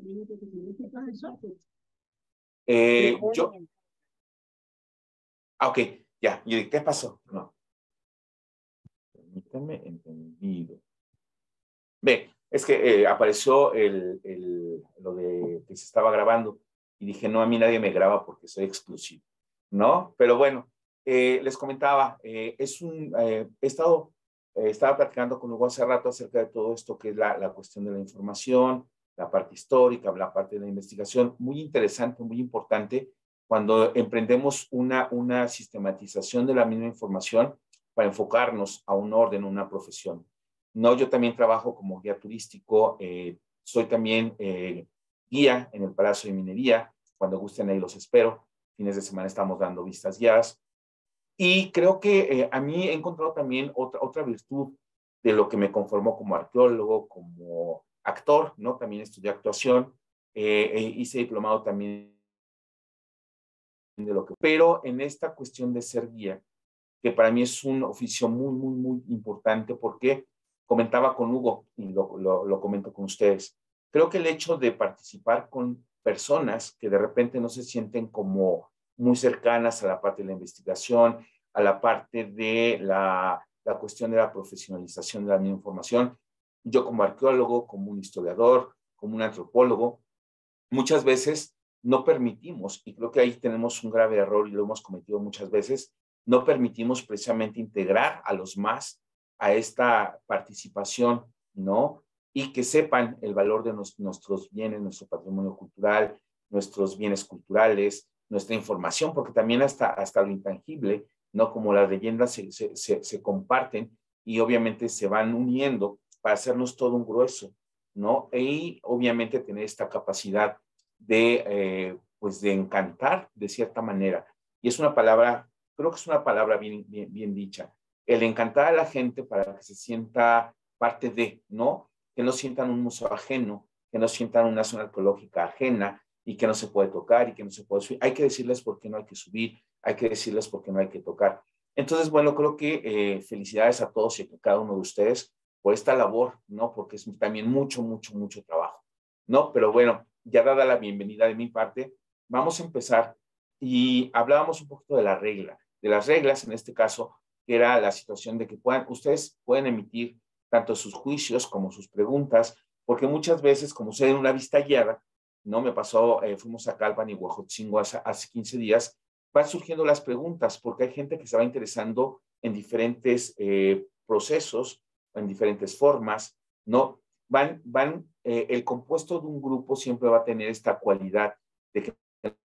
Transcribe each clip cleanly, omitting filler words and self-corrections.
Yo, ok, ya, ¿qué pasó? No. Permítame, entendido. Ve, es que apareció lo de que se estaba grabando y dije, no, a mí nadie me graba porque soy exclusivo, ¿no? Pero bueno, les comentaba, estaba platicando con Hugo hace rato acerca de todo esto que es la cuestión de la información, la parte histórica, la parte de la investigación, muy interesante, muy importante, cuando emprendemos una sistematización de la misma información para enfocarnos a un orden, una profesión. No, yo también trabajo como guía turístico, soy también guía en el Palacio de Minería, cuando gusten ahí los espero, fines de semana estamos dando vistas guiadas, y creo que a mí he encontrado también otra virtud de lo que me conformó como arqueólogo, como actor, ¿no? También estudié actuación, hice diplomado también de lo que... Pero en esta cuestión de ser guía, que para mí es un oficio muy, muy, muy importante porque comentaba con Hugo y lo comento con ustedes. Creo que el hecho de participar con personas que de repente no se sienten como muy cercanas a la parte de la investigación, a la parte de la cuestión de la profesionalización de la misma información, yo como arqueólogo, como un historiador, como un antropólogo, muchas veces no permitimos, y creo que ahí tenemos un grave error y lo hemos cometido muchas veces, no permitimos precisamente integrar a los más a esta participación, ¿no? Y que sepan el valor de nuestros bienes, nuestro patrimonio cultural, nuestros bienes culturales, nuestra información, porque también hasta lo intangible, ¿no? Como las leyendas se comparten y obviamente se van uniendo para hacernos todo un grueso, ¿no? Y obviamente tener esta capacidad pues de encantar de cierta manera. Y es una palabra, creo que es una palabra bien dicha, el encantar a la gente para que se sienta parte de, ¿no? Que no sientan un museo ajeno, que no sientan una zona arqueológica ajena y que no se puede tocar y que no se puede subir. Hay que decirles por qué no hay que subir, hay que decirles por qué no hay que tocar. Entonces, bueno, creo que felicidades a todos y a cada uno de ustedes por esta labor, ¿no? Porque es también mucho, mucho, mucho trabajo, ¿no? Pero bueno, ya dada la bienvenida de mi parte, vamos a empezar y hablábamos un poquito de de las reglas en este caso, que era la situación de que ustedes pueden emitir tanto sus juicios como sus preguntas, porque muchas veces, como sucede en una vista guiada, no me pasó, fuimos a Calpan y Huejotzingo hace 15 días, van surgiendo las preguntas, porque hay gente que se va interesando en diferentes procesos, en diferentes formas, ¿no? El compuesto de un grupo siempre va a tener esta cualidad de que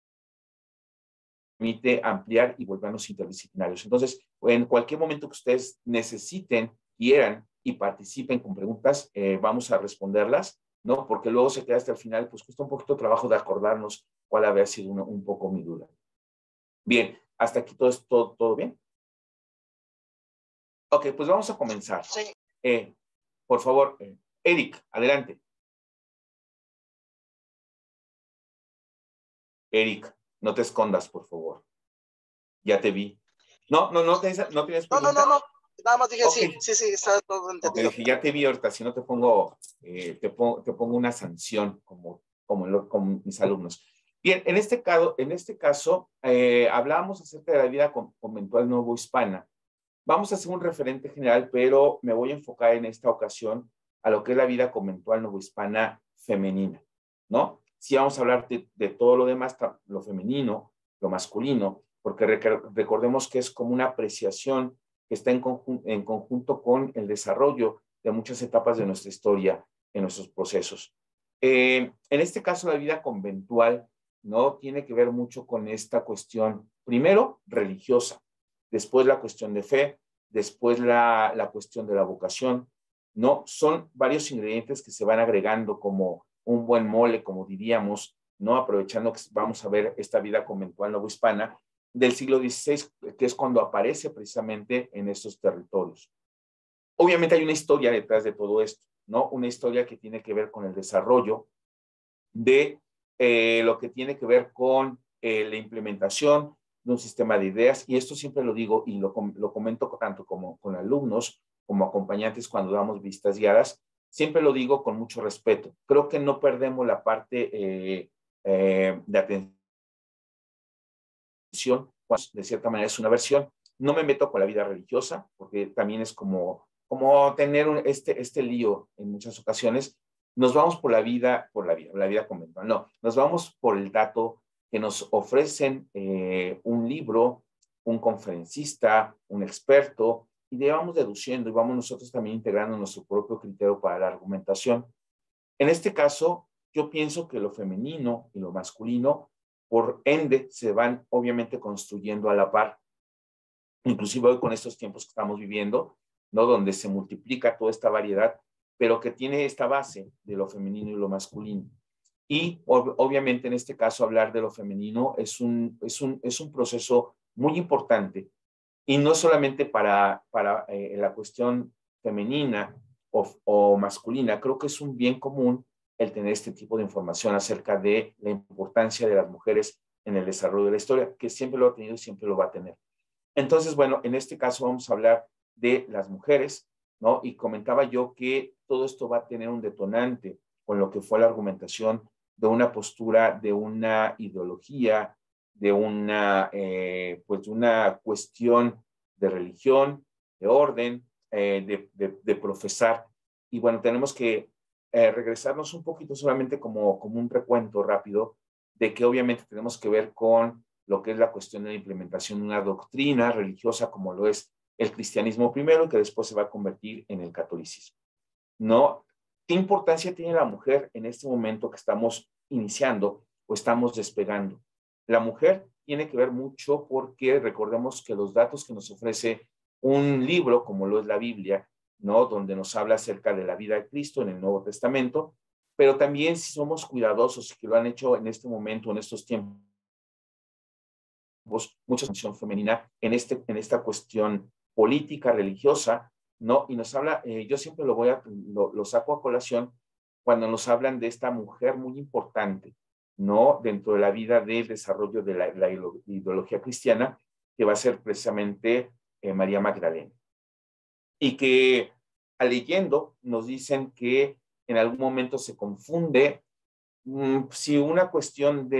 permite ampliar y volvernos interdisciplinarios. Entonces, en cualquier momento que ustedes necesiten, quieran y participen con preguntas, vamos a responderlas, ¿no? Porque luego se queda hasta el final, pues cuesta un poquito de trabajo de acordarnos cuál había sido un poco mi duda. Bien, hasta aquí todo bien. Ok, pues vamos a comenzar. Sí. Por favor, Eric, adelante. Eric, no te escondas, por favor. Ya te vi. No tienes pregunta. No. Nada más dije okay. Sí, está todo entendido. Okay, dije, ya te vi ahorita, si no te pongo una sanción como mis alumnos. Bien, en este caso hablábamos acerca de la vida conventual novohispana. Vamos a hacer un referente general, pero me voy a enfocar en esta ocasión a lo que es la vida conventual novohispana femenina, ¿no? Sí vamos a hablar de todo lo demás, lo femenino, lo masculino, porque recordemos que es como una apreciación que está en conjunto con el desarrollo de muchas etapas de nuestra historia en nuestros procesos. En este caso, la vida conventual, ¿no? Tiene que ver mucho con esta cuestión, primero, religiosa, después la cuestión de fe, después la cuestión de la vocación, ¿no? Son varios ingredientes que se van agregando como un buen mole, como diríamos, ¿no? Aprovechando que vamos a ver esta vida conventual novohispana del siglo XVI, que es cuando aparece precisamente en estos territorios. Obviamente hay una historia detrás de todo esto, ¿no? Una historia que tiene que ver con el desarrollo de lo que tiene que ver con la implementación de un sistema de ideas, y esto siempre lo digo y lo comento tanto como con alumnos como acompañantes cuando damos vistas guiadas, siempre lo digo con mucho respeto. Creo que no perdemos la parte de atención, de cierta manera es una versión. No me meto con la vida religiosa, porque también es como tener este lío en muchas ocasiones. Nos vamos por la vida convencional. No, nos vamos por el dato que nos ofrecen un libro, un conferencista, un experto, y de vamos deduciendo y vamos nosotros también integrando nuestro propio criterio para la argumentación. En este caso, yo pienso que lo femenino y lo masculino, por ende, se van obviamente construyendo a la par. Inclusive hoy con estos tiempos que estamos viviendo, ¿no? Donde se multiplica toda esta variedad, pero que tiene esta base de lo femenino y lo masculino. Y obviamente en este caso hablar de lo femenino es un proceso muy importante y no solamente para la cuestión femenina o masculina, creo que es un bien común el tener este tipo de información acerca de la importancia de las mujeres en el desarrollo de la historia, que siempre lo ha tenido y siempre lo va a tener. Entonces, bueno, en este caso vamos a hablar de las mujeres, ¿no? Y comentaba yo que todo esto va a tener un detonante con lo que fue la argumentación de una postura, de una ideología, pues de una cuestión de religión, de orden, de profesar. Y bueno, tenemos que regresarnos un poquito solamente como un recuento rápido de que obviamente tenemos que ver con lo que es la cuestión de la implementación de una doctrina religiosa como lo es el cristianismo primero y que después se va a convertir en el catolicismo. ¿No? ¿Qué importancia tiene la mujer en este momento que estamos iniciando o estamos despegando? La mujer tiene que ver mucho porque recordemos que los datos que nos ofrece un libro como lo es la Biblia, ¿no? Donde nos habla acerca de la vida de Cristo en el Nuevo Testamento, pero también si somos cuidadosos y que lo han hecho en este momento, en estos tiempos, mucha atención femenina en esta cuestión política, religiosa, ¿no? Y nos habla, yo siempre lo saco a colación cuando nos hablan de esta mujer muy importante, ¿no? Dentro de la vida del desarrollo de la ideología cristiana, que va a ser precisamente María Magdalena. Y que leyendo nos dicen que en algún momento se confunde si una cuestión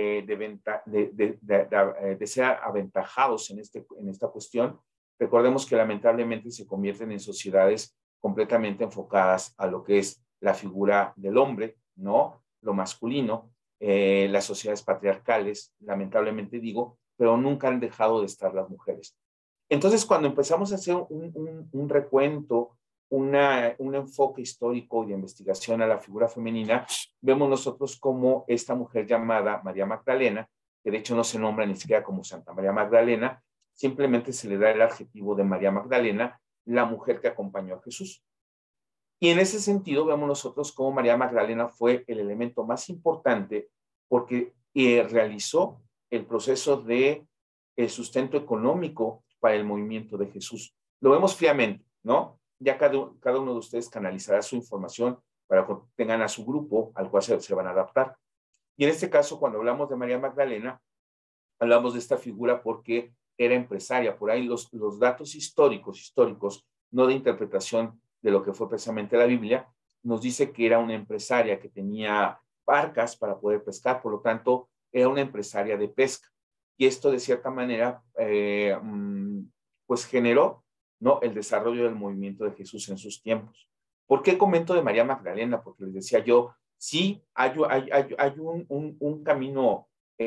de ser aventajados en esta cuestión, recordemos que lamentablemente se convierten en sociedades completamente enfocadas a lo que es la figura del hombre, ¿no? Lo masculino, las sociedades patriarcales, lamentablemente digo, pero nunca han dejado de estar las mujeres. Entonces, cuando empezamos a hacer un recuento, un enfoque histórico y de investigación a la figura femenina, vemos nosotros como esta mujer llamada María Magdalena, que de hecho no se nombra ni siquiera como Santa María Magdalena, simplemente se le da el adjetivo de María Magdalena, la mujer que acompañó a Jesús. Y en ese sentido vemos nosotros cómo María Magdalena fue el elemento más importante porque realizó el proceso de el sustento económico para el movimiento de Jesús. Lo vemos fríamente, ¿no? Ya cada uno de ustedes canalizará su información para que tengan a su grupo al cual se van a adaptar. Y en este caso, cuando hablamos de María Magdalena, hablamos de esta figura porque era empresaria. Por ahí los datos históricos, no de interpretación de lo que fue precisamente la Biblia, nos dice que era una empresaria que tenía barcas para poder pescar, por lo tanto, era una empresaria de pesca. Y esto, de cierta manera, pues generó, ¿no?, el desarrollo del movimiento de Jesús en sus tiempos. ¿Por qué comento de María Magdalena? Porque les decía yo, sí, hay un camino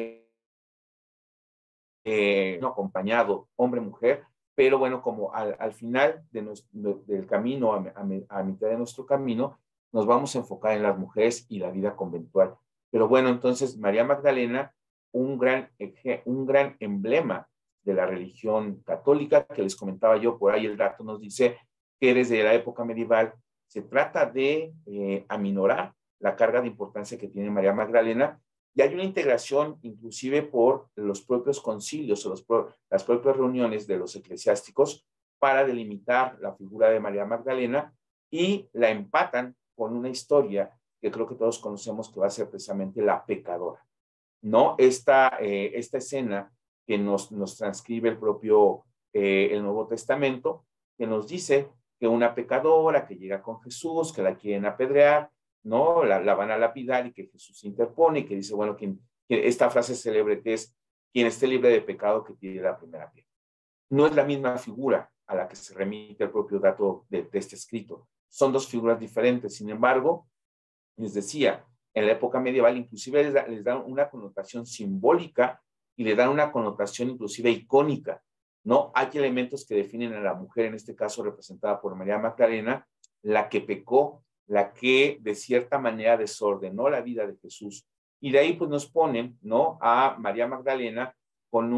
no acompañado, hombre-mujer, pero bueno, como al final del camino, a mitad de nuestro camino, nos vamos a enfocar en las mujeres y la vida conventual. Pero bueno, entonces María Magdalena, un gran emblema de la religión católica, que les comentaba yo, por ahí el dato nos dice que desde la época medieval se trata de aminorar la carga de importancia que tiene María Magdalena, y hay una integración inclusive por los propios concilios o las propias reuniones de los eclesiásticos para delimitar la figura de María Magdalena y la empatan con una historia que creo que todos conocemos que va a ser precisamente la pecadora, ¿no? Esta escena que nos transcribe el propio el Nuevo Testamento, que nos dice que una pecadora que llega con Jesús, que la quieren apedrear, ¿no? La van a lapidar y que Jesús interpone y que dice, bueno, que esta frase célebre que es, quien esté libre de pecado que tire la primera piedra. No es la misma figura a la que se remite el propio dato de este escrito. Son dos figuras diferentes. Sin embargo, les decía, en la época medieval inclusive les dan una connotación simbólica y le dan una connotación inclusive icónica, ¿no? Hay elementos que definen a la mujer, en este caso representada por María Magdalena, la que pecó, la que de cierta manera desordenó la vida de Jesús. Y de ahí pues nos ponen, ¿no? A María Magdalena con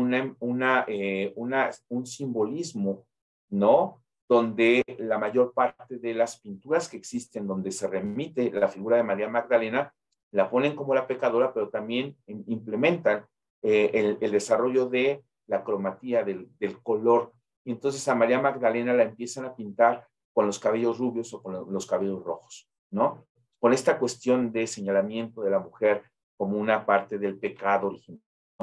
un simbolismo, ¿no? Donde la mayor parte de las pinturas que existen, donde se remite la figura de María Magdalena, la ponen como la pecadora, pero también implementan el desarrollo de la cromatía, del color. Y entonces a María Magdalena la empiezan a pintar con los cabellos rubios o con los cabellos rojos, ¿no? Con esta cuestión de señalamiento de la mujer como una parte del pecado original.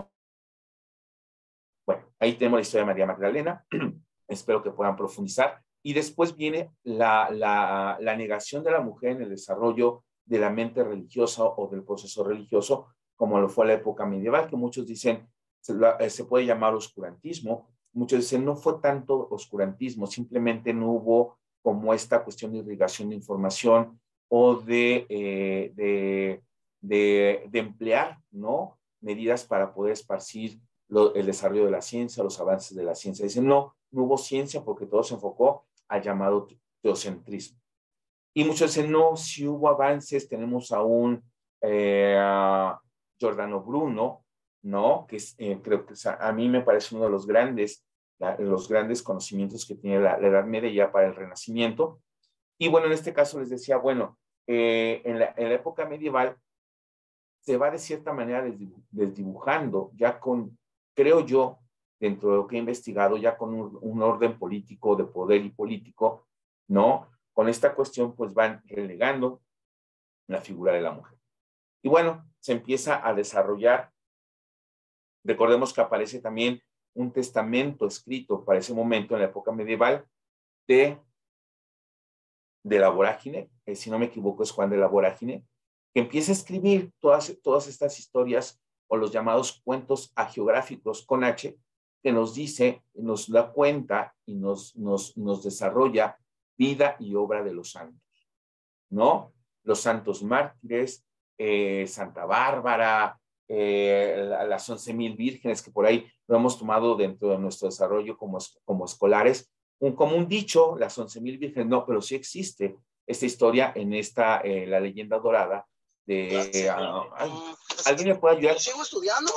Bueno, ahí tenemos la historia de María Magdalena. Espero que puedan profundizar. Y después viene la negación de la mujer en el desarrollo de la mente religiosa o del proceso religioso, como lo fue la época medieval, que muchos dicen se puede llamar oscurantismo. Muchos dicen no fue tanto oscurantismo, simplemente no hubo como esta cuestión de irrigación de información o de emplear, ¿no? Medidas para poder esparcir el desarrollo de la ciencia, los avances de la ciencia. Dicen, no hubo ciencia porque todo se enfocó al llamado teocentrismo. Y muchos dicen, no, si hubo avances, tenemos aún a Giordano Bruno, ¿no? Que creo que a mí me parece uno de los grandes conocimientos que tiene la Edad Media ya para el Renacimiento. Y bueno, en este caso les decía, bueno, en la época medieval se va de cierta manera desdibujando, ya con, creo yo, dentro de lo que he investigado, ya con un orden político, de poder y político, ¿no? Con esta cuestión, pues van relegando la figura de la mujer. Y bueno, se empieza a desarrollar. Recordemos que aparece también un testamento escrito para ese momento, en la época medieval, de la Vorágine, si no me equivoco es Juan de la Vorágine, que empieza a escribir todas estas historias o los llamados cuentos hagiográficos con H, que nos dice, nos da cuenta y nos desarrolla vida y obra de los santos, ¿no? Los santos mártires, Santa Bárbara, las 11,000 vírgenes, que por ahí lo hemos tomado dentro de nuestro desarrollo como escolares, como un dicho, las 11,000 vírgenes, no, pero sí existe esta historia en la leyenda dorada de... ¿Alguien me puede ayudar? Sigo estudiando.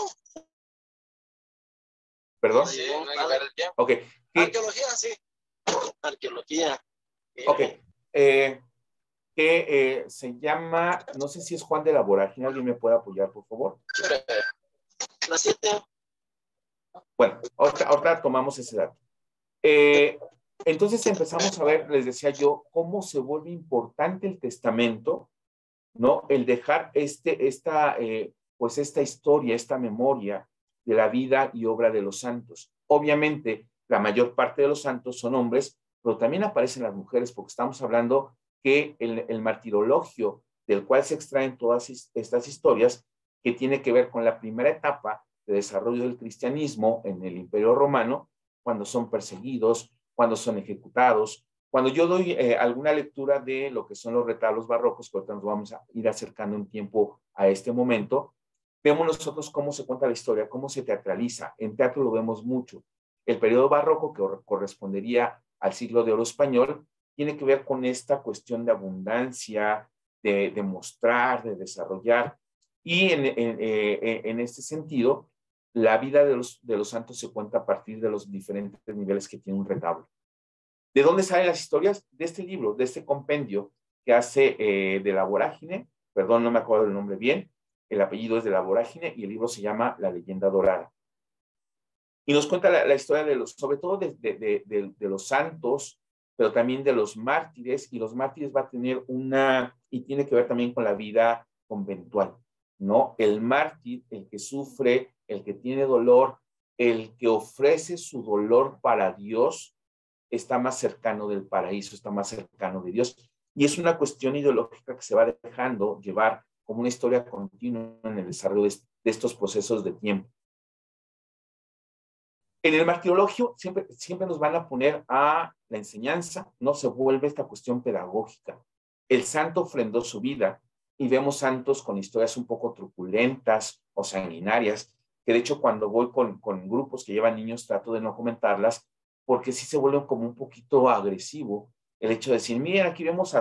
¿Perdón? Sí, ok. Arqueología, sí. Arqueología. Ok. Que se llama, no sé si es Juan de la Vorágine, ¿alguien me puede apoyar, por favor? Las 7. Bueno, ahorita tomamos ese dato. Entonces empezamos a ver, les decía yo, cómo se vuelve importante el testamento, ¿no? El dejar pues esta historia, esta memoria de la vida y obra de los santos. Obviamente, la mayor parte de los santos son hombres, pero también aparecen las mujeres, porque estamos hablando que el martirologio del cual se extraen todas estas historias, que tiene que ver con la primera etapa de desarrollo del cristianismo en el Imperio Romano, cuando son perseguidos, cuando son ejecutados. Cuando yo doy alguna lectura de lo que son los retablos barrocos, que ahorita nos vamos a ir acercando un tiempo a este momento, vemos nosotros cómo se cuenta la historia, cómo se teatraliza. En teatro lo vemos mucho. El periodo barroco, que correspondería al siglo de oro español, tiene que ver con esta cuestión de abundancia, de mostrar, de desarrollar. Y en este sentido, la vida de los santos se cuenta a partir de los diferentes niveles que tiene un retablo. ¿De dónde salen las historias? De este libro, de este compendio que hace de la Vorágine, perdón, no me acuerdo el nombre bien, el apellido es de la Vorágine y el libro se llama La leyenda dorada. Y nos cuenta la historia sobre todo de los santos, pero también de los mártires, y los mártires va a tener y tiene que ver también con la vida conventual, ¿no? El mártir, el que sufre, el que tiene dolor, el que ofrece su dolor para Dios, está más cercano del paraíso, está más cercano de Dios. Y es una cuestión ideológica que se va dejando llevar como una historia continua en el desarrollo de estos procesos de tiempo. En el martirologio siempre nos van a poner a la enseñanza, no se vuelve esta cuestión pedagógica. El santo ofrendó su vida y vemos santos con historias un poco truculentas o sanguinarias, que de hecho cuando voy con grupos que llevan niños trato de no comentarlas, porque sí se vuelve como un poquito agresivo el hecho de decir, miren, aquí vemos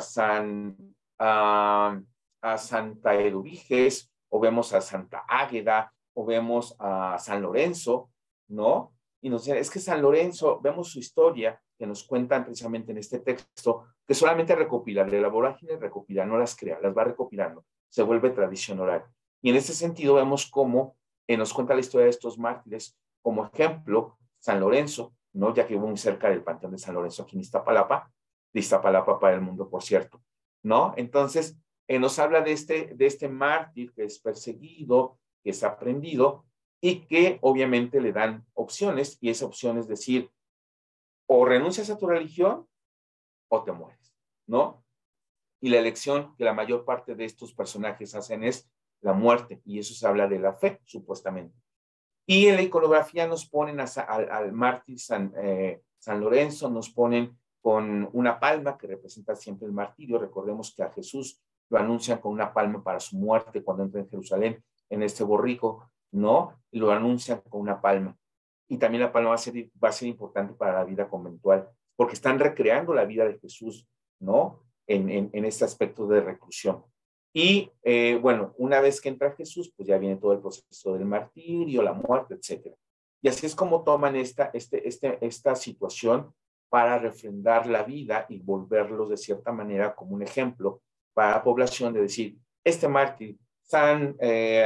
a Santa Eduviges, o vemos a Santa Águeda, o vemos a San Lorenzo, ¿no? Y nos dicen, es que San Lorenzo, vemos su historia que nos cuentan precisamente en este texto, que solamente recopila, de la vorágine recopila, no las crea, las va recopilando, se vuelve tradición oral. Y en ese sentido vemos cómo nos cuenta la historia de estos mártires, como ejemplo, San Lorenzo, ¿no? Ya que vivo muy cerca del Panteón de San Lorenzo aquí en Iztapalapa para el mundo, por cierto, ¿no? Entonces, nos habla de este mártir que es perseguido, que es aprendido, y que obviamente le dan opciones, y esa opción es decir, o renuncias a tu religión o te mueres, ¿no? Y la elección que la mayor parte de estos personajes hacen es la muerte, y eso se habla de la fe, supuestamente. Y en la iconografía nos ponen al mártir San Lorenzo, nos ponen con una palma que representa siempre el martirio. Recordemos que a Jesús lo anuncian con una palma para su muerte cuando entra en Jerusalén, en este borrico, ¿no? Y lo anuncian con una palma. Y también la palma va a ser importante para la vida conventual, porque están recreando la vida de Jesús, ¿no? En este aspecto de reclusión. Y bueno, una vez que entra Jesús, pues ya viene todo el proceso del martirio, la muerte, etcétera. Y así es como toman esta situación para refrendar la vida y volverlos de cierta manera como un ejemplo para la población de decir, este mártir, San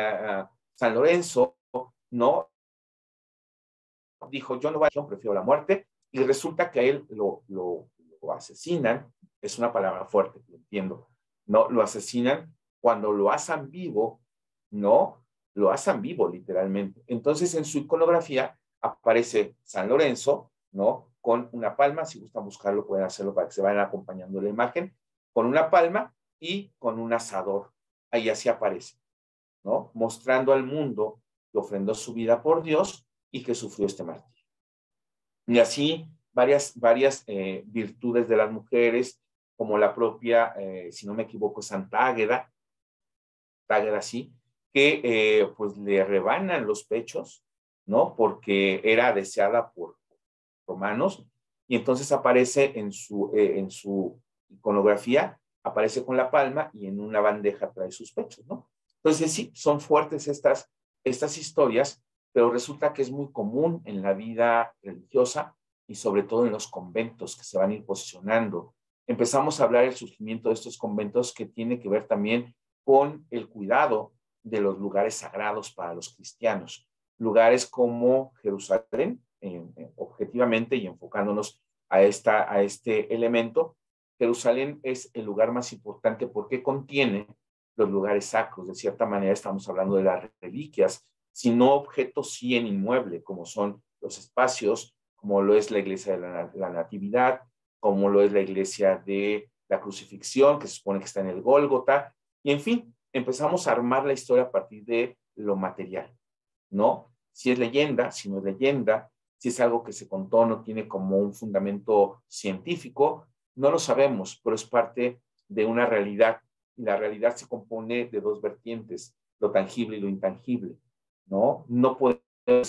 Lorenzo, no dijo, yo no voy a prefiero la muerte, y resulta que a él lo asesinan, es una palabra fuerte, lo entiendo, no, lo asesinan cuando lo asan vivo, no, lo asan vivo literalmente. Entonces en su iconografía aparece San Lorenzo, ¿no? Con una palma, si gustan buscarlo pueden hacerlo para que se vayan acompañando la imagen, con una palma y con un asador, ahí así aparece, ¿no? Mostrando al mundo que ofrendó su vida por Dios y que sufrió este martirio. Y así varias virtudes de las mujeres, como la propia, si no me equivoco, Santa Águeda, sí, que pues le rebanan los pechos, ¿no? Porque era deseada por romanos, y entonces aparece en su iconografía, aparece con la palma y en una bandeja trae sus pechos, ¿no? Entonces sí, son fuertes estas historias, pero resulta que es muy común en la vida religiosa y sobre todo en los conventos que se van a ir posicionando. Empezamos a hablar del surgimiento de estos conventos que tiene que ver también con el cuidado de los lugares sagrados para los cristianos. Lugares como Jerusalén, objetivamente y enfocándonos a este elemento, Jerusalén es el lugar más importante porque contiene los lugares sacros. De cierta manera estamos hablando de las reliquias, sino objetos sí en inmueble, como son los espacios, como lo es la iglesia de la Natividad, como lo es la iglesia de la crucifixión, que se supone que está en el Gólgota, y en fin, empezamos a armar la historia a partir de lo material, ¿no? Si es leyenda, si no es leyenda, si es algo que se contó, no tiene como un fundamento científico, no lo sabemos, pero es parte de una realidad. Y la realidad se compone de dos vertientes, lo tangible y lo intangible, ¿no? No podemos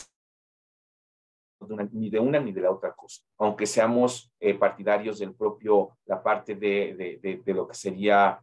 ni de una ni de la otra cosa, aunque seamos partidarios del la parte de lo que sería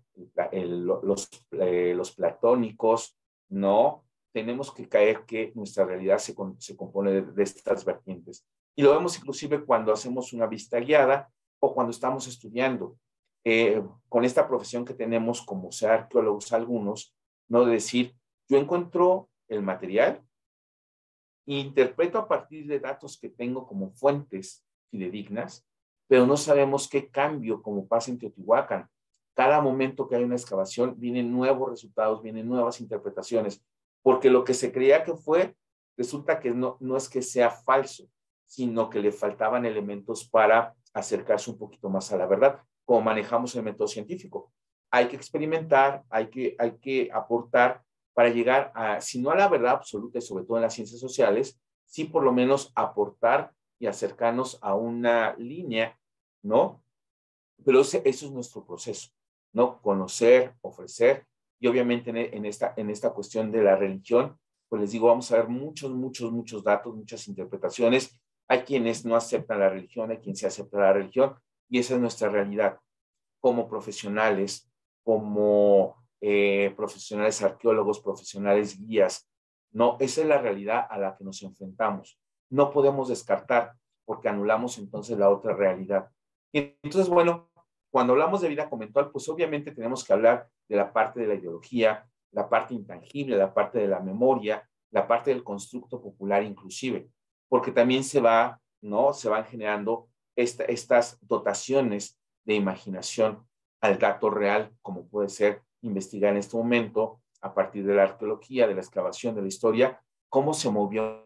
los platónicos, no, tenemos que caer que nuestra realidad se compone de estas vertientes. Y lo vemos inclusive cuando hacemos una vista guiada o cuando estamos estudiando. Con esta profesión que tenemos como ser arqueólogos algunos, no de decir, yo encuentro el material, interpreto a partir de datos que tengo como fuentes fidedignas, pero no sabemos qué cambio, como pasa en Teotihuacán. Cada momento que hay una excavación, vienen nuevos resultados, vienen nuevas interpretaciones, porque lo que se creía que fue, resulta que no es que sea falso, sino que le faltaban elementos para acercarse un poquito más a la verdad, como manejamos el método científico. Hay que experimentar, hay que aportar para llegar a, si no a la verdad absoluta, y sobre todo en las ciencias sociales, sí por lo menos aportar y acercarnos a una línea, ¿no? Pero eso es nuestro proceso, ¿no? Conocer, ofrecer, y obviamente en esta cuestión de la religión, pues les digo, vamos a ver muchos datos, muchas interpretaciones. Hay quienes no aceptan la religión, hay quien se acepta la religión, y esa es nuestra realidad como profesionales, como profesionales arqueólogos, profesionales guías. No, esa es la realidad a la que nos enfrentamos. No podemos descartar porque anulamos entonces la otra realidad. Y entonces, bueno, cuando hablamos de vida conventual, pues obviamente tenemos que hablar de la parte de la ideología, la parte intangible, la parte de la memoria, la parte del constructo popular inclusive, porque también ¿no? Se van generando estas dotaciones de imaginación al dato real, como puede ser investigar en este momento, a partir de la arqueología, de la excavación, de la historia, cómo se movió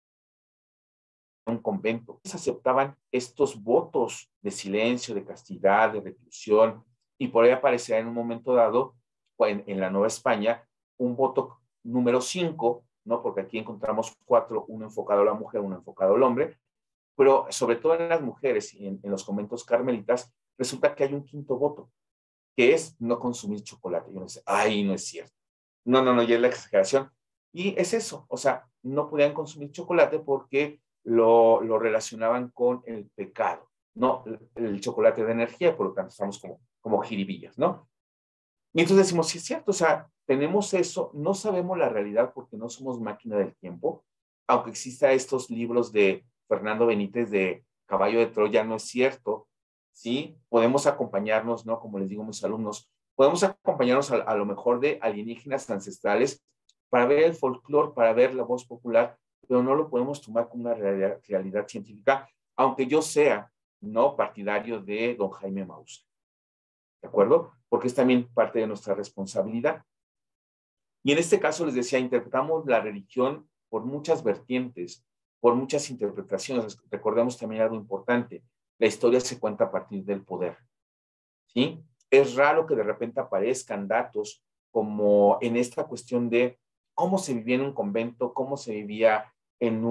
un convento. Se aceptaban estos votos de silencio, de castidad, de reclusión, y por ahí aparecerá en un momento dado, en la Nueva España, un voto número 5, ¿no? Porque aquí encontramos 4, uno enfocado a la mujer, uno enfocado al hombre, pero sobre todo en las mujeres y en los conventos carmelitas, resulta que hay un quinto voto, que es no consumir chocolate. Y uno dice, ay, no es cierto. No, ya es la exageración. Y es eso, o sea, no podían consumir chocolate porque lo relacionaban con el pecado, no el chocolate de energía, por lo tanto estamos como jiribillas, ¿no? Y entonces decimos, sí es cierto, o sea, tenemos eso, no sabemos la realidad porque no somos máquina del tiempo, aunque exista estos libros de Fernando Benítez de Caballo de Troya, no es cierto, ¿sí? Podemos acompañarnos, ¿no? Como les digo a mis alumnos, podemos acompañarnos a lo mejor de alienígenas ancestrales para ver el folclore, para ver la voz popular, pero no lo podemos tomar como una realidad científica, aunque yo sea, ¿no? Partidario de don Jaime Maussan. ¿De acuerdo? Porque es también parte de nuestra responsabilidad. Y en este caso les decía, interpretamos la religión por muchas vertientes, por muchas interpretaciones. Recordemos también algo importante, la historia se cuenta a partir del poder, ¿sí? Es raro que de repente aparezcan datos como en esta cuestión de cómo se vivía en un convento, cómo se vivía en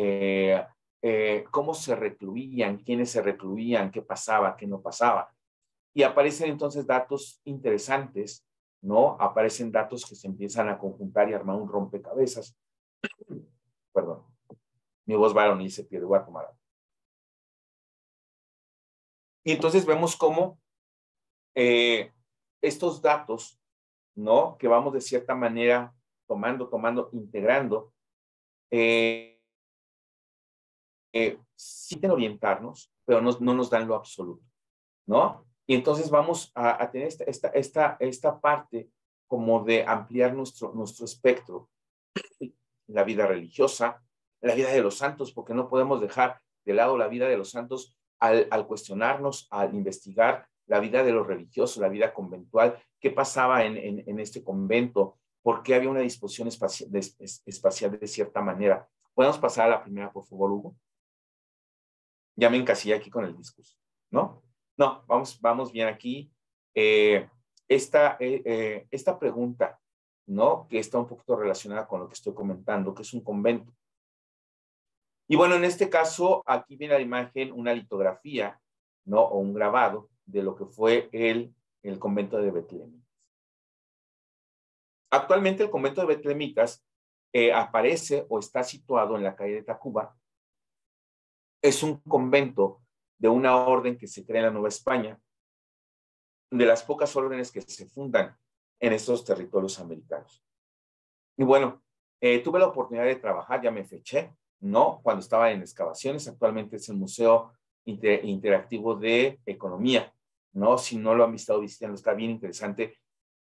cómo se recluían, quiénes se recluían, qué pasaba, qué no pasaba. Y aparecen entonces datos interesantes, ¿no? Aparecen datos que se empiezan a conjuntar y armar un rompecabezas. Perdón, mi voz varonil se pierde, voy a tomar algo. Y entonces vemos cómo estos datos, ¿no? Que vamos de cierta manera tomando, integrando, sí quieren orientarnos, pero no nos dan lo absoluto, ¿no? Y entonces vamos a tener esta parte como de ampliar nuestro espectro, la vida religiosa, la vida de los santos, porque no podemos dejar de lado la vida de los santos al cuestionarnos, al investigar la vida de los religiosos, la vida conventual, qué pasaba en este convento, por qué había una disposición espacial de cierta manera. ¿Podemos pasar a la primera, por favor, Hugo? Ya me encasillé aquí con el discurso, ¿no? No, vamos bien aquí. Esta pregunta, ¿no? Que está un poquito relacionada con lo que estoy comentando, que es un convento. Y bueno, en este caso, aquí viene la imagen, una litografía, ¿no? O un grabado de lo que fue el convento de Betlemitas. Actualmente el convento de Betlemitas aparece o está situado en la calle de Tacuba. Es un convento de una orden que se crea en la Nueva España, de las pocas órdenes que se fundan en estos territorios americanos. Y bueno, tuve la oportunidad de trabajar, ya me feché, ¿no? Cuando estaba en excavaciones, actualmente es el Museo Interactivo de Economía, ¿no? Si no lo han estado visitando, está bien interesante.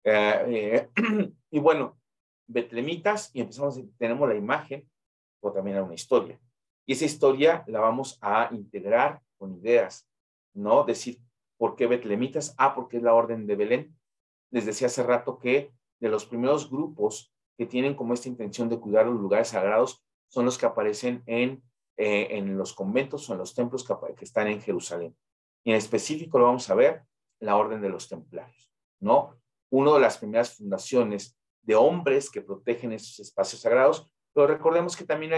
Y bueno, Betlemitas, y tenemos la imagen, pero también hay una historia. Y esa historia la vamos a integrar con ideas, ¿no? Decir, ¿por qué Betlemitas? Porque es la orden de Belén. Les decía hace rato que de los primeros grupos que tienen como esta intención de cuidar los lugares sagrados son los que aparecen en los conventos o en los templos que están en Jerusalén. Y en específico lo vamos a ver, la Orden de los Templarios, ¿no? Una de las primeras fundaciones de hombres que protegen esos espacios sagrados, pero recordemos que también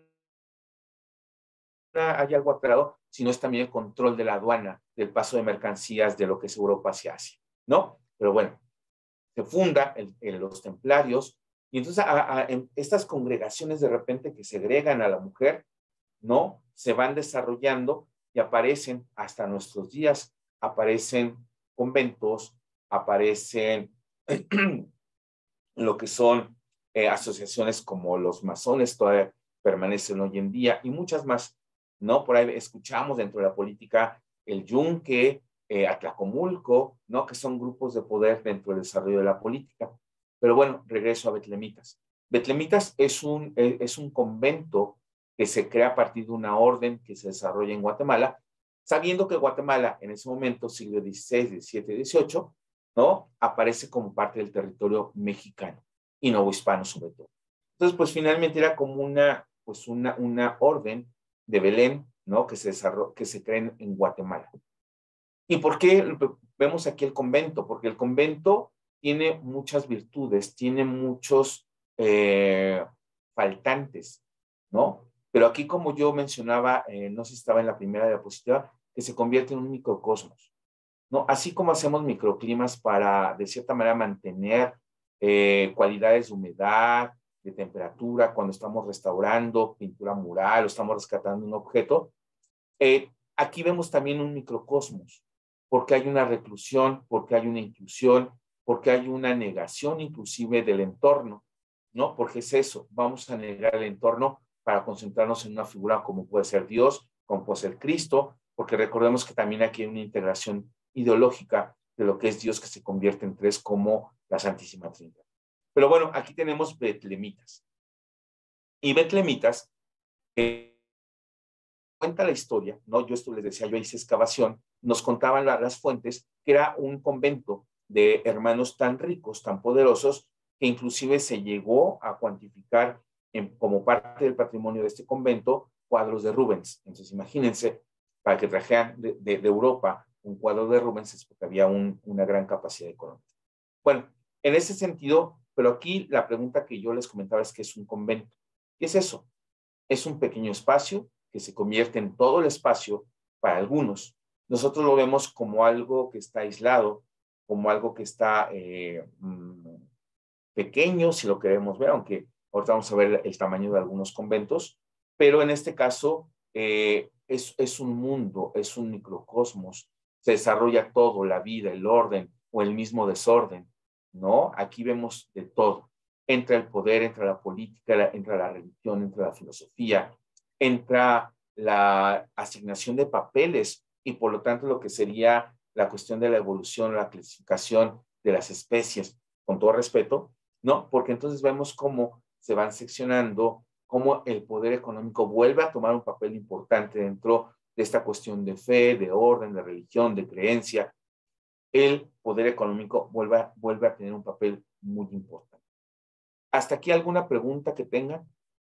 hay algo atrado, sino es también el control de la aduana, del paso de mercancías de lo que es Europa hacia Asia, ¿no? Pero bueno, se funda los templarios, y entonces en estas congregaciones de repente que segregan a la mujer, ¿no? Se van desarrollando y aparecen hasta nuestros días, aparecen conventos, aparecen lo que son asociaciones como los masones, todavía permanecen hoy en día, y muchas más, ¿no? Por ahí escuchamos dentro de la política el Yunque, Atlacomulco, ¿no? Que son grupos de poder dentro del desarrollo de la política. Pero bueno, regreso a Betlemitas. Betlemitas es un convento que se crea a partir de una orden que se desarrolla en Guatemala, sabiendo que Guatemala en ese momento, siglo XVI, XVII, XVIII, ¿no? Aparece como parte del territorio mexicano y novohispano sobre todo. Entonces, pues finalmente era como una orden de Belén, ¿no? Que se crea en Guatemala. ¿Y por qué vemos aquí el convento? Porque el convento tiene muchas virtudes, tiene muchos faltantes, ¿no? Pero aquí, como yo mencionaba, no sé si estaba en la primera diapositiva, que se convierte en un microcosmos, ¿no? Así como hacemos microclimas para, de cierta manera, mantener cualidades de humedad, de temperatura, cuando estamos restaurando pintura mural o estamos rescatando un objeto, aquí vemos también un microcosmos, porque hay una reclusión, porque hay una inclusión, porque hay una negación inclusive del entorno, ¿no? Porque es eso, vamos a negar el entorno para concentrarnos en una figura como puede ser Dios, como puede ser Cristo, porque recordemos que también aquí hay una integración ideológica de lo que es Dios que se convierte en tres como la Santísima Trinidad. Pero bueno, aquí tenemos betlemitas. Y betlemitas cuenta la historia, ¿no? Yo esto les decía, yo hice excavación, nos contaban las fuentes que era un convento de hermanos tan ricos, tan poderosos, que inclusive se llegó a cuantificar como parte del patrimonio de este convento cuadros de Rubens. Entonces imagínense, para que trajeran de Europa un cuadro de Rubens es porque había una gran capacidad económica. Bueno, en ese sentido, pero aquí la pregunta que yo les comentaba es que es un convento. ¿Qué es eso? Es un pequeño espacio que se convierte en todo el espacio para algunos. Nosotros lo vemos como algo que está aislado, como algo que está pequeño, si lo queremos ver, aunque ahorita vamos a ver el tamaño de algunos conventos, pero en este caso es un mundo, es un microcosmos, se desarrolla todo, la vida, el orden o el mismo desorden, ¿no? Aquí vemos de todo. Entra el poder, entra la política, entra la religión, entra la filosofía, entra la asignación de papeles y por lo tanto lo que sería la cuestión de la evolución, la clasificación de las especies, con todo respeto, ¿no? Porque entonces vemos cómo se van seccionando, cómo el poder económico vuelve a tomar un papel importante dentro de esta cuestión de fe, de orden, de religión, de creencia. El poder económico vuelve a tener un papel muy importante. ¿Hasta aquí alguna pregunta que tengan?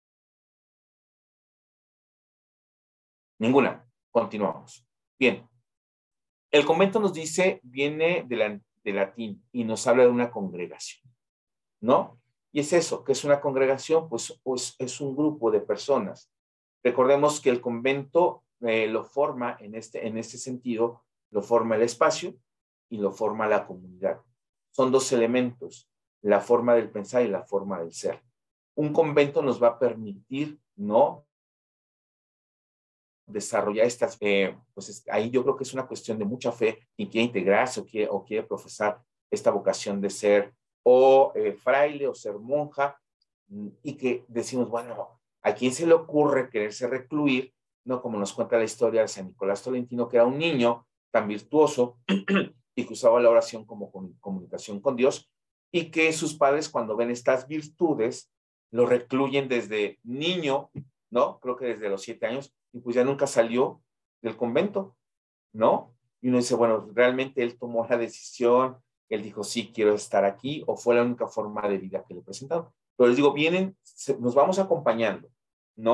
Ninguna. Continuamos. Bien. El convento nos dice, viene de latín y nos habla de una congregación, ¿no? Y es eso, que es una congregación, pues es un grupo de personas. Recordemos que el convento lo forma, en este sentido, lo forma el espacio y lo forma la comunidad. Son dos elementos, la forma del pensar y la forma del ser. Un convento nos va a permitir, ¿no?, desarrollar estas, pues ahí yo creo que es una cuestión de mucha fe, quien quiere integrarse o quiere profesar esta vocación de ser o fraile o ser monja, y que decimos, bueno, ¿a quién se le ocurre quererse recluir? No, como nos cuenta la historia de San Nicolás Tolentino, que era un niño tan virtuoso y que usaba la oración como comunicación con Dios, y que sus padres, cuando ven estas virtudes, lo recluyen desde niño, ¿no? Creo que desde los 7 años, y pues ya nunca salió del convento, ¿no? Y uno dice, bueno, realmente él tomó la decisión, él dijo, sí, quiero estar aquí, o fue la única forma de vida que le presentaron. Pero les digo, nos vamos acompañando, ¿no?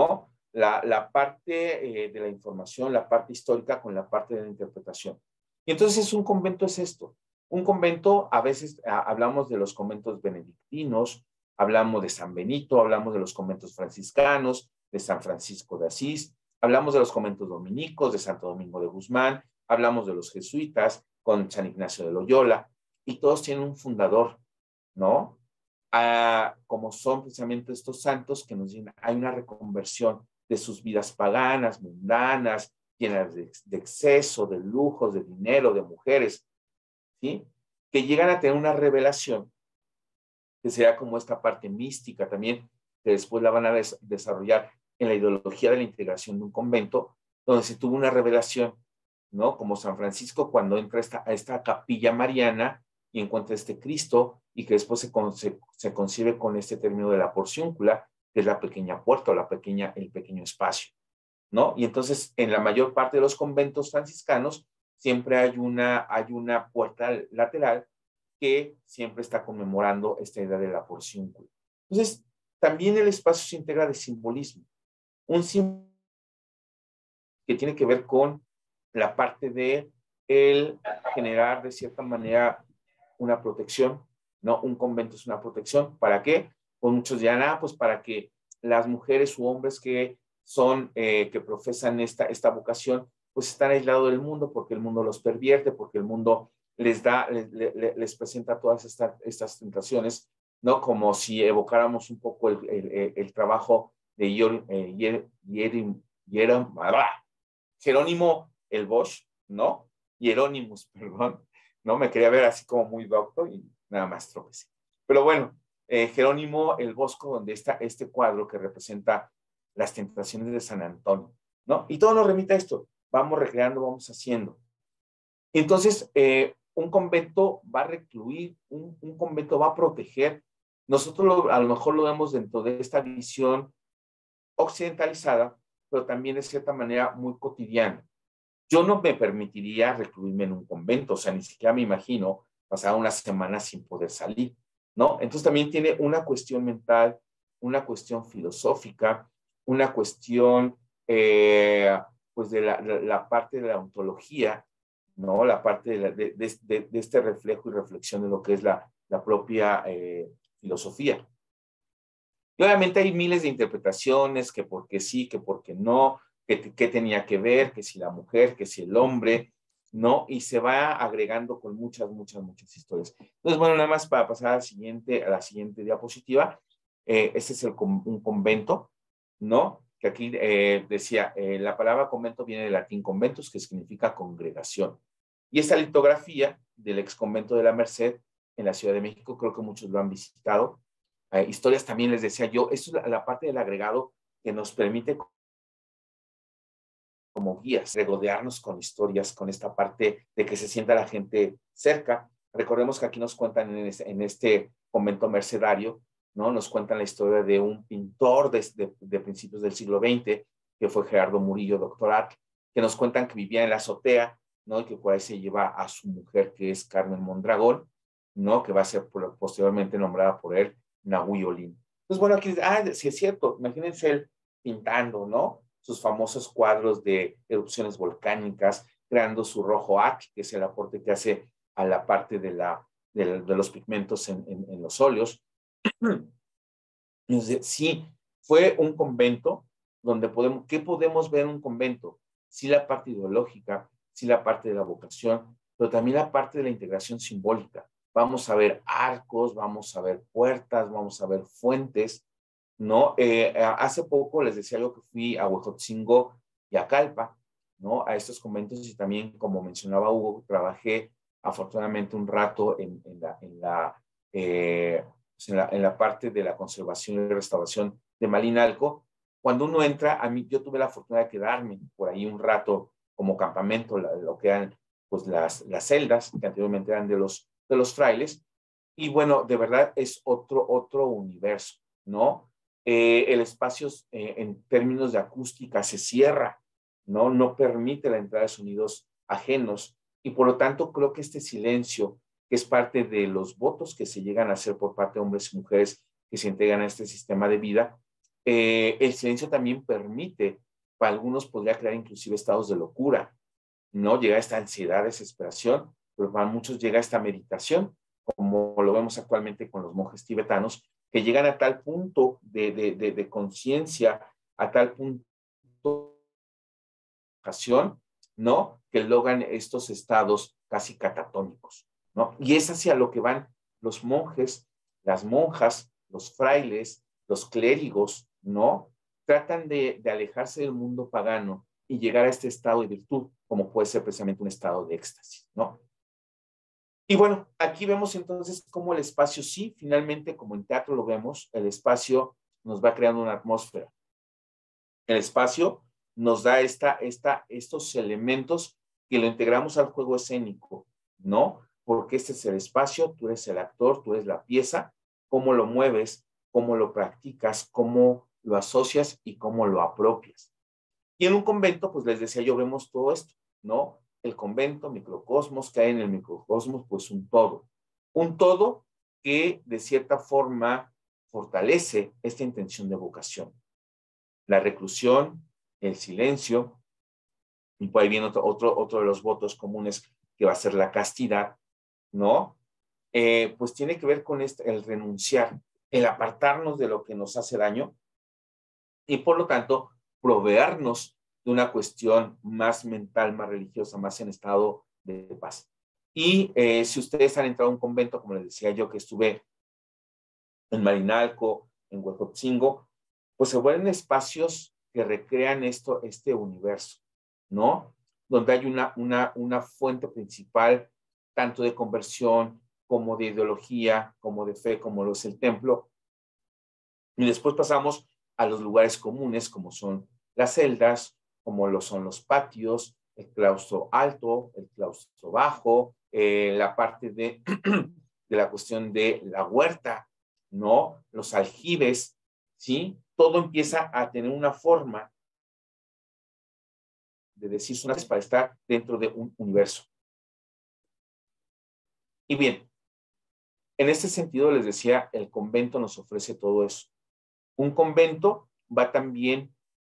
la parte de la información, la parte histórica con la parte de la interpretación. Y entonces un convento es esto. Un convento, a veces hablamos de los conventos benedictinos, hablamos de San Benito, hablamos de los conventos franciscanos, de San Francisco de Asís, hablamos de los conventos dominicos, de Santo Domingo de Guzmán, hablamos de los jesuitas con San Ignacio de Loyola, y todos tienen un fundador, ¿no? Como son precisamente estos santos que nos dicen, hay una reconversión de sus vidas paganas, mundanas, llenas de exceso, de lujos, de dinero, de mujeres, ¿sí? Que llegan a tener una revelación, que será como esta parte mística también, que después la van a desarrollar en la ideología de la integración de un convento, donde se tuvo una revelación, ¿no? Como San Francisco cuando entra a esta capilla mariana y encuentra este Cristo, y que después se concibe con este término de la porciúncula, que es la pequeña puerta o el pequeño espacio, ¿no? Y entonces en la mayor parte de los conventos franciscanos siempre hay una puerta lateral que siempre está conmemorando esta idea de la porciúncula. Entonces, también el espacio se integra de simbolismo. Un símbolo que tiene que ver con la parte de el generar de cierta manera una protección, ¿no? Un convento es una protección. ¿Para qué? Pues muchos dirán, pues para que las mujeres u hombres que son, que profesan esta vocación, pues están aislados del mundo porque el mundo los pervierte, porque el mundo les presenta todas estas tentaciones, ¿no? Como si evocáramos un poco el trabajo de Jerónimo el Bosch, ¿no? Hieronymus, perdón, ¿no? Me quería ver así como muy doctor y nada más tropecé. Pero bueno, Jerónimo el Bosco, donde está este cuadro que representa las tentaciones de San Antonio, ¿no? Y todo nos remite a esto, vamos recreando, vamos haciendo. Entonces, un convento va a recluir, un convento va a proteger. Nosotros a lo mejor lo vemos dentro de esta visión occidentalizada, pero también de cierta manera muy cotidiana. Yo no me permitiría recluirme en un convento, o sea, ni siquiera me imagino pasar una semana sin poder salir, ¿no? Entonces también tiene una cuestión mental, una cuestión filosófica, una cuestión, pues, de la parte de la ontología, ¿no? La parte de este reflejo y reflexión de lo que es la propia filosofía. Y obviamente hay miles de interpretaciones, que porque sí, que porque no, que tenía que ver, que si la mujer, que si el hombre, ¿no? Y se va agregando con muchas historias. Entonces, bueno, nada más para pasar a la siguiente diapositiva, este es un convento, ¿no? Que aquí decía, la palabra convento viene del latín conventus, que significa congregación. Y esta litografía del ex convento de la Merced en la Ciudad de México, creo que muchos lo han visitado. Historias también les decía yo, eso es la parte del agregado que nos permite como guías, regodearnos con historias, con esta parte de que se sienta la gente cerca. Recordemos que aquí nos cuentan en este convento mercedario, ¿no? Nos cuentan la historia de un pintor de principios del siglo XX, que fue Gerardo Murillo Doctorat, que nos cuentan que vivía en la azotea, ¿no? Y que por ahí se lleva a su mujer, que es Carmen Mondragón, ¿no? Que va a ser posteriormente nombrada por él Nahui Olin. Entonces, bueno, aquí, sí es cierto, imagínense él pintando, ¿no? Sus famosos cuadros de erupciones volcánicas, creando su rojo ac, que es el aporte que hace a la parte de los pigmentos en los óleos. Entonces, sí, fue un convento donde ¿qué podemos ver en un convento? Sí, la parte ideológica, sí, la parte de la vocación, pero también la parte de la integración simbólica. Vamos a ver arcos, vamos a ver puertas, vamos a ver fuentes, ¿no? Hace poco les decía yo que fui a Huejotzingo y a Calpa, ¿no? A estos conventos, y también, como mencionaba Hugo, trabajé afortunadamente un rato en la parte de la conservación y restauración de Malinalco. Cuando uno entra, yo tuve la fortuna de quedarme por ahí un rato como campamento, lo que eran pues las celdas, que anteriormente eran de los frailes, y bueno, de verdad es otro universo, ¿no? El espacio en términos de acústica se cierra, ¿no? No permite la entrada de sonidos ajenos, y por lo tanto creo que este silencio, que es parte de los votos que se llegan a hacer por parte de hombres y mujeres que se integran a este sistema de vida, El silencio también permite, para algunos podría crear inclusive estados de locura, ¿no? Llega a esta ansiedad, desesperación, pero para muchos llega a esta meditación, como lo vemos actualmente con los monjes tibetanos, que llegan a tal punto de conciencia, a tal punto de, ¿no? Que logran estos estados casi catatónicos, ¿no? Y es hacia lo que van los monjes, las monjas, los frailes, los clérigos, ¿no? Tratan de alejarse del mundo pagano y llegar a este estado de virtud, como puede ser precisamente un estado de éxtasis, ¿no? Y bueno, aquí vemos entonces cómo el espacio, sí, finalmente, como en teatro lo vemos, el espacio nos va creando una atmósfera. El espacio nos da estos elementos que lo integramos al juego escénico, ¿no? Porque este es el espacio, tú eres el actor, tú eres la pieza, cómo lo mueves, cómo lo practicas, cómo lo asocias y cómo lo apropias. Y en un convento, pues les decía yo, vemos todo esto, ¿no? El convento, microcosmos, que hay en el microcosmos, pues un todo que de cierta forma fortalece esta intención de vocación. La reclusión, el silencio, y por ahí viene otro de los votos comunes que va a ser la castidad, ¿no? Pues tiene que ver con el renunciar, el apartarnos de lo que nos hace daño y por lo tanto proveernos de una cuestión más mental, más religiosa, más en estado de paz. Y si ustedes han entrado a un convento, como les decía yo, que estuve en Marinalco, en Huejotzingo, pues se vuelven espacios que recrean este universo, ¿no? Donde hay una fuente principal, tanto de conversión como de ideología, como de fe, como lo es el templo. Y después pasamos a los lugares comunes, como son las celdas, como lo son los patios, el claustro alto, el claustro bajo, la parte de la cuestión de la huerta, ¿no? Los aljibes, ¿sí? Todo empieza a tener una forma de decir sonas para estar dentro de un universo. Y bien, en este sentido les decía, el convento nos ofrece todo eso. Un convento va también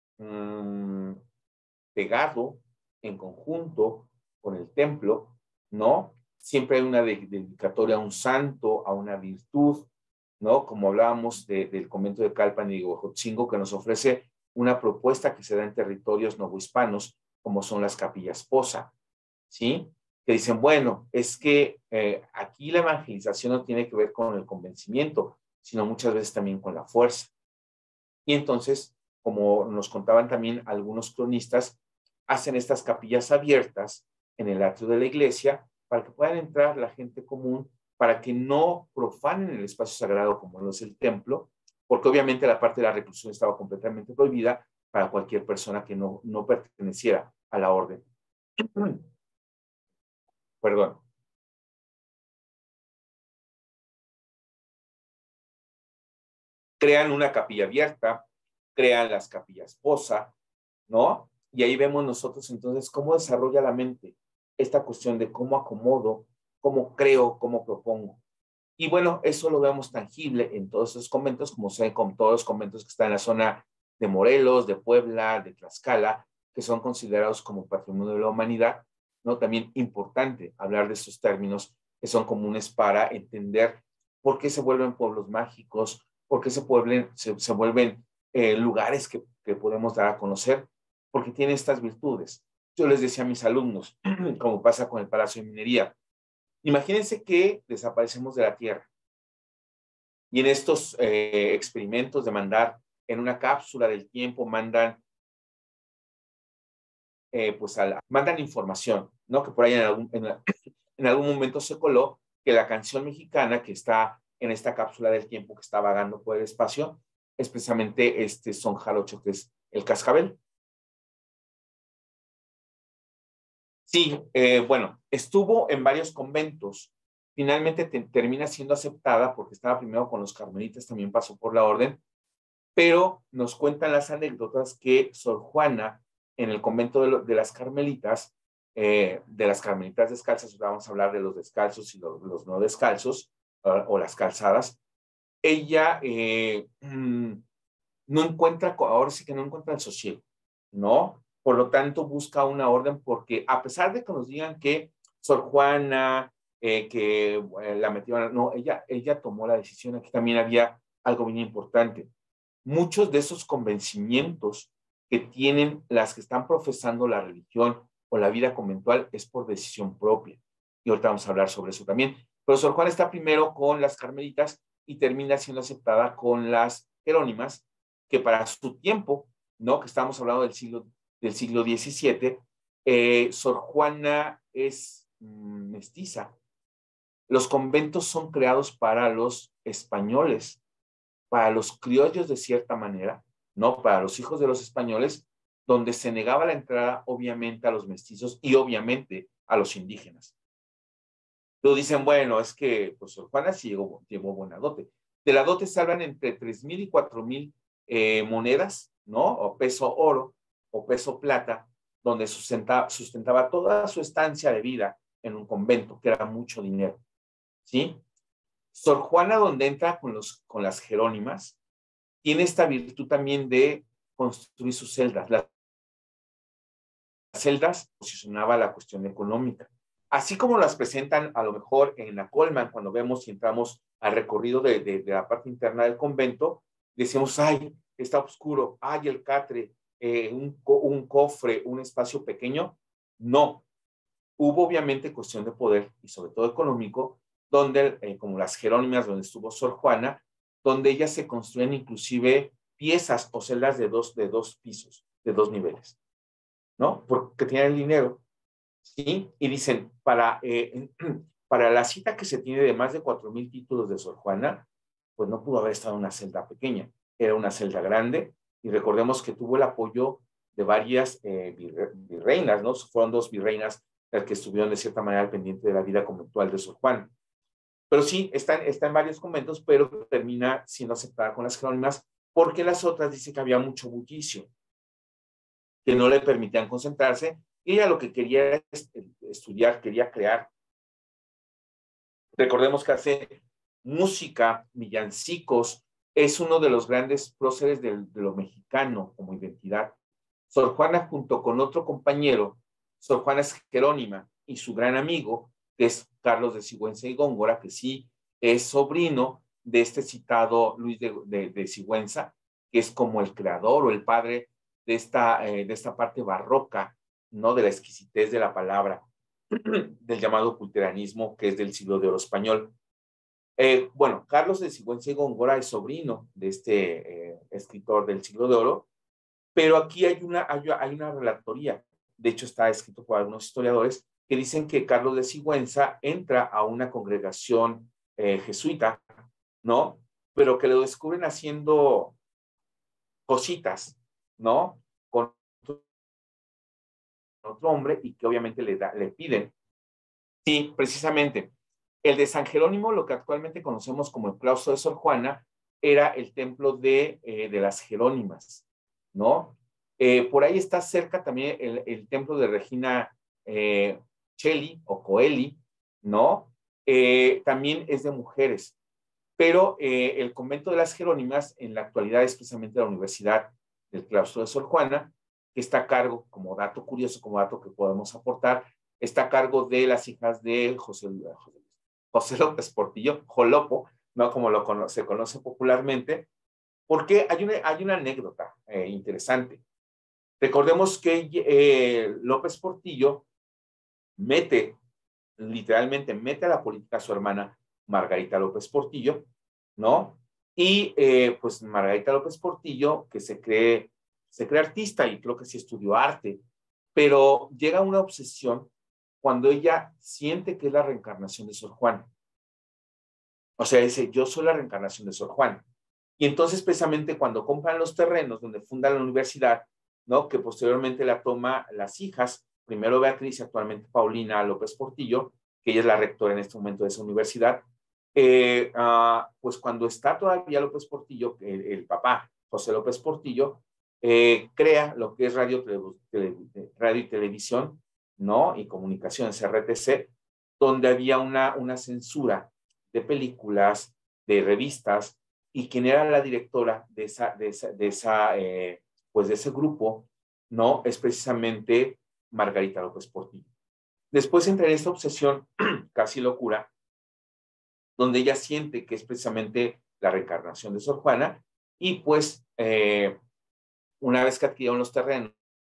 pegado en conjunto con el templo, ¿no? Siempre hay una dedicatoria a un santo, a una virtud, ¿no? Como hablábamos del convento de Calpan y Huejotzingo, que nos ofrece una propuesta que se da en territorios novohispanos, como son las capillas Poza, ¿sí? Que dicen, bueno, es que aquí la evangelización no tiene que ver con el convencimiento, sino muchas veces también con la fuerza. Y entonces, como nos contaban también algunos cronistas, hacen estas capillas abiertas en el atrio de la iglesia para que puedan entrar la gente común, para que no profanen el espacio sagrado como lo es el templo, porque obviamente la parte de la reclusión estaba completamente prohibida para cualquier persona que no perteneciera a la orden. Perdón. Crean una capilla abierta, crean las capillas Poza, ¿no? Y ahí vemos nosotros entonces cómo desarrolla la mente esta cuestión de cómo acomodo, cómo creo, cómo propongo. Y bueno, eso lo vemos tangible en todos esos conventos, como se con todos los conventos que están en la zona de Morelos, de Puebla, de Tlaxcala, que son considerados como patrimonio de la humanidad, ¿no? También importante hablar de estos términos que son comunes para entender por qué se vuelven pueblos mágicos, por qué se vuelven lugares que podemos dar a conocer, porque tienen estas virtudes. Yo les decía a mis alumnos, como pasa con el Palacio de Minería, imagínense que desaparecemos de la Tierra y en estos experimentos de mandar en una cápsula del tiempo, mandan información, ¿no? Que por ahí en algún momento se coló que la canción mexicana que está en esta cápsula del tiempo que está vagando por el espacio es precisamente este son jarocho que es el cascabel. Sí, bueno, estuvo en varios conventos. Finalmente termina siendo aceptada porque estaba primero con los carmelitas, también pasó por la orden, pero nos cuentan las anécdotas que Sor Juana, en el convento de las carmelitas descalzas, vamos a hablar de los descalzos y los no descalzos, o las calzadas, ella no encuentra, ahora sí que no encuentra el sosiego, ¿no? Por lo tanto, busca una orden porque a pesar de que nos digan que Sor Juana, que la metieron, no, ella tomó la decisión. Aquí también había algo bien importante. Muchos de esos convencimientos que tienen las que están profesando la religión o la vida conventual es por decisión propia. Y ahorita vamos a hablar sobre eso también. Pero Sor Juana está primero con las carmelitas y termina siendo aceptada con las jerónimas, que para su tiempo, ¿no? Que estamos hablando del siglo XVII, Sor Juana es mestiza. Los conventos son creados para los españoles, para los criollos de cierta manera, ¿no? Para los hijos de los españoles, donde se negaba la entrada obviamente a los mestizos y obviamente a los indígenas. Luego dicen, bueno, es que pues Sor Juana sí llevó buena dote. De la dote salvan entre 3,000 y 4,000 monedas, ¿no? O peso oro o peso plata, donde sustentaba toda su estancia de vida en un convento, que era mucho dinero, ¿sí? Sor Juana, donde entra con las jerónimas, tiene esta virtud también de construir sus celdas. Las celdas posicionaba la cuestión económica. Así como las presentan a lo mejor en la Colman, cuando vemos y entramos al recorrido de la parte interna del convento, decimos, ay, está oscuro, ay, el catre, un cofre, un espacio pequeño. No, hubo obviamente cuestión de poder y sobre todo económico, donde, como las Jerónimas, donde estuvo Sor Juana, donde ellas se construyen inclusive piezas o celdas de dos pisos, de 2 niveles, ¿no? Porque tienen el dinero, ¿sí? Y dicen, para la cita que se tiene de más de 4,000 títulos de Sor Juana, pues no pudo haber estado en una celda pequeña, era una celda grande, y recordemos que tuvo el apoyo de varias virreinas, ¿no? Fueron 2 virreinas las que estuvieron de cierta manera al pendiente de la vida conventual de Sor Juana. Pero sí, está en varios conventos, pero termina siendo aceptada con las jerónimas porque las otras dicen que había mucho bullicio, que no le permitían concentrarse, y ella lo que quería era estudiar, quería crear. Recordemos que hace música, villancicos, es uno de los grandes próceres de lo mexicano como identidad. Sor Juana, junto con otro compañero, Sor Juana es jerónima, y su gran amigo, que es Carlos de Sigüenza y Góngora, que sí es sobrino de este citado Luis de Sigüenza, que es como el creador o el padre de esta parte barroca, ¿no? De la exquisitez de la palabra, del llamado culteranismo, que es del siglo de oro español. Bueno, Carlos de Sigüenza y Góngora es sobrino de este escritor del siglo de oro, pero aquí hay una relatoría. De hecho, está escrito por algunos historiadores que dicen que Carlos de Sigüenza entra a una congregación jesuita, ¿no? Pero que lo descubren haciendo cositas, ¿no? Con otro hombre, y que obviamente le piden. Sí, precisamente. El de San Jerónimo, lo que actualmente conocemos como el claustro de Sor Juana, era el templo de las Jerónimas, ¿no? Por ahí está cerca también el templo de Regina Cheli o Coeli, ¿no? También es de mujeres, pero el convento de las Jerónimas en la actualidad es precisamente la Universidad del Claustro de Sor Juana, que está a cargo, como dato curioso, como dato que podemos aportar, está a cargo de las hijas de José López Portillo, Jolopo, ¿no? Como se conoce popularmente, porque hay una anécdota interesante. Recordemos que López Portillo literalmente mete a la política a su hermana Margarita López Portillo, ¿no? Y pues Margarita López Portillo, que se cree artista y creo que sí estudió arte, pero llega una obsesión cuando ella siente que es la reencarnación de Sor Juana. O sea, dice, yo soy la reencarnación de Sor Juana. Y entonces, precisamente cuando compran los terrenos donde fundan la universidad, ¿no? Que posteriormente la toma las hijas, primero Beatriz y actualmente Paulina López Portillo, que ella es la rectora en este momento de esa universidad, pues cuando está todavía López Portillo, el papá, José López Portillo, crea lo que es radio y televisión, ¿no? Y comunicaciones, RTC, donde había una censura de películas, de revistas, y quien era la directora pues de ese grupo, ¿no? Es precisamente Margarita López Portillo. Después entra en esta obsesión casi locura, donde ella siente que es precisamente la reencarnación de Sor Juana, y pues una vez que adquirieron los terrenos,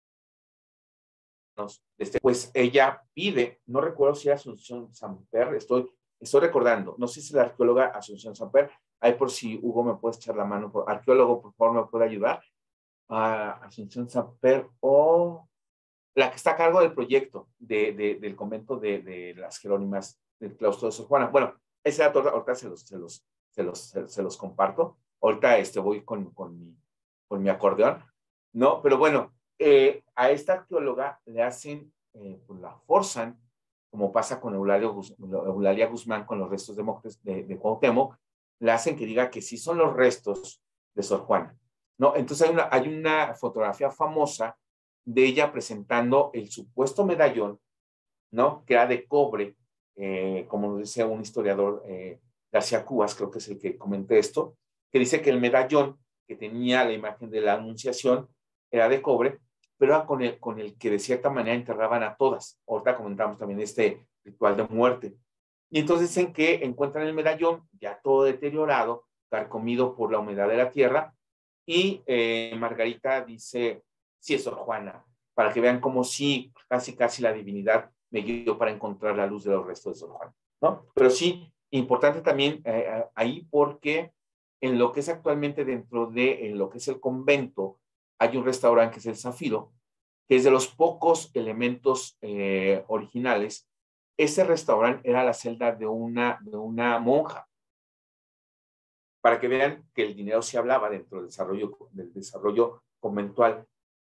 pues ella pide, no recuerdo si era Asunción Samper, estoy recordando, no sé si es la arqueóloga Asunción Samper, ahí por si Hugo me puedes echar la mano, arqueólogo, por favor, me puede ayudar, Asunción Samper o la que está a cargo del proyecto del convento de las Jerónimas del claustro de Sor Juana. Bueno, ese dato ahorita se los comparto. Ahorita voy con mi acordeón, ¿no? Pero bueno, a esta arqueóloga le hacen, pues la forzan, como pasa con Eulalia Guzmán con los restos de Cuauhtémoc, le hacen que diga que sí son los restos de Sor Juana, ¿no? Entonces hay una fotografía famosa de ella presentando el supuesto medallón, ¿no? Que era de cobre, como nos dice un historiador, García Cubas, creo que es el que comenté esto, que dice que el medallón que tenía la imagen de la Anunciación era de cobre, pero era con el que de cierta manera enterraban a todas. Ahorita comentamos también este ritual de muerte. Y entonces dicen que encuentran el medallón ya todo deteriorado, carcomido por la humedad de la tierra, y Margarita dice, sí es Sor Juana, para que vean cómo sí, casi la divinidad me guió para encontrar la luz de los restos de Sor Juana, ¿no? Pero sí, importante también ahí porque en lo que es actualmente dentro de lo que es el convento, hay un restaurante que es el Zafiro, que es de los pocos elementos originales. Ese restaurante era la celda de una monja, para que vean que el dinero se hablaba dentro del desarrollo conventual.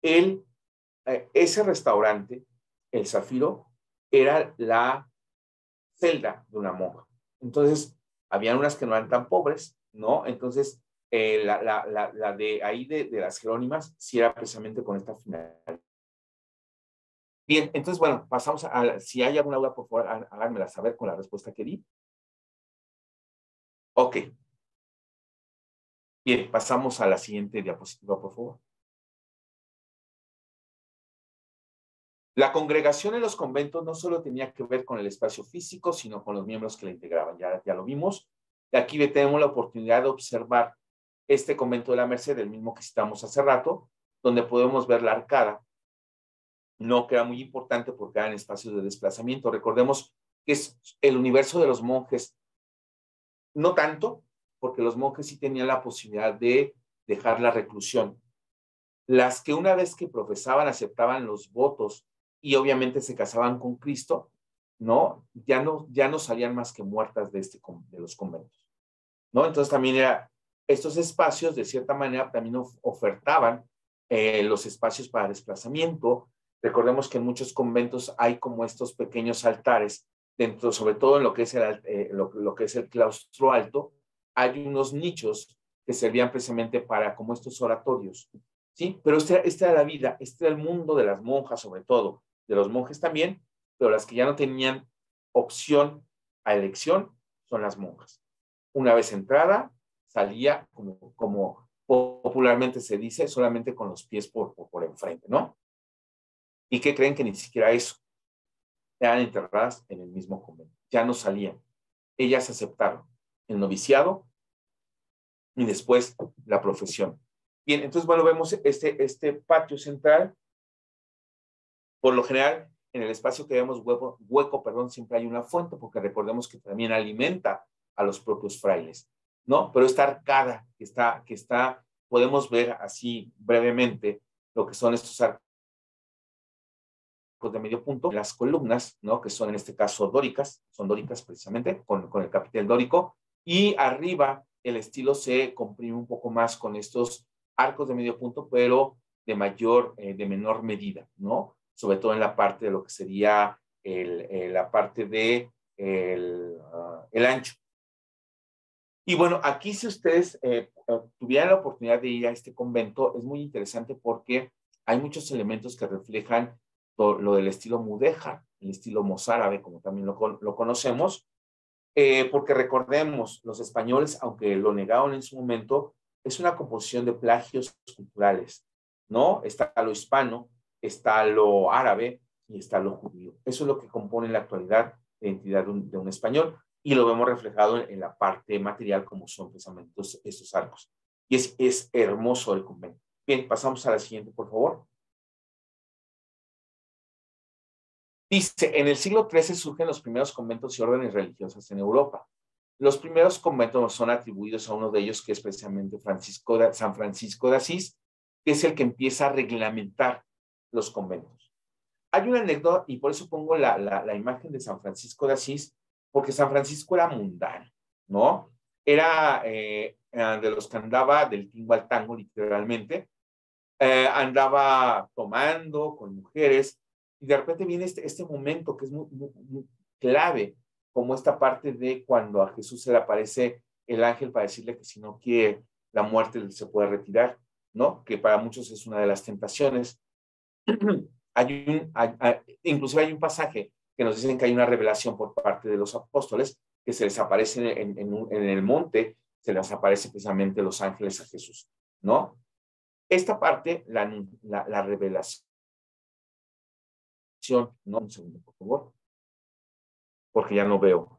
Ese restaurante, el Zafiro, era la celda de una monja. Entonces, habían unas que no eran tan pobres, ¿no? Entonces, la de ahí de las Jerónimas, sí era precisamente con esta finalidad. Bien, entonces, bueno, pasamos si hay alguna duda, por favor, háganmela saber con la respuesta que di. Ok. Bien, pasamos a la siguiente diapositiva, por favor. La congregación en los conventos no solo tenía que ver con el espacio físico, sino con los miembros que la integraban. Ya lo vimos. Y aquí tenemos la oportunidad de observar este convento de la Merced, el mismo que citamos hace rato, donde podemos ver la arcada, no, que era muy importante porque eran espacios de desplazamiento. Recordemos que es el universo de los monjes, no tanto, porque los monjes sí tenían la posibilidad de dejar la reclusión. Las que una vez que profesaban, aceptaban los votos y obviamente se casaban con Cristo, ¿no? Ya no salían más que muertas de los conventos, ¿no? Entonces también estos espacios, de cierta manera, también ofertaban los espacios para desplazamiento. Recordemos que en muchos conventos hay como estos pequeños altares, dentro, sobre todo en lo que es lo que es el claustro alto, hay unos nichos que servían precisamente para como estos oratorios, ¿sí? Pero esta era la vida, este era el mundo de las monjas, sobre todo, de los monjes también, pero las que ya no tenían opción a elección son las monjas. Una vez entrada, salía, como popularmente se dice, solamente con los pies por enfrente, ¿no? ¿Y qué creen? Que ni siquiera eso? Eran enterradas en el mismo convento. Ya no salían. Ellas aceptaron el noviciado y después la profesión. Bien, entonces, bueno, vemos este patio central. Por lo general, en el espacio que vemos hueco, siempre hay una fuente, porque recordemos que también alimenta a los propios frailes, ¿no? Pero esta arcada que está, podemos ver así brevemente lo que son estos arcos de medio punto, las columnas, ¿no? Que son en este caso dóricas, son dóricas precisamente, con el capitel dórico, y arriba el estilo se comprime un poco más con estos arcos de medio punto, pero de menor medida, ¿no? Sobre todo en la parte de lo que sería la parte de el ancho. Y bueno, aquí si ustedes tuvieran la oportunidad de ir a este convento, es muy interesante porque hay muchos elementos que reflejan lo del estilo mudéjar, el estilo mozárabe, como también lo conocemos, Porque recordemos, los españoles, aunque lo negaron en su momento, es una composición de plagios culturales, ¿no? Está lo hispano, está lo árabe y está lo judío. Eso es lo que compone en la actualidad la identidad de un español y lo vemos reflejado en la parte material como son precisamente estos arcos. Y es hermoso el convento. Bien, pasamos a la siguiente, por favor. Dice, en el siglo XIII surgen los primeros conventos y órdenes religiosas en Europa. Los primeros conventos son atribuidos a uno de ellos, que es precisamente San Francisco de Asís, que es el que empieza a reglamentar los conventos. Hay una anécdota, y por eso pongo la imagen de San Francisco de Asís, porque San Francisco era mundano, ¿no? Era de los que andaba del tingo al tango, literalmente. Andaba tomando con mujeres, y de repente viene este momento que es muy clave, como esta parte de cuando a Jesús se le aparece el ángel para decirle que si no quiere la muerte se puede retirar, ¿no? Que para muchos es una de las tentaciones. Inclusive hay un pasaje que nos dicen que hay una revelación por parte de los apóstoles, que se les aparece en el monte, se les aparece precisamente los ángeles a Jesús, ¿no? Esta parte, la revelación, ¿no? Un segundo, por favor, porque ya no veo.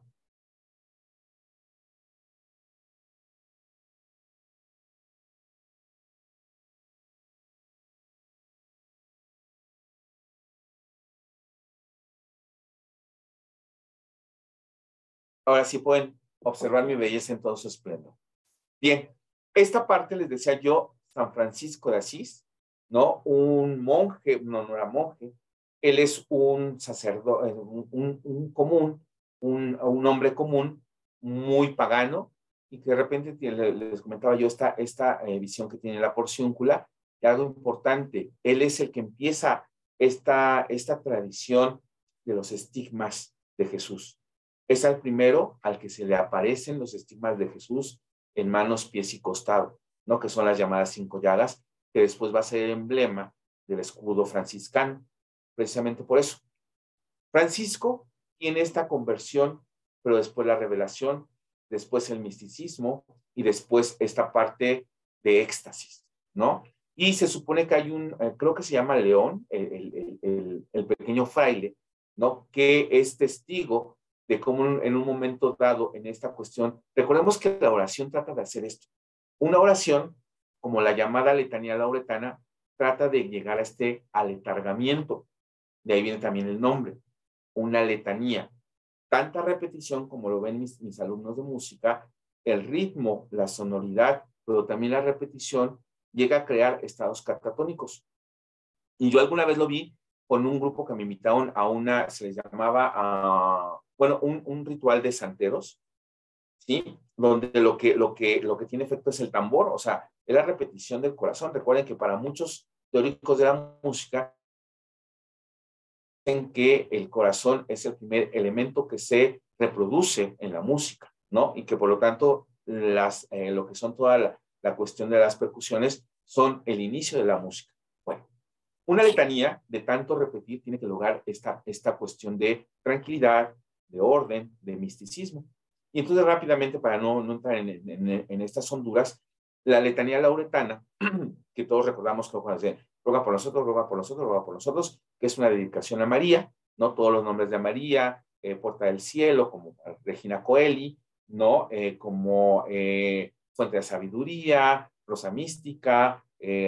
Ahora sí pueden observar mi belleza en todo su esplendor. Bien, esta parte les decía yo, San Francisco de Asís, ¿no? Un monje, no era monje, él es un sacerdote, un común, un hombre común, muy pagano, y que de repente les comentaba yo esta visión que tiene la porciúncula, y algo importante, él es el que empieza esta tradición de los estigmas de Jesús. Es el primero al que se le aparecen los estigmas de Jesús en manos, pies y costado, ¿no? Que son las llamadas 5 llagas, que después va a ser el emblema del escudo franciscano, precisamente por eso. Francisco tiene esta conversión, pero después la revelación, después el misticismo y después esta parte de éxtasis, ¿no? Y se supone que hay creo que se llama León, el pequeño fraile, ¿no? Que es testigo de cómo en un momento dado en esta cuestión, recordemos que la oración trata de hacer esto. Una oración, como la llamada letanía lauretana, trata de llegar a este aletargamiento. De ahí viene también el nombre, una letanía. Tanta repetición como lo ven mis alumnos de música, el ritmo, la sonoridad, pero también la repetición llega a crear estados catatónicos. Y yo alguna vez lo vi con un grupo que me invitaron a se les llamaba, bueno, un ritual de santeros, ¿sí? Donde lo que tiene efecto es el tambor, o sea, es la repetición del corazón. Recuerden que para muchos teóricos de la música, dicen que el corazón es el primer elemento que se reproduce en la música, ¿no? Y que por lo tanto lo que son toda la cuestión de las percusiones son el inicio de la música. Bueno, una letanía de tanto repetir tiene que lograr esta cuestión de tranquilidad, de orden, de misticismo. Y entonces rápidamente, para no entrar en estas honduras, la letanía lauretana, que todos recordamos que cuando se ruega por nosotros, ruega por nosotros, ruega por nosotros, que es una dedicación a María, ¿no? Todos los nombres de María, Puerta del Cielo, como Regina Coeli, ¿no? Como Fuente de Sabiduría, Rosa Mística,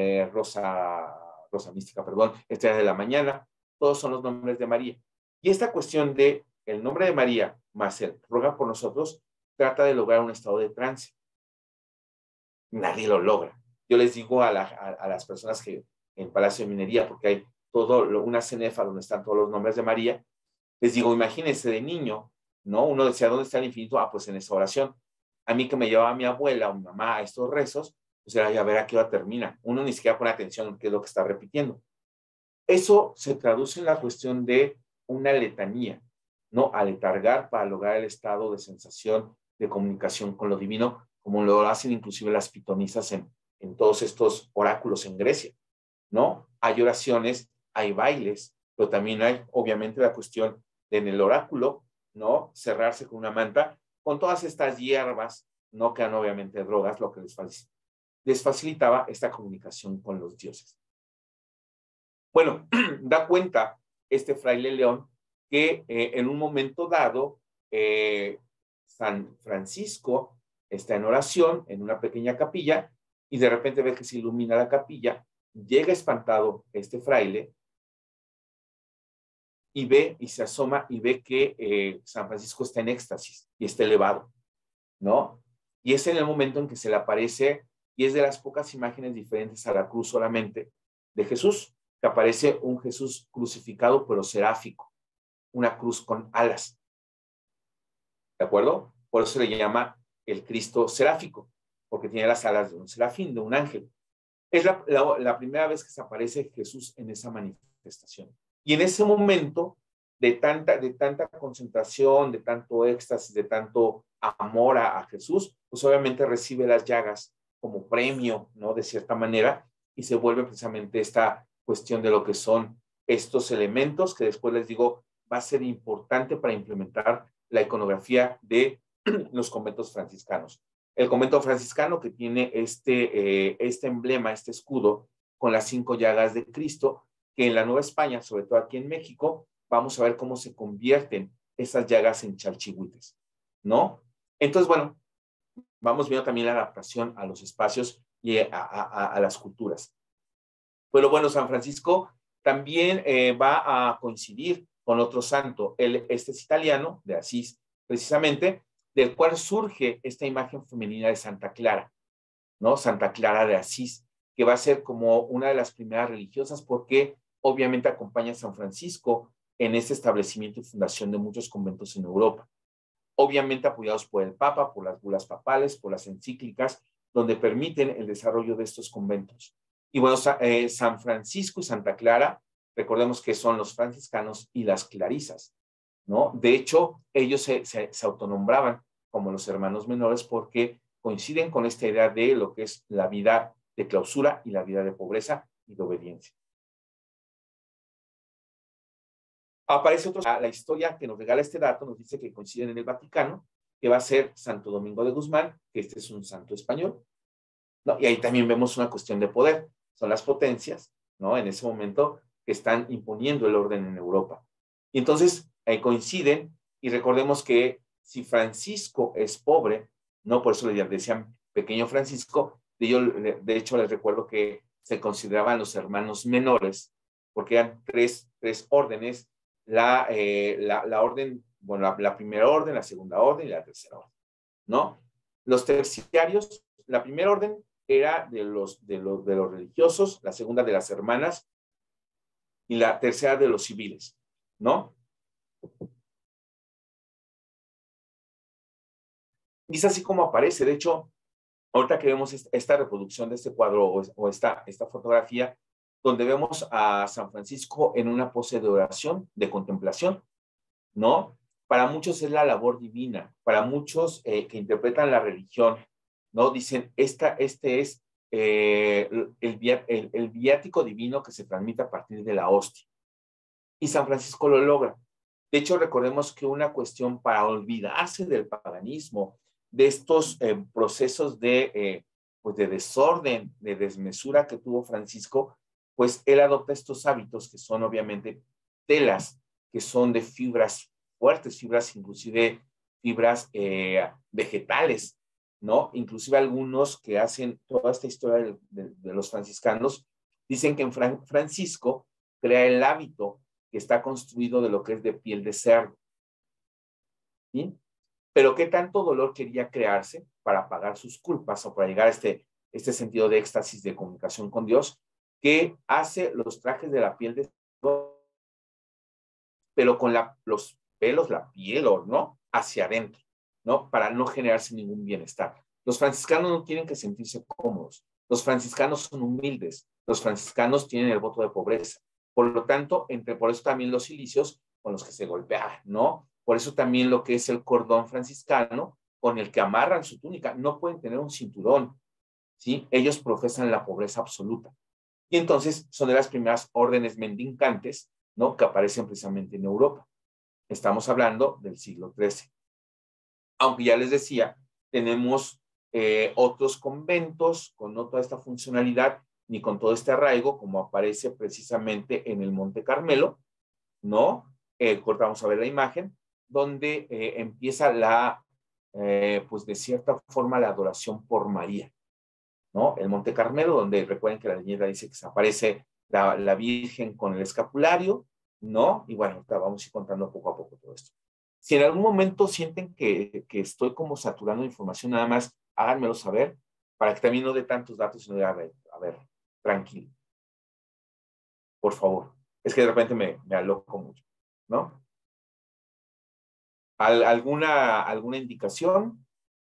Rosa Mística, perdón, Estrella de la Mañana, todos son los nombres de María. Y esta cuestión de el nombre de María más el ruega por nosotros trata de lograr un estado de trance. Nadie lo logra. Yo les digo a las personas que en Palacio de Minería, porque hay una cenefa donde están todos los nombres de María, les digo, imagínense de niño, ¿no? Uno decía, ¿dónde está el infinito? Ah, pues en esa oración. A mí que me llevaba mi abuela o mi mamá a estos rezos, pues era a ver a qué hora termina. Uno ni siquiera pone atención en qué es lo que está repitiendo. Eso se traduce en la cuestión de una letanía, ¿no? Aletargar para lograr el estado de sensación de comunicación con lo divino, como lo hacen inclusive las pitonisas en todos estos oráculos en Grecia, ¿no? Hay oraciones, hay bailes, pero también hay, obviamente, la cuestión de en el oráculo, ¿no? Cerrarse con una manta con todas estas hierbas, no que eran obviamente drogas, lo que les facilitaba esta comunicación con los dioses. Bueno, da cuenta este fraile León que en un momento dado, San Francisco está en oración en una pequeña capilla y de repente ve que se ilumina la capilla, llega espantado este fraile y ve y se asoma y ve que San Francisco está en éxtasis y está elevado, ¿no? Y es en el momento en que se le aparece, y es de las pocas imágenes diferentes a la cruz solamente de Jesús, que aparece un Jesús crucificado pero seráfico, una cruz con alas, ¿de acuerdo? Por eso se le llama el Cristo seráfico, porque tiene las alas de un serafín, de un ángel. Es la primera vez que se aparece Jesús en esa manifestación. Y en ese momento de tanta concentración, de tanto éxtasis, de tanto amor a Jesús, pues obviamente recibe las llagas como premio, ¿no? De cierta manera, y se vuelve precisamente esta cuestión de lo que son estos elementos que después les digo va a ser importante para implementar la iconografía de los conventos franciscanos. El convento franciscano que tiene este emblema, este escudo con las 5 llagas de Cristo, que en la Nueva España, sobre todo aquí en México, vamos a ver cómo se convierten esas llagas en chalchihuites, ¿no? Entonces, bueno, vamos viendo también la adaptación a los espacios y a las culturas. Pero bueno, San Francisco también va a coincidir con otro santo, este es italiano, de Asís, precisamente, del cual surge esta imagen femenina de Santa Clara, ¿no? Santa Clara de Asís, que va a ser como una de las primeras religiosas porque obviamente acompaña a San Francisco en este establecimiento y fundación de muchos conventos en Europa. Obviamente apoyados por el Papa, por las bulas papales, por las encíclicas, donde permiten el desarrollo de estos conventos. Y bueno, San Francisco y Santa Clara, recordemos que son los franciscanos y las clarisas, ¿no? De hecho, ellos se autonombraban como los hermanos menores porque coinciden con esta idea de lo que es la vida de clausura y la vida de pobreza y de obediencia. Aparece la historia que nos regala este dato, nos dice que coinciden en el Vaticano, que va a ser Santo Domingo de Guzmán, que este es un santo español, ¿no? Y ahí también vemos una cuestión de poder, son las potencias, ¿no? En ese momento que están imponiendo el orden en Europa. Y entonces coinciden, y recordemos que si Francisco es pobre, ¿no? Por eso le decían pequeño Francisco, de hecho les recuerdo que se consideraban los hermanos menores, porque eran tres órdenes, la orden, bueno, la primera orden, la segunda orden y la tercera orden, ¿no? Los terciarios, la primera orden era de los religiosos, la segunda de las hermanas y la tercera de los civiles, ¿no? Y es así como aparece. De hecho, ahorita que vemos esta reproducción de este cuadro o esta fotografía, donde vemos a San Francisco en una pose de oración, de contemplación, ¿no? Para muchos es la labor divina, para muchos que interpretan la religión, ¿no? Dicen, este es el viático divino que se transmite a partir de la hostia. Y San Francisco lo logra. De hecho, recordemos que una cuestión para olvidarse del paganismo, de estos procesos pues de desorden, de desmesura que tuvo Francisco, pues él adopta estos hábitos que son obviamente telas, que son de fibras fuertes, fibras inclusive fibras vegetales, ¿no? Inclusive algunos que hacen toda esta historia de los franciscanos, dicen que en Francisco crea el hábito que está construido de lo que es de piel de cerdo, ¿sí? Pero qué tanto dolor quería crearse para pagar sus culpas o para llegar a este sentido de éxtasis de comunicación con Dios, que hace los trajes de la piel de cerdo, pero con los pelos, la piel, ¿no? Hacia adentro, ¿no? Para no generarse ningún bienestar. Los franciscanos no tienen que sentirse cómodos. Los franciscanos son humildes. Los franciscanos tienen el voto de pobreza. Por lo tanto, por eso también los cilicios con los que se golpeaban, ¿no? Por eso también lo que es el cordón franciscano con el que amarran su túnica. No pueden tener un cinturón, ¿sí? Ellos profesan la pobreza absoluta. Y entonces son de las primeras órdenes mendicantes, ¿no? Que aparecen precisamente en Europa. Estamos hablando del siglo XIII. aunque ya les decía, tenemos otros conventos con no toda esta funcionalidad ni con todo este arraigo, como aparece precisamente en el Monte Carmelo, ¿no? Ahorita vamos a ver la imagen, donde empieza pues de cierta forma la adoración por María, ¿no? El Monte Carmelo, donde recuerden que la leyenda dice que se aparece la Virgen con el escapulario, ¿no? Y bueno, ahorita vamos a ir contando poco a poco todo esto. Si en algún momento sienten que estoy como saturando de información, nada más háganmelo saber para que también no dé tantos datos y no diga, a ver, tranquilo, por favor. Es que de repente me aloco mucho, ¿no? ¿Alguna indicación?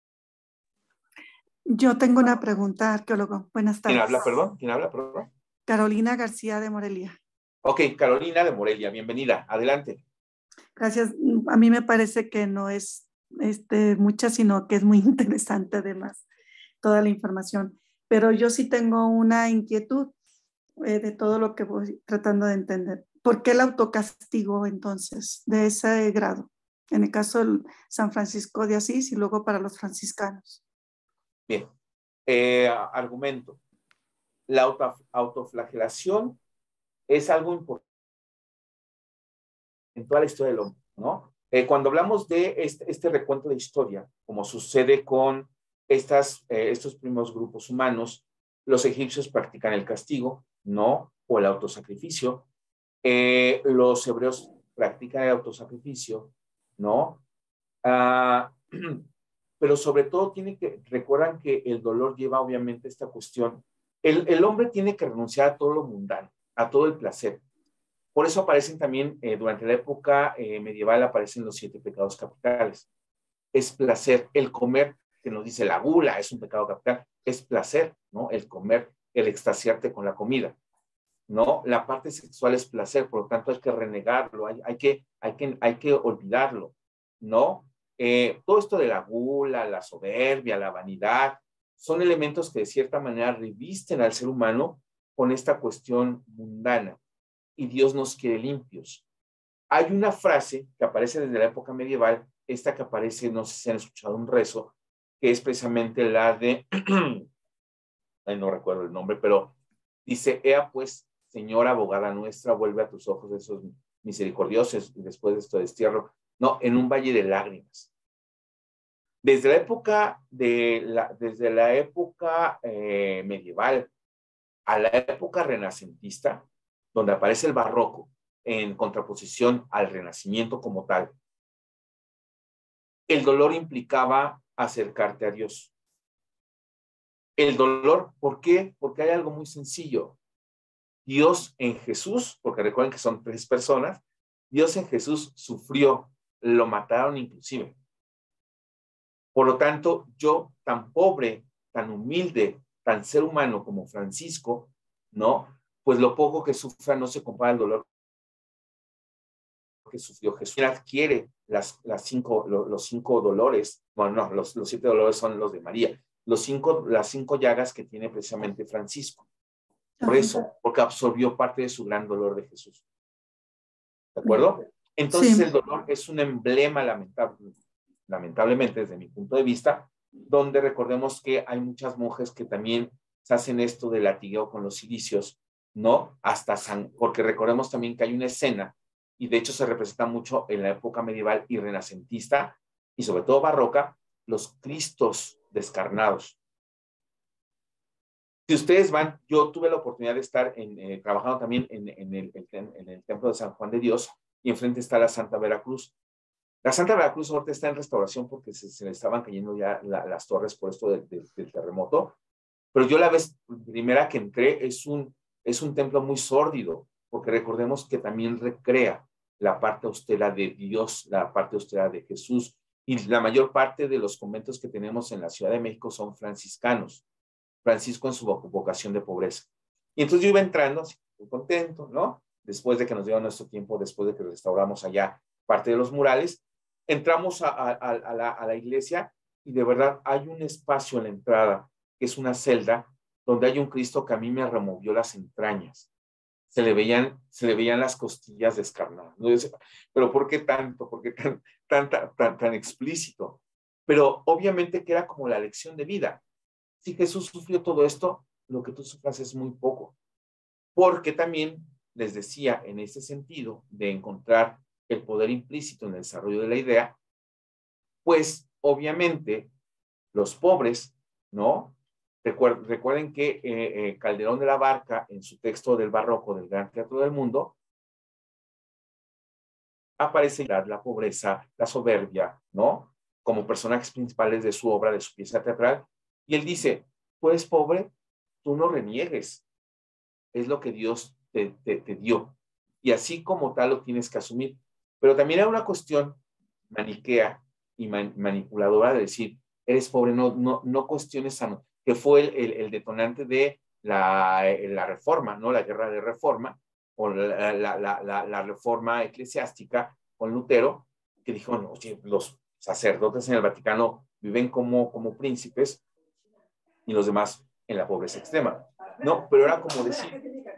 Yo tengo una pregunta, arqueólogo. Buenas ¿Quién tardes. habla, perdón? ¿Quién habla, perdón? Carolina García de Morelia. Ok, Carolina de Morelia, bienvenida. Adelante. Gracias. A mí me parece que no es mucha, sino que es muy interesante además toda la información. Pero yo sí tengo una inquietud de todo lo que voy tratando de entender. ¿Por qué el autocastigo entonces de ese grado? En el caso del San Francisco de Asís y luego para los franciscanos. Bien. Argumento. La autoflagelación es algo importante en toda la historia del hombre, ¿no? Cuando hablamos de este recuento de historia, como sucede con estos primeros grupos humanos, los egipcios practican el castigo, ¿no? O el autosacrificio. Los hebreos practican el autosacrificio, ¿no? Ah, pero sobre todo recuerdan que el dolor lleva obviamente esta cuestión. El hombre tiene que renunciar a todo lo mundano, a todo el placer. Por eso aparecen también, durante la época medieval, aparecen los 7 pecados capitales. Es placer, el comer, que nos dice la gula, es un pecado capital, es placer, ¿no? El comer, el extasiarte con la comida, ¿no? La parte sexual es placer, por lo tanto hay que renegarlo, hay que olvidarlo, ¿no? Todo esto de la gula, la soberbia, la vanidad, son elementos que de cierta manera revisten al ser humano con esta cuestión mundana y Dios nos quiere limpios. Hay una frase que aparece desde la época medieval, esta que aparece, no sé si han escuchado un rezo, que es precisamente la de, ay, no recuerdo el nombre, pero dice, ea pues, Señora abogada nuestra, vuelve a tus ojos esos misericordiosos y después de esto destierro, no, en un valle de lágrimas. Desde la época medieval a la época renacentista, donde aparece el barroco en contraposición al renacimiento como tal, el dolor implicaba acercarte a Dios. El dolor, ¿por qué? Porque hay algo muy sencillo. Dios en Jesús, porque recuerden que son 3 personas, Dios en Jesús sufrió, lo mataron inclusive. Por lo tanto, yo tan pobre, tan humilde, tan ser humano como Francisco, ¿no? Pues lo poco que sufra no se compara al dolor que sufrió Jesús. Él adquiere los 5 dolores, bueno, no, los 7 dolores son los de María, las 5 llagas que tiene precisamente Francisco. Por eso, porque absorbió parte de su gran dolor de Jesús. ¿De acuerdo? Entonces Sí. el dolor es un emblema lamentablemente desde mi punto de vista, donde recordemos que hay muchas monjas que también se hacen esto de latigueo con los cilicios, ¿no? Porque recordemos también que hay una escena, y de hecho se representa mucho en la época medieval y renacentista, y sobre todo barroca, los Cristos descarnados. Si ustedes van, yo tuve la oportunidad de estar trabajando también en el Templo de San Juan de Dios, y enfrente está la Santa Veracruz. La Santa Veracruz ahorita está en restauración porque se le estaban cayendo ya las torres por esto del terremoto, pero yo la vez primera que entré es un templo muy sórdido, porque recordemos que también recrea la parte austera de Dios, la parte austera de Jesús, y la mayor parte de los conventos que tenemos en la Ciudad de México son franciscanos, Francisco en su vocación de pobreza. Y entonces yo iba entrando, así, muy contento, ¿no? Después de que nos dieron nuestro tiempo, después de que restauramos allá parte de los murales, entramos a la iglesia y de verdad hay un espacio en la entrada, que es una celda, donde hay un Cristo que a mí me removió las entrañas. Se le veían las costillas descarnadas. ¿No? Pero ¿por qué tanto? ¿Por qué tan explícito? pero obviamente que era como la lección de vida. Si Jesús sufrió todo esto, lo que tú sufras es muy poco, porque también les decía en ese sentido de encontrar el poder implícito en el desarrollo de la idea, pues obviamente los pobres, ¿no? Recuerden que Calderón de la Barca, en su texto del Barroco, del Gran Teatro del Mundo, aparece la pobreza, la soberbia, ¿no? Como personajes principales de su obra, de su pieza teatral. Y él dice, tú eres pobre, tú no reniegues, es lo que Dios te dio. Y así como tal lo tienes que asumir. Pero también hay una cuestión maniquea y manipuladora de decir, eres pobre, no cuestiones sano, que fue el detonante de la reforma, ¿no? La guerra de reforma, o la reforma eclesiástica con Lutero, que dijo, no, oye, los sacerdotes en el Vaticano viven como príncipes y los demás en la pobreza extrema. No, pero era como decir,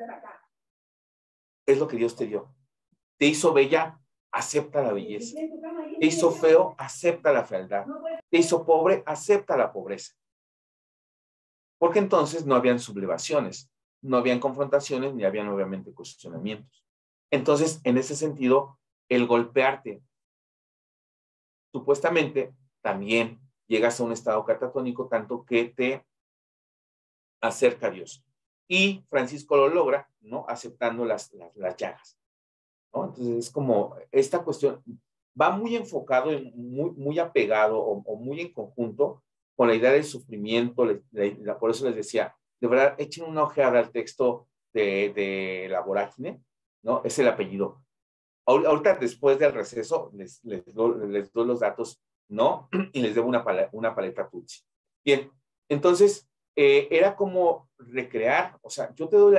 es lo que Dios te dio. Te hizo bella, acepta la belleza. Te hizo feo, acepta la fealdad. Te hizo pobre, acepta la pobreza. Porque entonces no habían sublevaciones, no habían confrontaciones, ni habían obviamente cuestionamientos. Entonces, en ese sentido, el golpearte, supuestamente, también llegas a un estado catatónico, tanto que te acerca a Dios. Y Francisco lo logra, ¿no? Aceptando las llagas, ¿no? Entonces, es como esta cuestión va muy enfocado, muy apegado o muy en conjunto con la idea del sufrimiento. Por eso les decía, de verdad, echen una ojeada al texto de La Vorágine, ¿no? Es el apellido. Ahorita, después del receso, les doy los datos, ¿no? Y les debo una paleta Tutsi. Bien, entonces, era como recrear, o sea,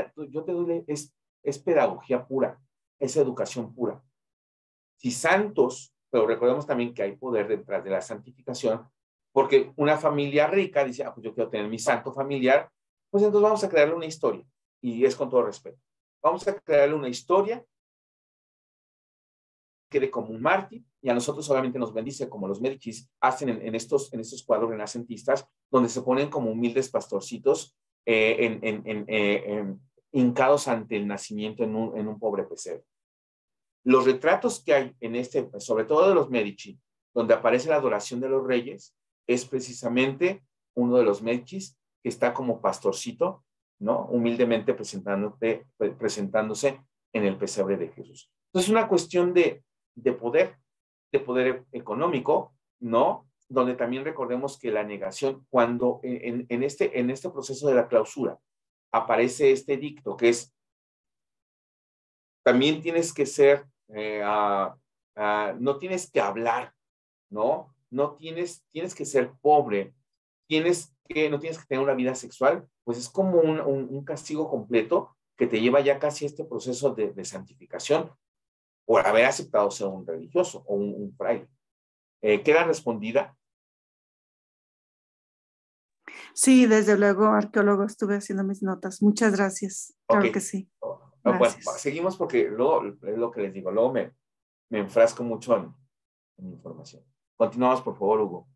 es pedagogía pura, es educación pura. Si santos, pero recordemos también que hay poder detrás de la santificación, porque una familia rica dice, pues yo quiero tener mi santo familiar, pues entonces vamos a crearle una historia, y es con todo respeto. Vamos a crearle una historia que quede como un mártir, y a nosotros solamente nos bendice, como los Médicis hacen en estos cuadros renacentistas, donde se ponen como humildes pastorcitos hincados ante el nacimiento en un pobre pesebre. Los retratos que hay sobre todo de los Medici, donde aparece la adoración de los reyes, es precisamente uno de los Medicis que está como pastorcito, ¿no? Humildemente presentándose en el pesebre de Jesús. Entonces, es una cuestión de poder económico, ¿no? Donde también recordemos que la negación, cuando en este proceso de la clausura aparece este edicto que es, también tienes que ser, no tienes que hablar, ¿no? Tienes que ser pobre, no tienes que tener una vida sexual, pues es como un castigo completo que te lleva ya casi a este proceso de santificación por haber aceptado ser un religioso o un fraile. ¿Queda respondida? Sí, desde luego, arqueólogo, estuve haciendo mis notas. Muchas gracias. Claro que sí. Bueno, Gracias. seguimos porque luego es lo que les digo, luego me enfrasco mucho en información. Continuamos, por favor, Hugo.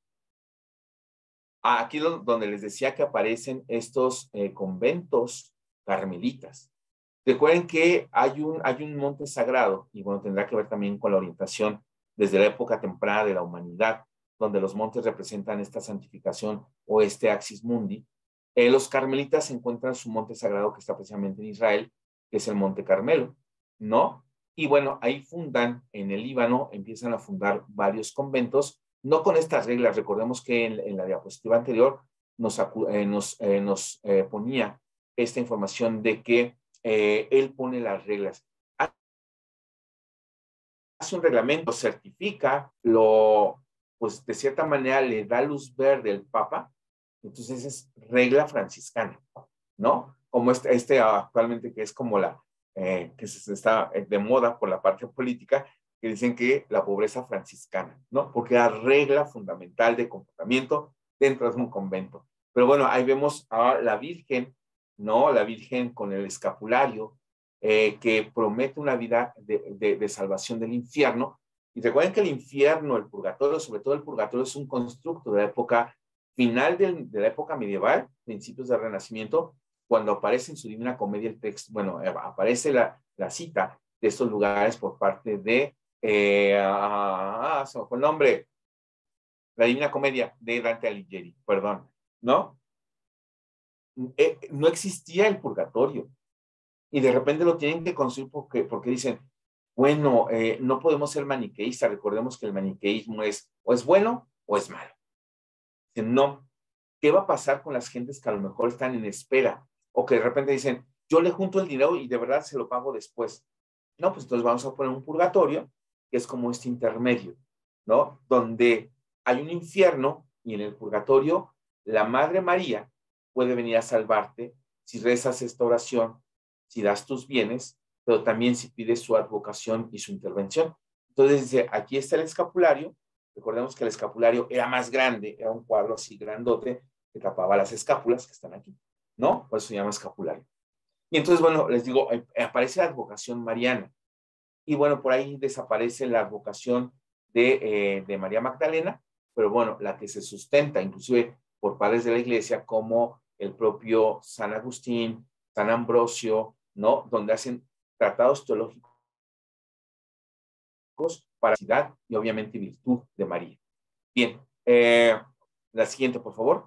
Aquí donde les decía que aparecen estos conventos carmelitas. Recuerden que hay un monte sagrado, y bueno, tendrá que ver también con la orientación desde la época temprana de la humanidad, donde los montes representan esta santificación o este axis mundi. Los carmelitas encuentran su monte sagrado que está precisamente en Israel, que es el Monte Carmelo, ¿no? Y bueno, ahí fundan en el Líbano, empiezan a fundar varios conventos, no con estas reglas. Recordemos que en la diapositiva anterior nos ponía esta información de que él pone las reglas. Hace un reglamento, certifica, pues de cierta manera le da luz verde al Papa, entonces es regla franciscana, ¿no? Como actualmente que es como que se está de moda por la parte política, que dicen que la pobreza franciscana, ¿no? Porque era regla fundamental de comportamiento dentro de un convento. Pero bueno, ahí vemos a la Virgen, ¿no? La Virgen con el escapulario, que promete una vida de salvación del infierno, Y recuerden que el infierno, el purgatorio, sobre todo el purgatorio, es un constructo de la época final de la época medieval, principios del Renacimiento, cuando aparece en su Divina Comedia el texto, bueno, aparece la cita de estos lugares por parte de, se me fue el nombre, la Divina Comedia de Dante Alighieri, perdón, ¿no? No existía el purgatorio y de repente lo tienen que construir porque dicen, bueno, no podemos ser maniqueístas, recordemos que el maniqueísmo es o es bueno o es malo. Dicen, no, ¿qué va a pasar con las gentes que a lo mejor están en espera? O que de repente dicen, yo le junto el dinero y de verdad se lo pago después. No, pues entonces vamos a poner un purgatorio, que es como este intermedio, ¿no? Donde hay un infierno y en el purgatorio la Madre María puede venir a salvarte si rezas esta oración, si das tus bienes, pero también si pides su advocación y su intervención. Entonces dice, aquí está el escapulario. Recordemos que el escapulario era más grande, era un cuadro así grandote que tapaba las escápulas que están aquí, ¿no? Por eso se llama escapulario. Y entonces, bueno, les digo, aparece la advocación mariana. Y bueno, por ahí desaparece la advocación de María Magdalena, pero bueno, la que se sustenta inclusive por padres de la iglesia como el propio San Agustín, San Ambrosio, ¿no? Donde hacen tratados teológicos para la ciudad y obviamente virtud de María. Bien, la siguiente, por favor.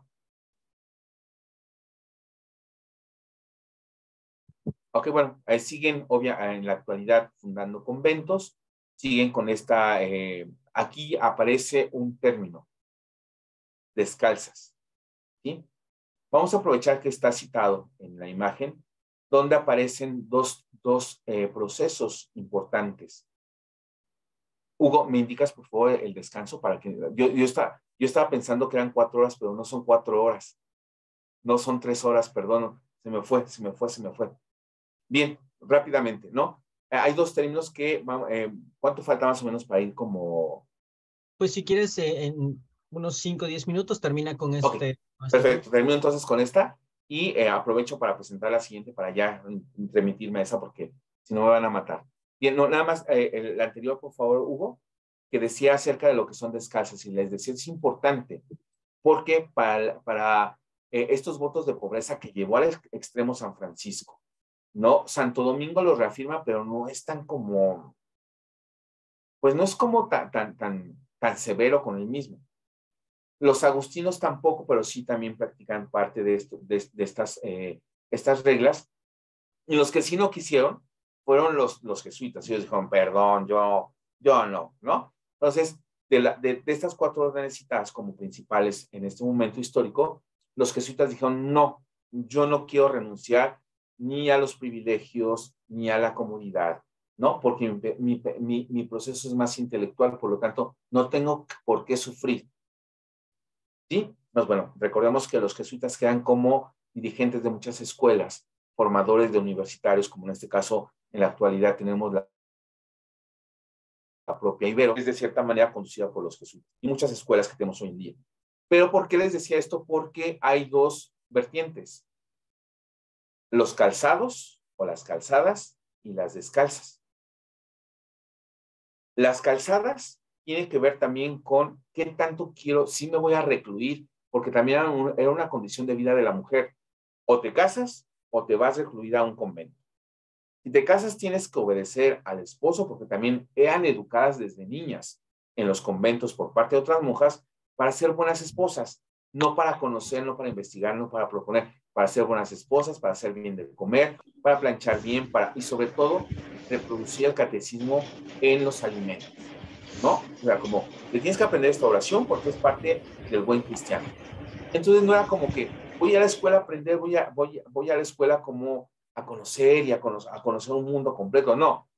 Ok, bueno, siguen en la actualidad fundando conventos, siguen con esta, aquí aparece un término, descalzas, ¿sí? Vamos a aprovechar que está citado en la imagen, donde aparecen dos procesos importantes. Hugo, ¿me indicas por favor el descanso para que yo estaba pensando que eran 4 horas, pero no son 4 horas, no son 3 horas, perdón, se me fue. Bien, rápidamente, ¿no? Hay dos términos que, ¿cuánto falta más o menos para ir como? Pues si quieres, en unos 5 o 10 minutos termina con Ok, este. perfecto, termino entonces con esta y aprovecho para presentar la siguiente para ya remitirme a esa porque si no me van a matar. Bien, no, nada más, el anterior, por favor, Hugo, que decía acerca de lo que son descalzas y les decía, es importante porque para estos votos de pobreza que llevó al extremo San Francisco, ¿no? Santo Domingo lo reafirma, pero no es tan como, pues no es como tan severo con el mismo. Los agustinos tampoco, pero sí también practican parte de, estas reglas. Y los que sí no quisieron fueron los jesuitas. Ellos dijeron, perdón, yo no, ¿no? Entonces, de estas 4 órdenes citadas como principales en este momento histórico, los jesuitas dijeron, no, yo no quiero renunciar ni a los privilegios, ni a la comodidad, ¿no? Porque mi proceso es más intelectual, por lo tanto, no tengo por qué sufrir. ¿Sí? Pues bueno, recordemos que los jesuitas quedan como dirigentes de muchas escuelas, formadores de universitarios, como en este caso, en la actualidad tenemos la propia Ibero, es de cierta manera conducida por los jesuitas, y muchas escuelas que tenemos hoy en día. Pero ¿por qué les decía esto? Porque hay dos vertientes, los calzados o las calzadas y las descalzas. Las calzadas tienen que ver también con qué tanto quiero, si me voy a recluir, porque también era una condición de vida de la mujer. O te casas o te vas recluida a un convento. Si te casas tienes que obedecer al esposo porque también eran educadas desde niñas en los conventos por parte de otras monjas para ser buenas esposas, no para conocer, no para investigar, no para proponer, para ser buenas esposas, para hacer bien de comer, para planchar bien, y sobre todo reproducir el catecismo en los alimentos, ¿no? O sea, como te tienes que aprender esta oración porque es parte del buen cristiano. Entonces no era como que voy a la escuela a aprender, voy a la escuela como a conocer y a conocer un mundo completo. No.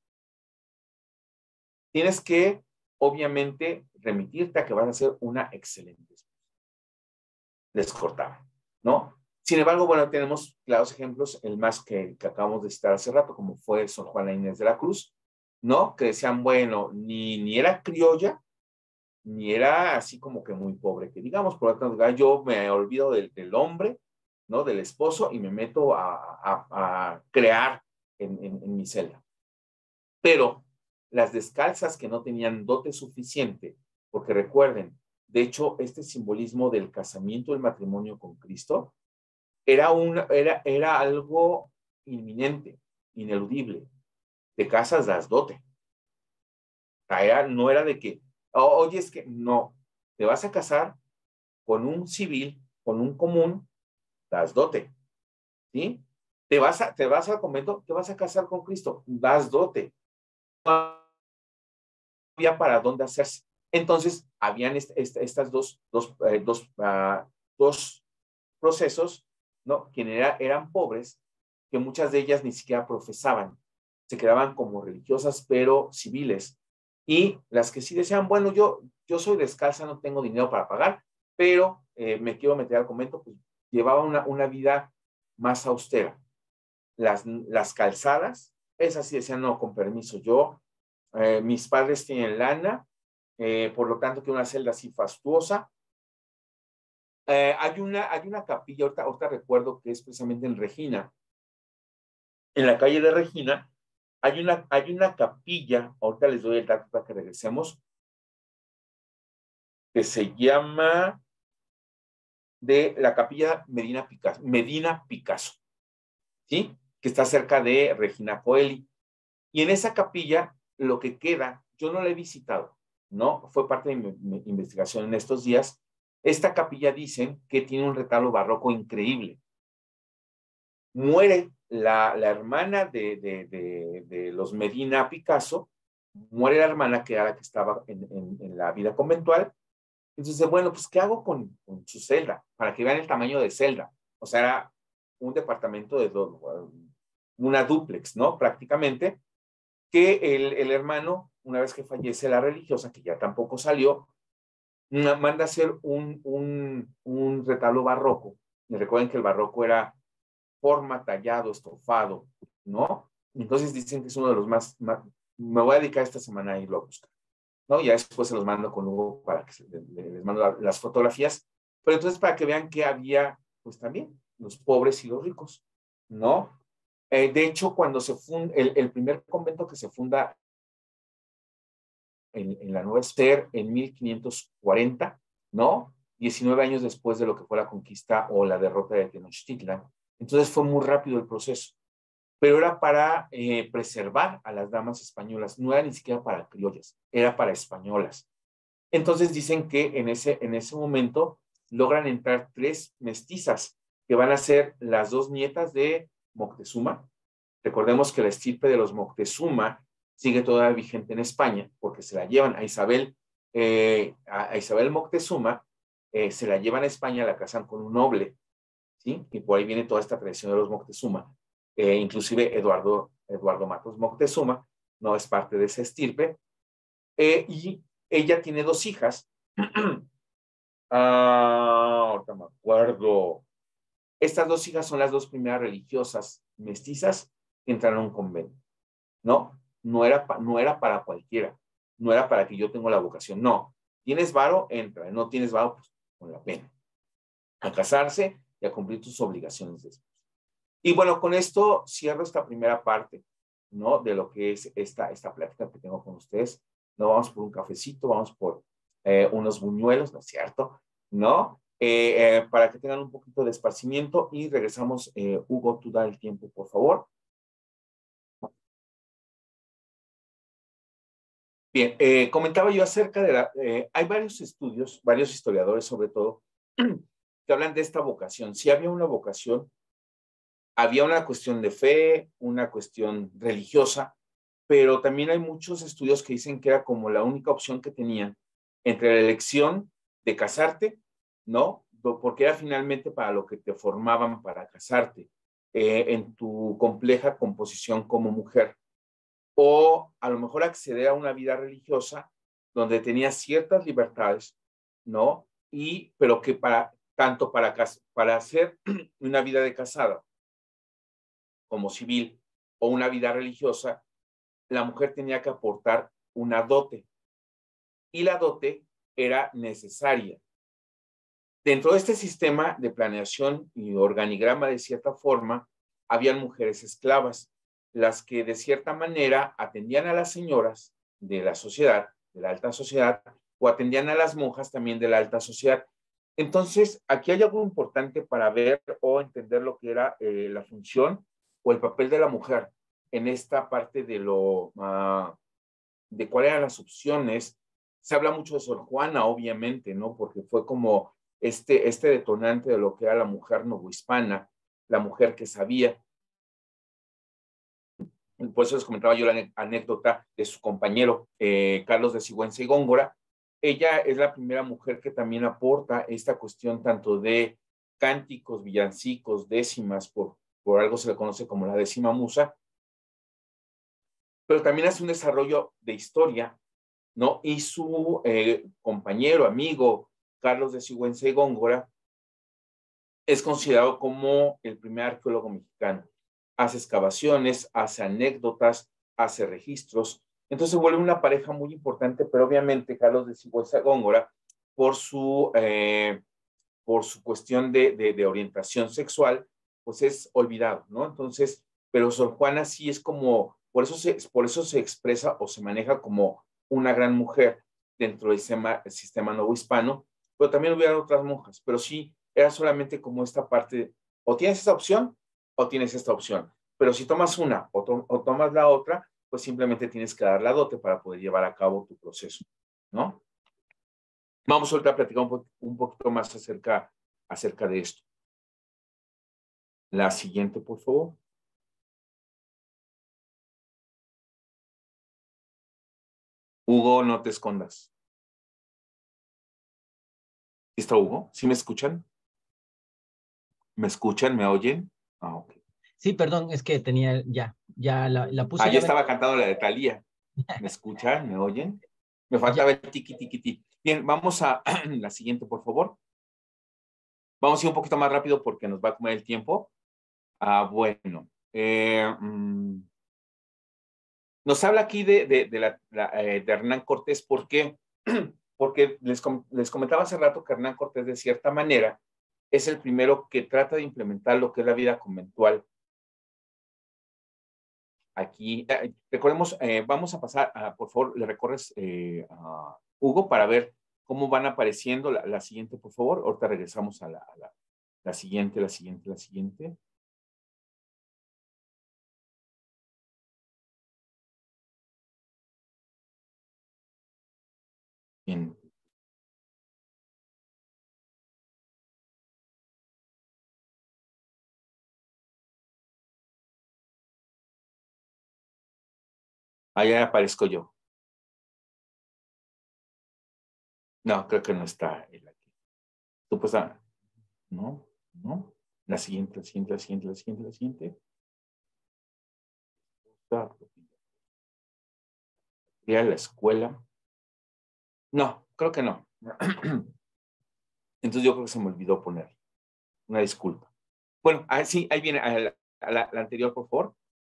Tienes que, obviamente, remitirte a que vas a ser una excelente esposa. Les cortaba, ¿no? Sin embargo, bueno, tenemos claros ejemplos, el más que acabamos de citar hace rato, como fue Sor Juana Inés de la Cruz, ¿no? Que decían, bueno, ni era criolla, ni era así como que muy pobre, que digamos, por lo tanto, yo me olvido del hombre, ¿no? Del esposo y me meto a crear en mi celda. Pero las descalzas que no tenían dote suficiente, porque recuerden, de hecho, este simbolismo del casamiento, el matrimonio con Cristo, era algo inminente, ineludible. Te casas, das dote. No era de que, oye, es que no, te vas a casar con un civil, con un común, das dote, ¿sí? Te vas al convento, te vas a casar con Cristo, das dote. No había para dónde hacerse. Entonces, habían estas dos procesos, ¿no? Quienes eran pobres, que muchas de ellas ni siquiera profesaban, se quedaban como religiosas, pero civiles. Y las que sí decían, bueno, yo soy descalza, no tengo dinero para pagar, pero me quiero meter al convento, pues llevaban una vida más austera. Las calzadas, esas sí decían, no, con permiso, mis padres tienen lana, por lo tanto que una celda así fastuosa. Hay una capilla, ahorita recuerdo que es precisamente en Regina, en la calle de Regina, hay una capilla, ahorita les doy el dato para que regresemos, que se llama de la capilla Medina Picasso, ¿sí? Que está cerca de Regina Coeli. Y en esa capilla, lo que queda, yo no la he visitado, ¿no? Fue parte de mi investigación en estos días. Esta capilla dicen que tiene un retablo barroco increíble. Muere la hermana de los Medina Picasso, muere la hermana que era la que estaba en la vida conventual. Entonces, bueno, pues, ¿qué hago con su celda? Para que vean el tamaño de celda. O sea, era un departamento una dúplex, ¿no? Prácticamente, que el hermano, una vez que fallece la religiosa, que ya tampoco salió, manda a hacer un retablo barroco. Y recuerden que el barroco era forma, tallado, estofado, ¿no? Entonces dicen que es uno de los más me voy a dedicar esta semana a irlo a buscar, ¿no? Ya después se los mando con Hugo para que les mando las fotografías, pero entonces para que vean que había, pues también, los pobres y los ricos, ¿no? De hecho, cuando se funda, el primer convento que se funda en la Nueva Ester en 1540, ¿no? 19 años después de lo que fue la conquista o la derrota de Tenochtitlan. Entonces fue muy rápido el proceso, pero era para preservar a las damas españolas, no era ni siquiera para criollas, era para españolas. Entonces dicen que en ese momento logran entrar 3 mestizas, que van a ser las 2 nietas de Moctezuma. Recordemos que la estirpe de los Moctezuma sigue todavía vigente en España, porque se la llevan a Isabel Moctezuma, se la llevan a España, la casan con un noble, ¿sí? Y por ahí viene toda esta tradición de los Moctezuma. Inclusive Eduardo Matos Moctezuma no es parte de esa estirpe. Y ella tiene 2 hijas. Ahorita me acuerdo. Estas 2 hijas son las 2 primeras religiosas mestizas que entraron a un convento, ¿no? No era para cualquiera, no era para que yo tengo la vocación, no. Tienes varo, entra, no tienes varo, pues con la pena. A casarse y a cumplir tus obligaciones después. Y bueno, con esto cierro esta primera parte, ¿no? De lo que es esta plática que tengo con ustedes. No vamos por un cafecito, vamos por unos buñuelos, ¿no es cierto? ¿No? Para que tengan un poquito de esparcimiento y regresamos. Hugo, tú da el tiempo, por favor. Bien, comentaba yo acerca de hay varios estudios, varios historiadores sobre todo, que hablan de esta vocación. Si había una vocación, había una cuestión de fe, una cuestión religiosa, pero también hay muchos estudios que dicen que era como la única opción que tenían entre la elección de casarte, ¿no? Porque era finalmente para lo que te formaban para casarte, en tu compleja composición como mujer. O a lo mejor acceder a una vida religiosa donde tenías ciertas libertades, ¿no? Pero que tanto para hacer una vida de casada como civil o una vida religiosa, la mujer tenía que aportar una dote. Y la dote era necesaria. Dentro de este sistema de planeación y organigrama, de cierta forma, habían mujeres esclavas, las que de cierta manera atendían a las señoras de la sociedad, de la alta sociedad, o atendían a las monjas también de la alta sociedad. Entonces, aquí hay algo importante para ver o entender lo que era la función o el papel de la mujer en esta parte de de cuáles eran las opciones. Se habla mucho de Sor Juana, obviamente, ¿no? Porque fue como este detonante de lo que era la mujer novohispana, la mujer que sabía. Por eso les comentaba yo la anécdota de su compañero, Carlos de Sigüenza y Góngora. Ella es la primera mujer que también aporta esta cuestión tanto de cánticos, villancicos, décimas, por algo se le conoce como la décima musa, pero también hace un desarrollo de historia, ¿no? Y su compañero, amigo, Carlos de Sigüenza y Góngora, es considerado como el primer arqueólogo mexicano. Hace excavaciones, hace anécdotas, hace registros. Entonces se vuelve una pareja muy importante, pero obviamente Carlos de Sigüenza y Góngora, por su cuestión de orientación sexual, pues es olvidado, ¿no? Entonces, pero Sor Juana sí es como, por eso se expresa o se maneja como una gran mujer dentro del sistema novohispano, pero también hubiera otras monjas, pero sí era solamente como esta parte, o tienes esta opción o tienes esta opción, pero si tomas una o tomas la otra, pues simplemente tienes que dar la dote para poder llevar a cabo tu proceso, ¿no? Vamos ahorita a platicar un poquito más acerca de esto. La siguiente, por favor. Hugo, no te escondas. ¿Está Hugo? ¿Sí me escuchan? ¿Me escuchan? ¿Me oyen? Ah, ok. Sí, perdón, es que tenía ya la puse. Ah, ya estaba cantando la de Thalía. ¿Me escuchan? ¿Me oyen? Me faltaba el tiqui, tiqui, tiqui. Bien, vamos a la siguiente, por favor. Vamos a ir un poquito más rápido porque nos va a comer el tiempo. Bueno. Nos habla aquí de Hernán Cortés. ¿Por qué? Porque les comentaba hace rato que Hernán Cortés, de cierta manera, es el primero que trata de implementar lo que es la vida conventual. Aquí, recordemos, vamos a pasar, por favor, le recorres a Hugo para ver cómo van apareciendo la siguiente, por favor. Ahorita regresamos a la siguiente. Bien. Allá aparezco yo. No, creo que no está él aquí. Tú pues, no. La siguiente. Ir a la escuela. No, creo que no. Entonces yo creo que se me olvidó poner. Una disculpa. Bueno, sí, ahí viene a la anterior, por favor.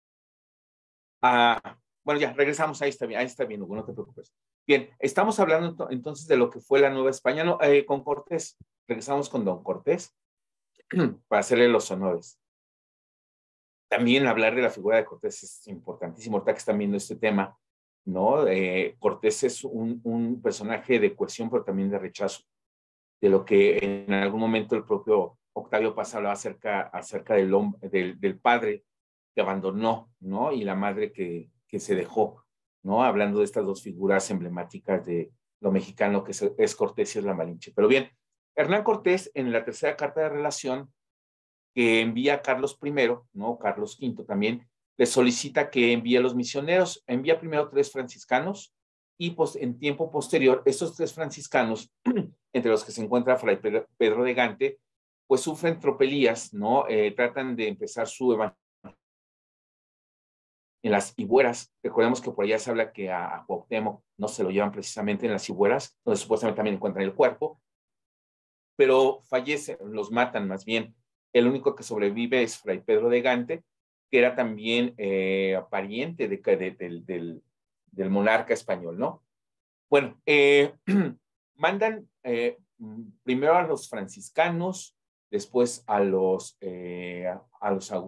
Bueno, ya, regresamos, ahí está bien, Hugo, no te preocupes. Bien, estamos hablando entonces de lo que fue la Nueva España, no, con Cortés. Regresamos con Don Cortés para hacerle los honores. También hablar de la figura de Cortés es importantísimo, ahorita que están viendo este tema, ¿no? Cortés es un personaje de cohesión, pero también de rechazo, de lo que en algún momento el propio Octavio Paz hablaba acerca del padre que abandonó, ¿no? Y la madre que se dejó, ¿no? Hablando de estas dos figuras emblemáticas de lo mexicano que es Cortés y es la Malinche. Pero bien, Hernán Cortés, en la tercera carta de relación que envía a Carlos I, ¿no? Carlos V también, le solicita que envíe a los misioneros. Envía primero 3 franciscanos y pues, en tiempo posterior, estos 3 franciscanos, entre los que se encuentra Fray Pedro de Gante, pues sufren tropelías, ¿no? Tratan de empezar su evangelio en las Higueras. Recordemos que por allá se habla que a Cuauhtémoc no se lo llevan precisamente en las Higueras, donde supuestamente también encuentran el cuerpo, pero fallece, los matan más bien. El único que sobrevive es Fray Pedro de Gante, que era también pariente del monarca español, ¿no? Bueno, mandan primero a los franciscanos, después a los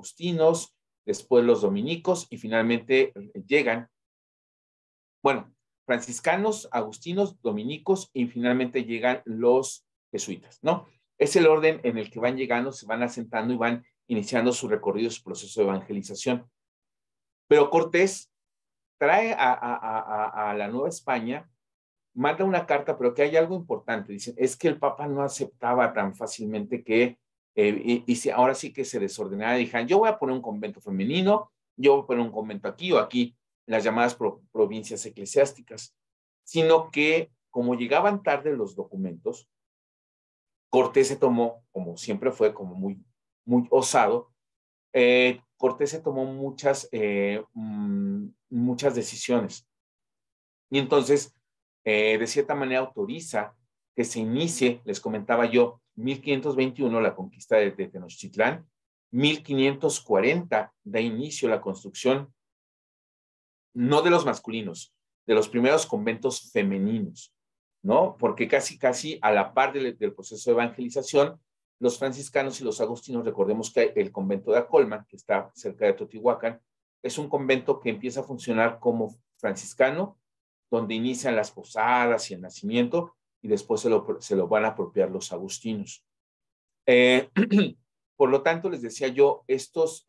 agustinos, después los dominicos y finalmente llegan. Bueno, franciscanos, agustinos, dominicos y finalmente llegan los jesuitas, ¿no? Es el orden en el que van llegando, se van asentando y van iniciando su recorrido, su proceso de evangelización. Pero Cortés trae a la Nueva España, manda una carta, pero que hay algo importante. Dicen, es que el Papa no aceptaba tan fácilmente que, ahora sí que se desordenara. Dijeron, yo voy a poner un convento femenino, yo voy a poner un convento aquí o aquí, las llamadas provincias eclesiásticas, sino que como llegaban tarde los documentos, Cortés se tomó, como siempre fue, como muy, muy osado, Cortés se tomó muchas decisiones. Y entonces, de cierta manera, autoriza que se inicie, les comentaba yo, 1521 la conquista de Tenochtitlán, 1540 da inicio la construcción, no de los masculinos, de los primeros conventos femeninos, ¿no? Porque casi a la par del proceso de evangelización, los franciscanos y los agustinos, recordemos que el convento de Acolman, que está cerca de Teotihuacán, es un convento que empieza a funcionar como franciscano, donde inician las posadas y el nacimiento, y después se lo van a apropiar los agustinos. Por lo tanto, les decía yo, estos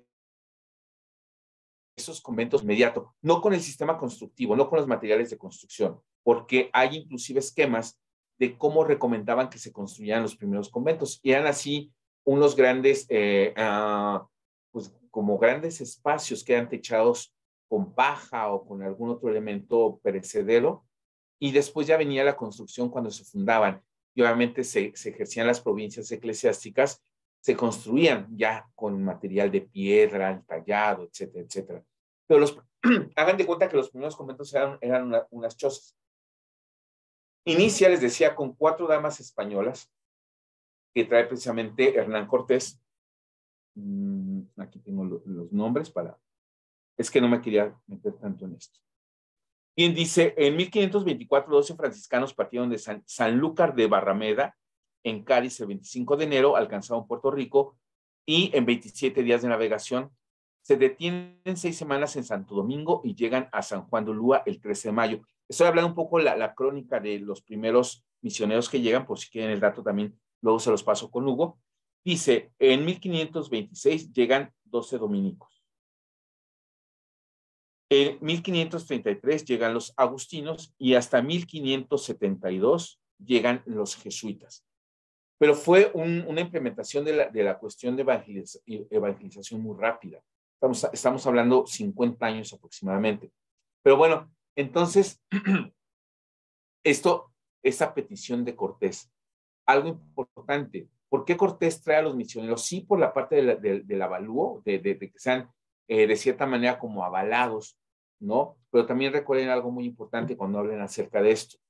conventos inmediatos, no con el sistema constructivo, no con los materiales de construcción, porque hay inclusive esquemas de cómo recomendaban que se construyeran los primeros conventos. Y eran así unos grandes, pues como grandes espacios que eran techados con paja o con algún otro elemento perecedero, y después ya venía la construcción cuando se fundaban, y obviamente se ejercían las provincias eclesiásticas, se construían ya con material de piedra, tallado, etcétera, etcétera. Pero hagan de cuenta que los primeros conventos eran unas chozas. Inicia, les decía, con 4 damas españolas que trae precisamente Hernán Cortés. Aquí tengo los nombres es que no me quería meter tanto en esto. Quien dice, en 1524, 12 franciscanos partieron de Sanlúcar de Barrameda, en Cádiz, el 25 de enero, alcanzaron Puerto Rico, y en 27 días de navegación se detienen 6 semanas en Santo Domingo y llegan a San Juan de Ulúa el 13 de mayo. Estoy hablando un poco la crónica de los primeros misioneros que llegan, por si quieren el dato también, luego se los paso con Hugo. Dice, en 1526 llegan 12 dominicos. En 1533 llegan los agustinos y hasta 1572 llegan los jesuitas. Pero fue una implementación de la cuestión de evangelización muy rápida. Estamos hablando 50 años aproximadamente. Pero bueno, entonces, esa petición de Cortés, algo importante, ¿por qué Cortés trae a los misioneros? Sí, por la parte del avalúo, de que sean de cierta manera como avalados, ¿no? Pero también recuerden algo muy importante cuando hablen acerca de esto.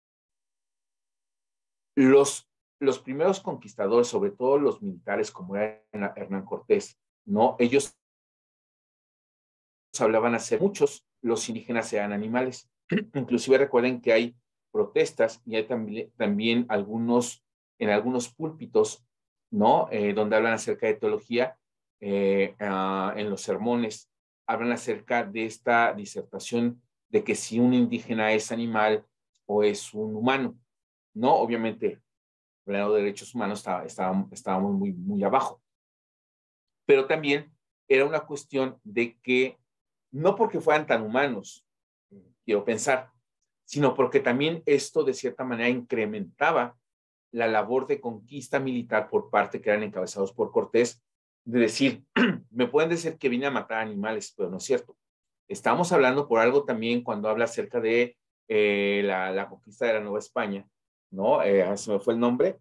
Los primeros conquistadores, sobre todo los militares, como era Hernán Cortés, ¿no? Ellos hablaban hace muchos, los indígenas eran animales. Inclusive recuerden que hay protestas y hay también en algunos púlpitos, ¿no? Donde hablan acerca de teología, en los sermones, hablan acerca de esta disertación de que si un indígena es animal o es un humano, ¿no? Obviamente, hablando de derechos humanos, estábamos muy, muy abajo. Pero también era una cuestión de que, no porque fueran tan humanos, quiero pensar, sino porque también esto de cierta manera incrementaba la labor de conquista militar por parte que eran encabezados por Cortés, de decir, me pueden decir que vine a matar animales, pero no es cierto. Estamos hablando por algo también cuando habla acerca de la conquista de la Nueva España, ¿no? Se me fue el nombre.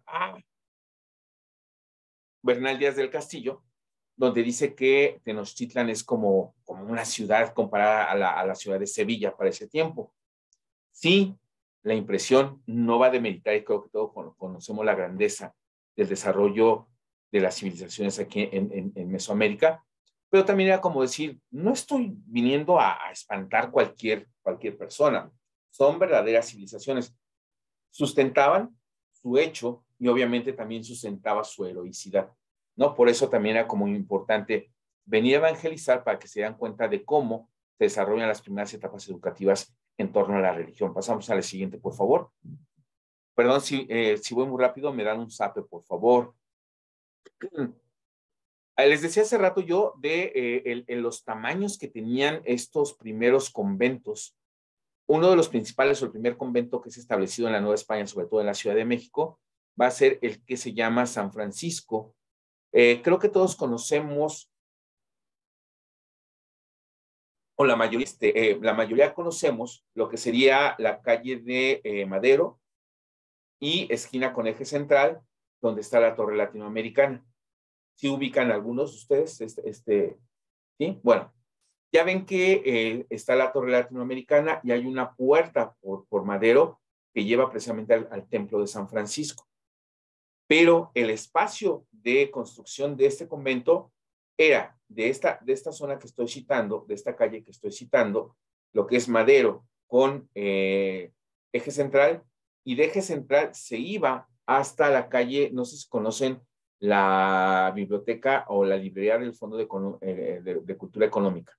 Bernal Díaz del Castillo, donde dice que Tenochtitlan es como una ciudad comparada a la ciudad de Sevilla para ese tiempo. Sí, la impresión no va a demeritar, y creo que todos conocemos la grandeza del desarrollo de las civilizaciones aquí en Mesoamérica, pero también era como decir, no estoy viniendo a espantar cualquier persona, son verdaderas civilizaciones. Sustentaban su hecho y obviamente también sustentaba su heroicidad, ¿no? Por eso también era como importante venir a evangelizar para que se den cuenta de cómo se desarrollan las primeras etapas educativas en torno a la religión. Pasamos a la siguiente, por favor. Perdón, si voy muy rápido, me dan un zape, por favor. Les decía hace rato yo de los tamaños que tenían estos primeros conventos. Uno de los principales, o el primer convento que es establecido en la Nueva España, sobre todo en la Ciudad de México, va a ser el que se llama San Francisco. Creo que todos conocemos, o la mayoría conocemos lo que sería la calle de Madero y esquina con eje central, donde está la Torre Latinoamericana. ¿Sí ubican algunos de ustedes? ¿Sí? Bueno, ya ven que está la Torre Latinoamericana y hay una puerta por Madero que lleva precisamente al Templo de San Francisco. Pero el espacio de construcción de este convento era de esta zona que estoy citando, de esta calle que estoy citando, lo que es Madero con eje central, y de eje central se iba hasta la calle, no sé si conocen la biblioteca o la librería del Fondo de Cultura Económica,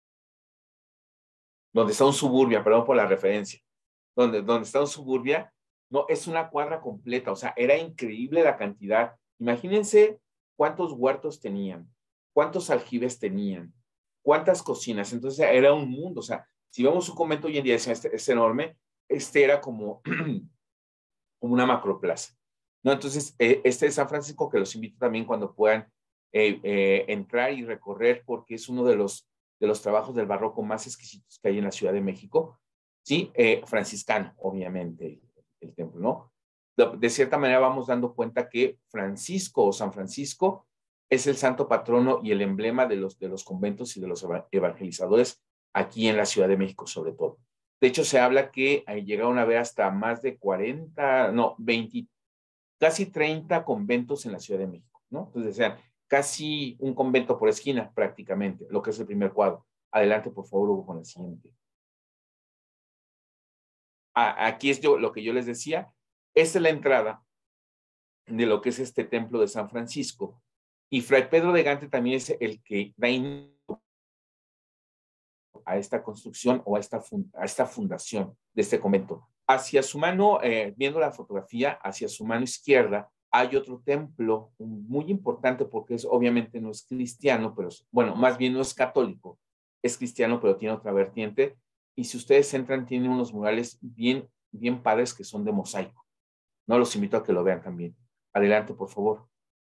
donde está un Suburbia, perdón por la referencia, donde está un Suburbia. No, es una cuadra completa, o sea, era increíble la cantidad. Imagínense cuántos huertos tenían, cuántos aljibes tenían, cuántas cocinas. Entonces era un mundo, o sea, si vemos un convento hoy en día, es enorme, era como, como una macroplaza, ¿no? Entonces, este de San Francisco, que los invito también cuando puedan entrar y recorrer, porque es uno de los trabajos del barroco más exquisitos que hay en la Ciudad de México, ¿sí? Franciscano, obviamente, el templo, ¿no? De cierta manera vamos dando cuenta que Francisco o San Francisco es el santo patrono y el emblema de los conventos y de los evangelizadores aquí en la Ciudad de México, sobre todo. De hecho, se habla que llegaron a haber hasta más de 40, no, 20, casi 30 conventos en la Ciudad de México, ¿no? Entonces, decían, casi un convento por esquina, prácticamente, lo que es el primer cuadro. Adelante, por favor, Hugo, con el siguiente. Aquí es lo que yo les decía. Esta es la entrada de lo que es este templo de San Francisco. Y Fray Pedro de Gante también es el que da inicio a esta construcción o a esta fundación de este convento. Hacia su mano, viendo la fotografía, hacia su mano izquierda, hay otro templo muy importante porque obviamente no es cristiano, pero bueno, más bien no es católico, es cristiano, pero tiene otra vertiente. Y si ustedes entran, tiene unos murales bien padres que son de mosaico. No, los invito a que lo vean también. Adelante, por favor.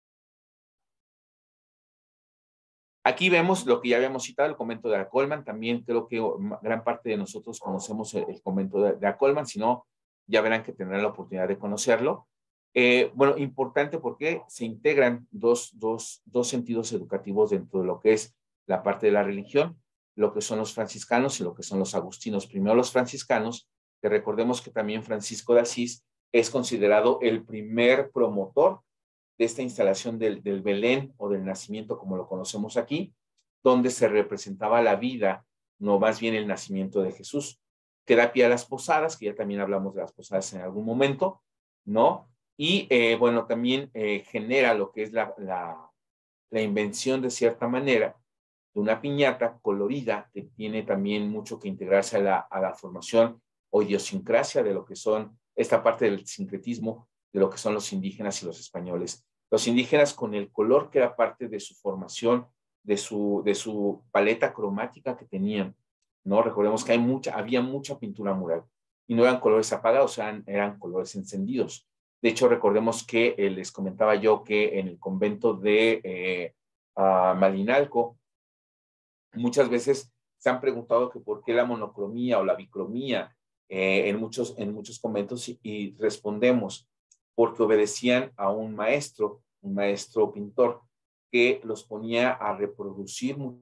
Aquí vemos lo que ya habíamos citado, el convento de Acolman. También creo que gran parte de nosotros conocemos el convento de Acolman, si no, ya verán que tendrán la oportunidad de conocerlo. Bueno, importante porque se integran dos sentidos educativos dentro de lo que es la parte de la religión, lo que son los franciscanos y lo que son los agustinos. Primero los franciscanos, que recordemos que también Francisco de Asís es considerado el primer promotor de esta instalación del Belén o del nacimiento, como lo conocemos aquí, donde se representaba la vida, no más bien el nacimiento de Jesús, que da pie a las posadas, que ya también hablamos de las posadas en algún momento, ¿no? Y bueno, también genera lo que es la invención de cierta manera de una piñata colorida que tiene también mucho que integrarse a la formación o idiosincrasia de lo que son esta parte del sincretismo de lo que son los indígenas y los españoles. Los indígenas con el color que era parte de su formación, de su paleta cromática que tenían, ¿no? Recordemos que había mucha pintura mural y no eran colores apagados, eran colores encendidos. De hecho, recordemos que les comentaba yo que en el convento de Malinalco, muchas veces se han preguntado que por qué la monocromía o la bicromía en muchos conventos y respondemos porque obedecían a un maestro pintor que los ponía a reproducir muchos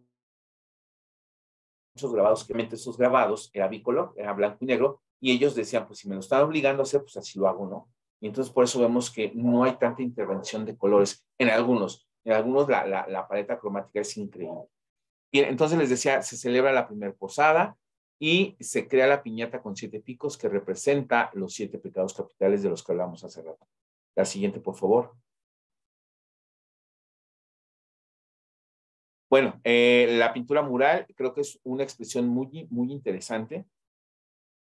grabados, que esos grabados era bicolor, era blanco y negro, y ellos decían, pues si me lo están obligando a hacer, pues así lo hago, ¿no? Y entonces por eso vemos que no hay tanta intervención de colores en algunos la paleta cromática es increíble. Y entonces les decía, se celebra la primera posada y se crea la piñata con 7 picos que representa los 7 pecados capitales de los que hablamos hace rato. La siguiente, por favor. Bueno, la pintura mural creo que es una expresión muy interesante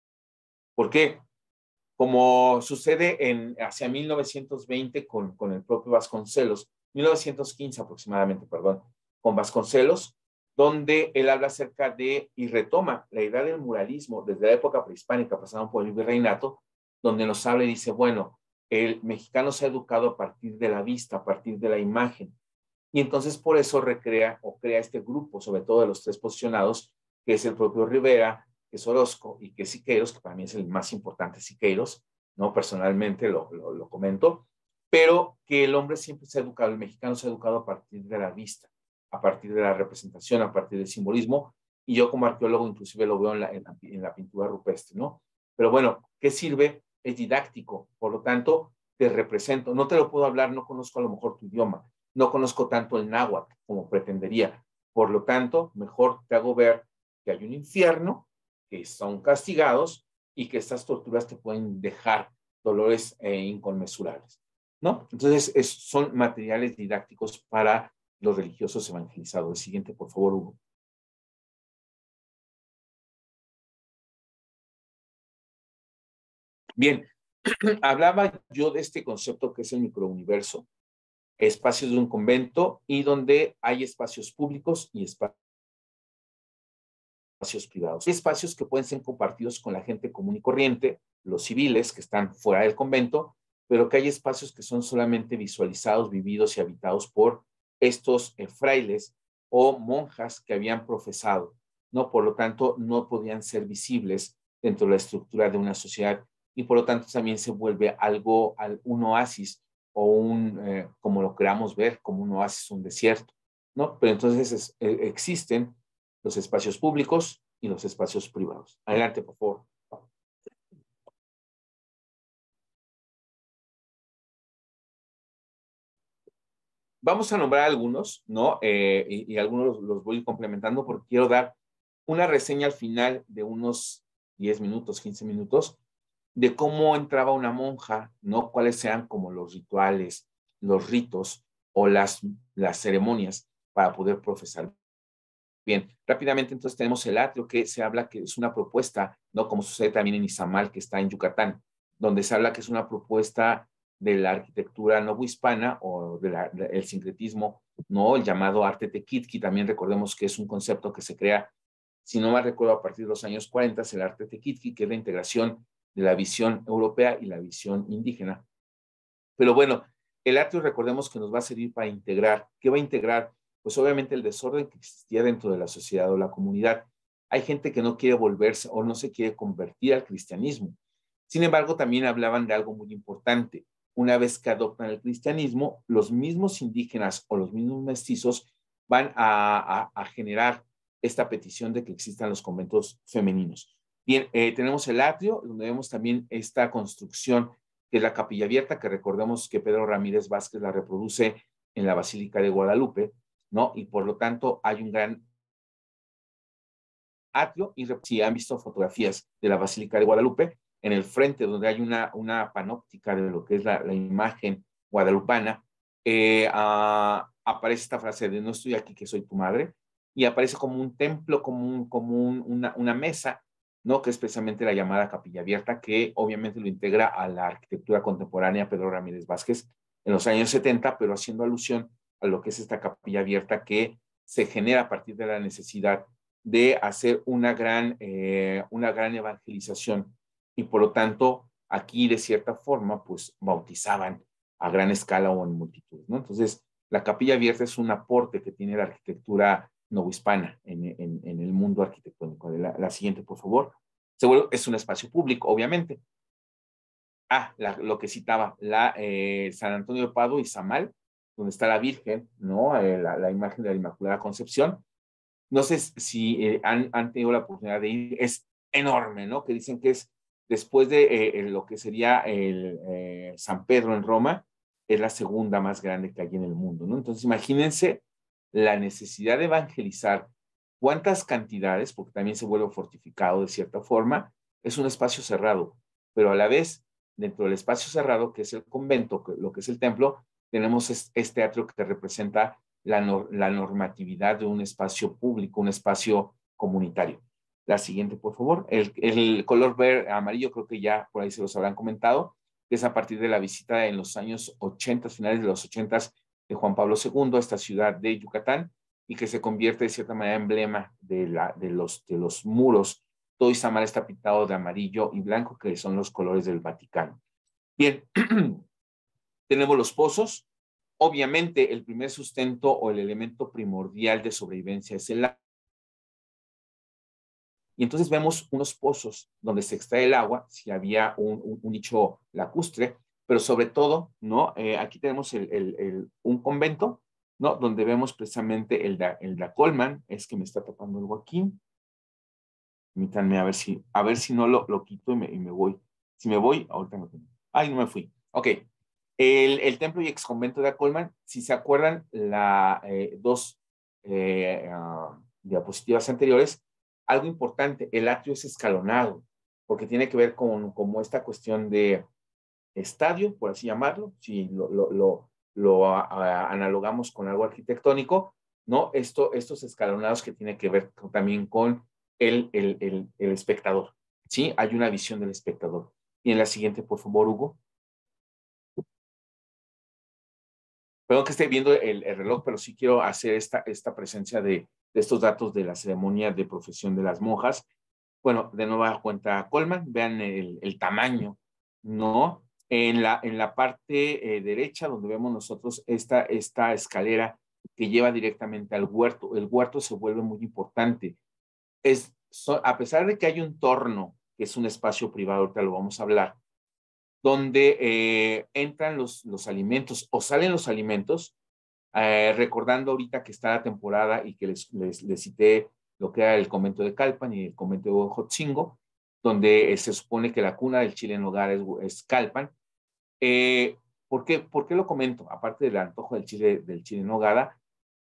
¿Por qué? Como sucede hacia 1920 con el propio Vasconcelos, 1915 aproximadamente, perdón, con Vasconcelos, donde él habla acerca de y retoma la idea del muralismo desde la época prehispánica, pasando por el virreinato, donde nos habla y dice, bueno, el mexicano se ha educado a partir de la vista, a partir de la imagen, y entonces por eso recrea o crea este grupo, sobre todo de los tres posicionados, que es el propio Rivera, que es Orozco y que es Siqueiros, que para mí es el más importante Siqueiros, ¿no? Personalmente lo comento, pero que el hombre siempre se ha educado, el mexicano se ha educado a partir de la vista, a partir de la representación, a partir del simbolismo, y yo como arqueólogo inclusive lo veo en la pintura rupestre, ¿no? Pero bueno, ¿qué sirve? Es didáctico, por lo tanto, te represento, no te lo puedo hablar, no conozco a lo mejor tu idioma, no conozco tanto el náhuatl como pretendería, por lo tanto, mejor te hago ver que hay un infierno, que son castigados y que estas torturas te pueden dejar dolores inconmensurables, ¿no? Entonces, son materiales didácticos para los religiosos evangelizados. El siguiente, por favor, Hugo. Bien, hablaba yo de este concepto que es el microuniverso, espacios de un convento y donde hay espacios públicos y espacios privados. Hay espacios que pueden ser compartidos con la gente común y corriente, los civiles que están fuera del convento, pero que hay espacios que son solamente visualizados, vividos y habitados por estos frailes o monjas que habían profesado, ¿no? Por lo tanto, no podían ser visibles dentro de la estructura de una sociedad y por lo tanto también se vuelve algo, un oasis o como lo queramos ver, como un oasis, un desierto, ¿no? Pero entonces existen los espacios públicos y los espacios privados. Adelante, por favor. Vamos a nombrar algunos, ¿no? Y algunos los voy complementando porque quiero dar una reseña al final de unos 10 minutos, 15 minutos, de cómo entraba una monja, ¿no? Cuáles sean como los rituales, los ritos o las ceremonias para poder profesar. Bien, rápidamente entonces tenemos el atrio, que se habla que es una propuesta, ¿no? Como sucede también en Izamal, que está en Yucatán, donde se habla que es una propuesta de la arquitectura novohispana o del sincretismo, ¿no? El llamado arte tequitqui, también recordemos que es un concepto que se crea, si no mal recuerdo, a partir de los años 40, el arte tequitqui, que es la integración de la visión europea y la visión indígena. Pero bueno, el atrio recordemos que nos va a servir para integrar. ¿Qué va a integrar? Pues obviamente el desorden que existía dentro de la sociedad o la comunidad. Hay gente que no quiere volverse o no se quiere convertir al cristianismo. Sin embargo, también hablaban de algo muy importante. Una vez que adoptan el cristianismo, los mismos indígenas o los mismos mestizos van a generar esta petición de que existan los conventos femeninos. Bien, tenemos el atrio, donde vemos también esta construcción que es la capilla abierta, que recordemos que Pedro Ramírez Vázquez la reproduce en la Basílica de Guadalupe, ¿no? Y por lo tanto hay un gran atrio, y si han visto fotografías de la Basílica de Guadalupe, en el frente donde hay una panóptica de lo que es la imagen guadalupana, aparece esta frase de no estoy aquí que soy tu madre, y aparece como un templo, como una mesa, ¿no? Que es precisamente la llamada capilla abierta, que obviamente lo integra a la arquitectura contemporánea Pedro Ramírez Vázquez en los años 70, pero haciendo alusión a lo que es esta capilla abierta que se genera a partir de la necesidad de hacer una gran evangelización y por lo tanto aquí de cierta forma pues bautizaban a gran escala o en multitud, ¿no? Entonces la capilla abierta es un aporte que tiene la arquitectura novohispana en el mundo arquitectónico. La siguiente, por favor. Seguro es un espacio público, obviamente. Lo que citaba, San Antonio de Padua y Izamal, donde está la Virgen, ¿no? La imagen de la Inmaculada Concepción. No sé si han tenido la oportunidad de ir, es enorme, ¿no? Que dicen que es después de lo que sería el San Pedro en Roma, es la segunda más grande que hay en el mundo, ¿no? Entonces imagínense la necesidad de evangelizar cuántas cantidades, porque también se vuelve fortificado de cierta forma, es un espacio cerrado, pero a la vez, dentro del espacio cerrado, que es el convento, lo que es el templo, tenemos este atrio que representa la normatividad de un espacio público, un espacio comunitario. La siguiente, por favor. El color verde, amarillo, creo que ya por ahí se los habrán comentado, que es a partir de la visita en los años 80, finales de los 80 de Juan Pablo II a esta ciudad de Yucatán, y que se convierte de cierta manera en emblema de los muros. Todo Izamal está pintado de amarillo y blanco, que son los colores del Vaticano. Bien, tenemos los pozos. Obviamente, el primer sustento o el elemento primordial de sobrevivencia es el agua. Y entonces vemos unos pozos donde se extrae el agua, si había un nicho lacustre, pero sobre todo, ¿no? Aquí tenemos un convento, ¿no? Donde vemos precisamente el da Colman. Es que me está tapando algo aquí. Permítanme a ver si no lo quito y me voy. Si me voy, ahorita no tengo. Ay, no me fui. Ok. El templo y exconvento de Acolman, si se acuerdan, dos diapositivas anteriores, algo importante, el atrio es escalonado, porque tiene que ver con como esta cuestión de estadio, por así llamarlo, si analogamos con algo arquitectónico, ¿no? Estos escalonados que tiene que ver también con el espectador, ¿sí? Hay una visión del espectador. Y en la siguiente, por favor, Hugo. Perdón que esté viendo el reloj, pero sí quiero hacer esta presencia de estos datos de la ceremonia de profesión de las monjas. Bueno, de nueva cuenta Colman, vean el tamaño, ¿no? En la parte derecha, donde vemos nosotros esta escalera que lleva directamente al huerto. El huerto se vuelve muy importante. A pesar de que hay un torno, que es un espacio privado, ahorita lo vamos a hablar, donde entran los alimentos o salen los alimentos, recordando ahorita que está la temporada y que les cité lo que era el convento de Calpan y el convento de Huejotzingo, donde se supone que la cuna del chile en hogar es Calpan. ¿Por qué lo comento? Aparte del antojo del chile en nogada,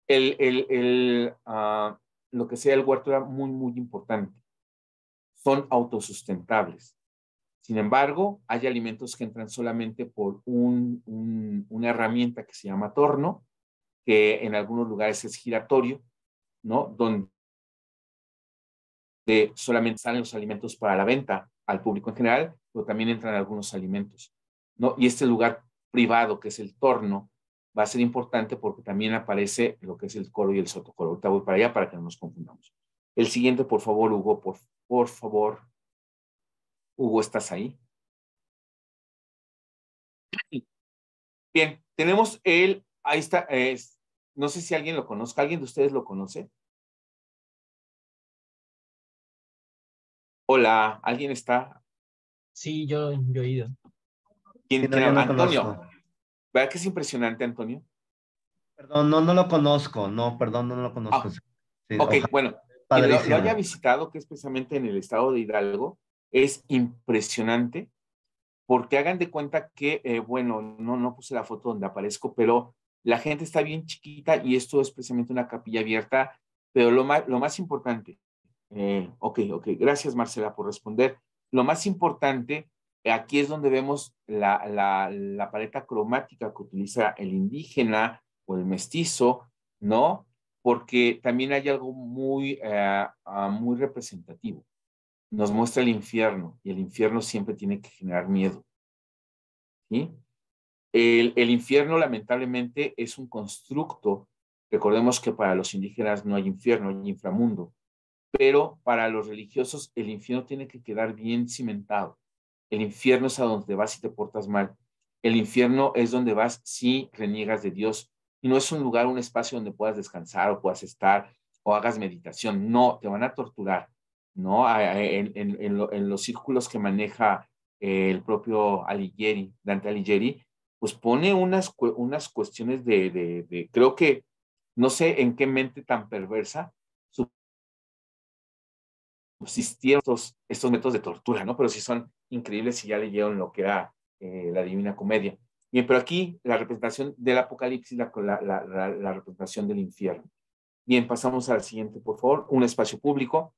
lo que sea el huerto era muy, muy importante. Son autosustentables. Sin embargo, hay alimentos que entran solamente por una herramienta que se llama torno, que en algunos lugares es giratorio, ¿no? Donde solamente salen los alimentos para la venta al público en general, pero también entran algunos alimentos, ¿no? Y este lugar privado, que es el torno, va a ser importante porque también aparece lo que es el coro y el sotocoro. Ahorita voy para allá para que no nos confundamos. El siguiente, por favor, Hugo, por favor. Hugo, ¿estás ahí? Bien, tenemos ahí está, no sé si alguien lo conozca, ¿alguien de ustedes lo conoce? Hola, ¿alguien está? Sí, yo he ido. ¿Quién No, yo habla? no Antonio. conozco. ¿Verdad que es impresionante, Antonio? Perdón, no lo conozco. No, perdón, no lo conozco. Ah, Sí, ok, ojalá, bueno, quien lo haya padrísimo. visitado, que es precisamente en el estado de Hidalgo, es impresionante porque hagan de cuenta que, bueno, no puse la foto donde aparezco, pero la gente está bien chiquita y esto es precisamente una capilla abierta, pero lo más importante, ok, gracias Marcela por responder. Lo más importante, aquí es donde vemos la paleta cromática que utiliza el indígena o el mestizo, ¿no? Porque también hay algo muy representativo. Nos muestra el infierno y el infierno siempre tiene que generar miedo, ¿sí? El infierno lamentablemente es un constructo. Recordemos que para los indígenas no hay infierno, hay inframundo, pero para los religiosos el infierno tiene que quedar bien cimentado. El infierno es a donde vas si te portas mal. El infierno es donde vas si reniegas de Dios. Y no es un lugar, un espacio donde puedas descansar o puedas estar o hagas meditación. No, te van a torturar, ¿no? En los círculos que maneja el propio Alighieri, Dante Alighieri, pues pone unas cuestiones creo que, no sé en qué mente tan perversa subsistieron estos métodos de tortura, ¿no? Pero sí son increíbles si ya leyeron lo que era la Divina Comedia. Bien, pero aquí la representación del Apocalipsis, la representación del infierno. Bien, pasamos al siguiente, por favor. Un espacio público.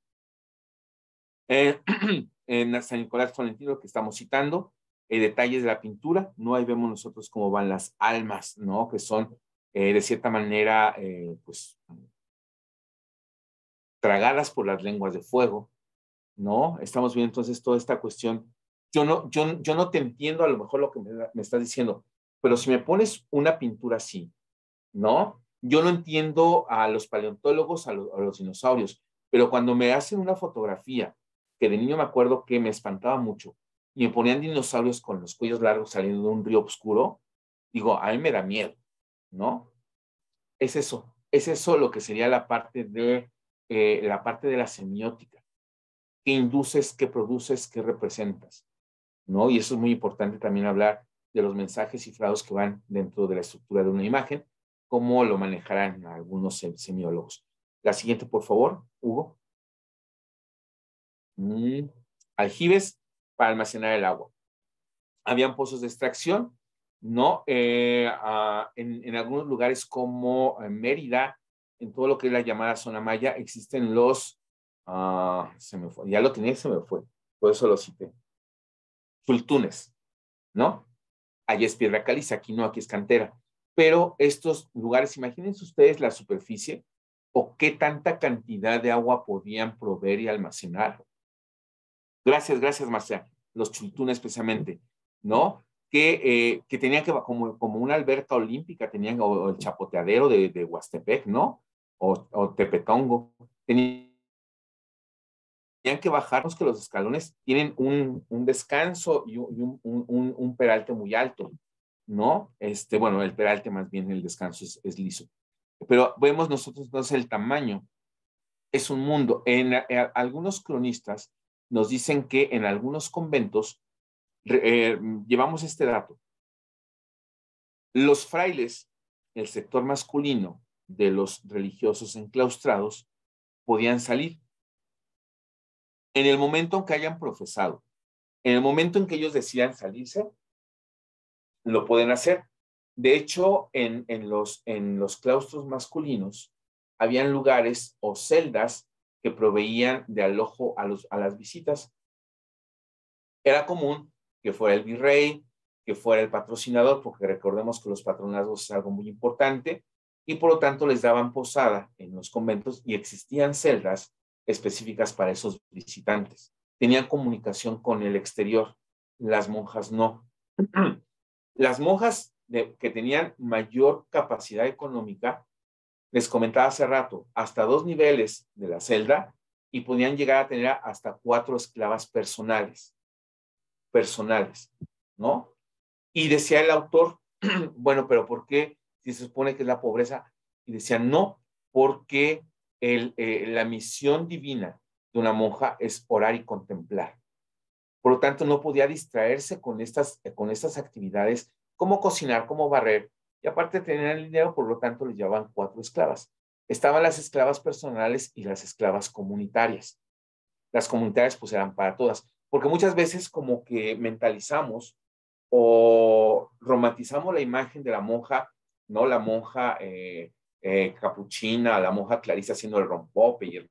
En San Nicolás Tolentino, que estamos citando, detalles de la pintura, ¿no? Ahí vemos nosotros cómo van las almas, ¿no? Que son, de cierta manera, pues, tragadas por las lenguas de fuego, ¿no? Estamos viendo entonces toda esta cuestión. Yo no te entiendo a lo mejor lo que me estás diciendo, pero si me pones una pintura así, ¿no? Yo no entiendo a los paleontólogos, a los dinosaurios, pero cuando me hacen una fotografía, que de niño me acuerdo que me espantaba mucho, y me ponían dinosaurios con los cuellos largos saliendo de un río oscuro, digo, a mí me da miedo, ¿no? Es eso lo que sería la parte de la semiótica. ¿Qué induces, qué produces, qué representas? ¿No? Y eso es muy importante también hablar de los mensajes cifrados que van dentro de la estructura de una imagen, cómo lo manejarán algunos semiólogos. La siguiente, por favor, Hugo. Aljibes para almacenar el agua. Habían pozos de extracción, ¿no? En algunos lugares como Mérida, en todo lo que es la llamada zona maya, existen se me fue, ya lo tenía, se me fue, por eso lo cité. Sultunes, ¿no? Allá es piedra caliza, aquí no, aquí es cantera. Pero estos lugares, imagínense ustedes la superficie o qué tanta cantidad de agua podían proveer y almacenar. Gracias, Marcia. Los chultunes, especialmente, ¿no? Que tenían como una alberca olímpica, tenían, o el chapoteadero de Huastepec, ¿no? O Tepetongo. Tenían que bajarnos que los escalones tienen un descanso y un peralte muy alto, ¿no? Bueno, el peralte más bien, el descanso es liso. Pero vemos nosotros entonces el tamaño. Es un mundo. Algunos cronistas nos dicen que en algunos conventos, llevamos este dato, los frailes, el sector masculino de los religiosos enclaustrados, podían salir en el momento en que hayan profesado. En el momento en que ellos decidan salirse, lo pueden hacer. De hecho, en los claustros masculinos, habían lugares o celdas que proveían de alojo a las visitas. Era común que fuera el virrey, que fuera el patrocinador, porque recordemos que los patronazgos es algo muy importante, y por lo tanto les daban posada en los conventos y existían celdas específicas para esos visitantes. Tenían comunicación con el exterior, las monjas no. Las monjas que tenían mayor capacidad económica, les comentaba hace rato, hasta 2 niveles de la celda y podían llegar a tener hasta 4 esclavas personales, ¿no? Y decía el autor, bueno, pero ¿por qué? Si se supone que es la pobreza. Y decía, no, porque la misión divina de una monja es orar y contemplar. Por lo tanto, no podía distraerse con estas actividades, como cocinar, como barrer, y aparte tenían el dinero, por lo tanto, les llevaban 4 esclavas. Estaban las esclavas personales y las esclavas comunitarias. Las comunitarias, pues, eran para todas, porque muchas veces como que mentalizamos o romantizamos la imagen de la monja, ¿no? La monja capuchina, la monja clarisa haciendo el rompope y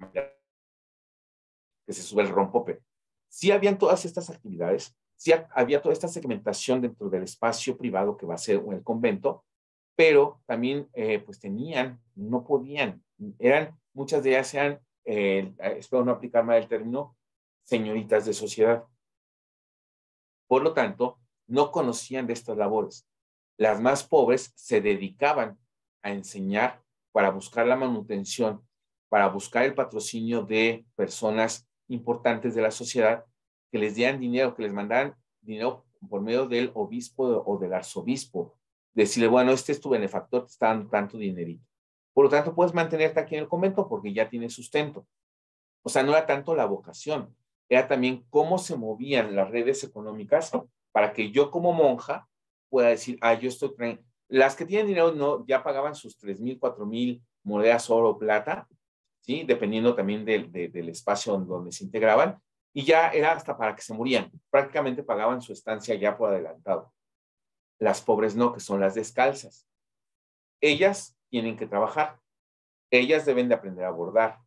que se sube el rompope. Sí habían todas estas actividades, sí había toda esta segmentación dentro del espacio privado que va a ser el convento, pero también pues no podían, muchas de ellas eran, espero no aplicar mal el término, señoritas de sociedad. Por lo tanto, no conocían de estas labores. Las más pobres se dedicaban a enseñar para buscar la manutención, para buscar el patrocinio de personas importantes de la sociedad que les dieran dinero, que les mandaran dinero por medio del obispo o del arzobispo. Decirle, bueno, este es tu benefactor, te está dando tanto dinerito. Por lo tanto, puedes mantenerte aquí en el convento porque ya tienes sustento. O sea, no era tanto la vocación, era también cómo se movían las redes económicas para que yo como monja pueda decir, yo estoy... Las que tienen dinero no, ya pagaban sus 3,000, 4,000 monedas oro o plata, ¿sí? Dependiendo también del espacio donde se integraban, y ya era hasta para que se morían. Prácticamente pagaban su estancia ya por adelantado. Las pobres no, que son las descalzas. Ellas tienen que trabajar. Ellas deben de aprender a bordar.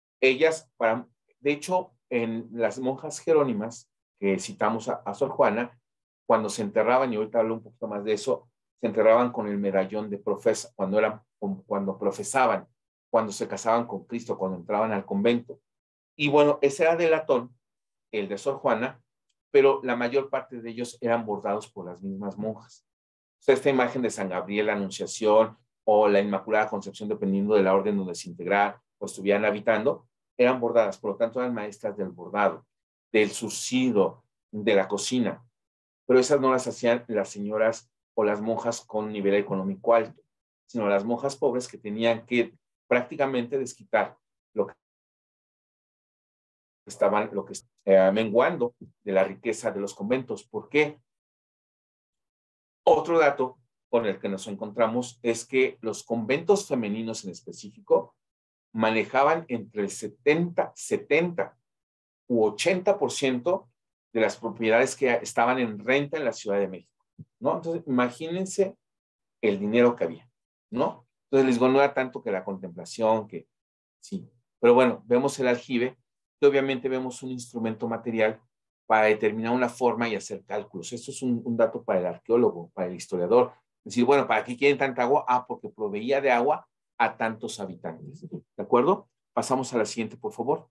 De hecho, en las monjas jerónimas, que citamos a Sor Juana, cuando se enterraban, y ahorita hablo un poquito más de eso, se enterraban con el medallón de profesa, cuando profesaban, cuando se casaban con Cristo, cuando entraban al convento. Y bueno, ese era de latón, el de Sor Juana, pero la mayor parte de ellos eran bordados por las mismas monjas. O sea, esta imagen de San Gabriel, la Anunciación o la Inmaculada Concepción, dependiendo de la orden donde se integraran o estuvieran habitando, eran bordadas, por lo tanto eran maestras del bordado, del surcido, de la cocina, pero esas no las hacían las señoras o las monjas con nivel económico alto, sino las monjas pobres que tenían que prácticamente desquitar lo que estaban menguando de la riqueza de los conventos. ¿Por qué? Otro dato con el que nos encontramos es que los conventos femeninos en específico manejaban entre el 70 u 80% de las propiedades que estaban en renta en la Ciudad de México, ¿no? Entonces, imagínense el dinero que había, ¿no? Entonces, les digo, no era tanto que la contemplación, que sí. Pero bueno, vemos el aljibe, y obviamente vemos un instrumento material para determinar una forma y hacer cálculos. Esto es un dato para el arqueólogo, para el historiador. Es decir, bueno, ¿para qué quieren tanta agua? Ah, porque proveía de agua a tantos habitantes. ¿De acuerdo? Pasamos a la siguiente, por favor.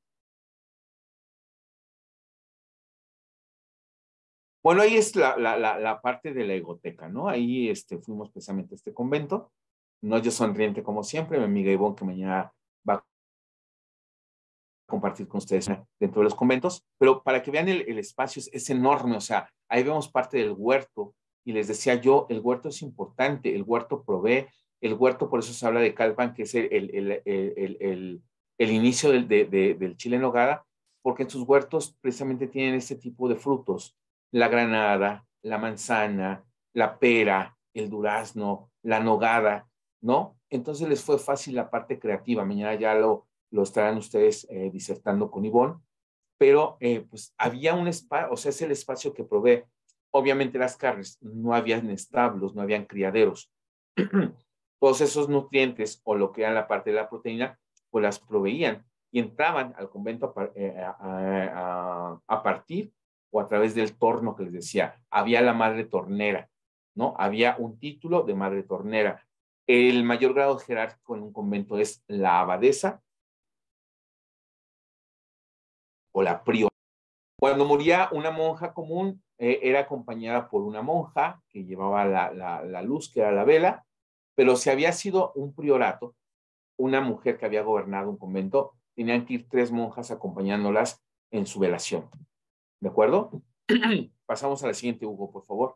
Bueno, ahí es la parte de la egoteca, ¿no? Ahí fuimos precisamente a este convento. No yo sonriente como siempre, mi amiga Ivonne, que mañana va a compartir con ustedes dentro de los conventos, pero para que vean el espacio es enorme, o sea, ahí vemos parte del huerto, y les decía yo, el huerto es importante, el huerto provee, el huerto, por eso se habla de Calpan, que es el inicio del chile en nogada, porque en sus huertos precisamente tienen este tipo de frutos, la granada, la manzana, la pera, el durazno, la nogada, ¿no? Entonces les fue fácil la parte creativa, mañana ya lo estarán ustedes disertando con Ivonne, pero pues había un espacio, o sea, es el espacio que provee. Obviamente las carnes, no habían establos, no habían criaderos. Todos esos nutrientes o lo que era la parte de la proteína, pues las proveían y entraban al convento a partir o a través del torno que les decía. Había la madre tornera, ¿no? Había un título de madre tornera. El mayor grado jerárquico en un convento es la abadesa o la priora. Cuando moría una monja común, era acompañada por una monja que llevaba la luz, que era la vela, pero si había sido un priorato, una mujer que había gobernado un convento, tenían que ir 3 monjas acompañándolas en su velación. ¿De acuerdo? Pasamos a la siguiente, Hugo, por favor.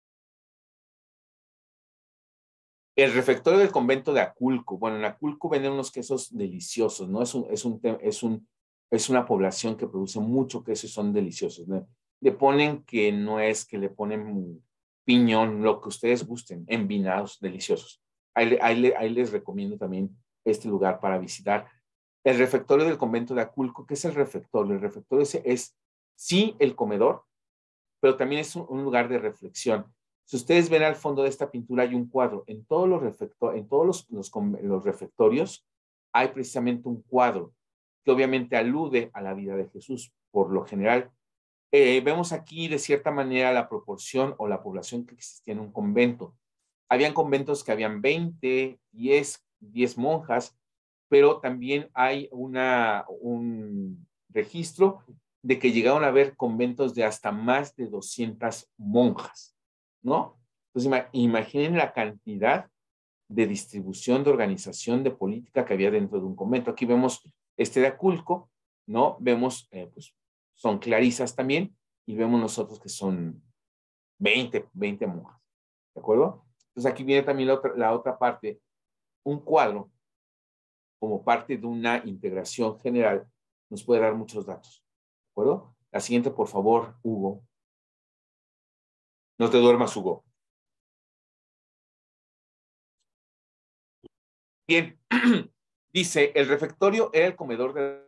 El refectorio del convento de Aculco. Bueno, en Aculco venden unos quesos deliciosos, ¿no? Es una población que produce mucho queso y son deliciosos, ¿no? Le ponen que no es que le ponen piñón, lo que ustedes gusten, envinados, deliciosos. Ahí les recomiendo también este lugar para visitar. El refectorio del convento de Aculco. ¿Qué es el refectorio? El refectorio es sí el comedor, pero también es un lugar de reflexión. Si ustedes ven al fondo de esta pintura hay un cuadro. En todos los refectorios hay precisamente un cuadro que obviamente alude a la vida de Jesús. Por lo general, vemos aquí de cierta manera la proporción o la población que existía en un convento. Habían conventos que habían 20, 10 monjas, pero también hay un registro de que llegaron a haber conventos de hasta más de 200 monjas, ¿no? Entonces, imaginen la cantidad de distribución, de organización, de política que había dentro de un convento. Aquí vemos de Aculco, ¿no? Vemos, pues, son clarisas también, y vemos nosotros que son 20 monjas, ¿de acuerdo? Entonces, aquí viene también la otra parte, un cuadro, como parte de una integración general, nos puede dar muchos datos, ¿de acuerdo? La siguiente, por favor, Hugo. No te duermas, Hugo. Bien, dice, el refectorio era el comedor de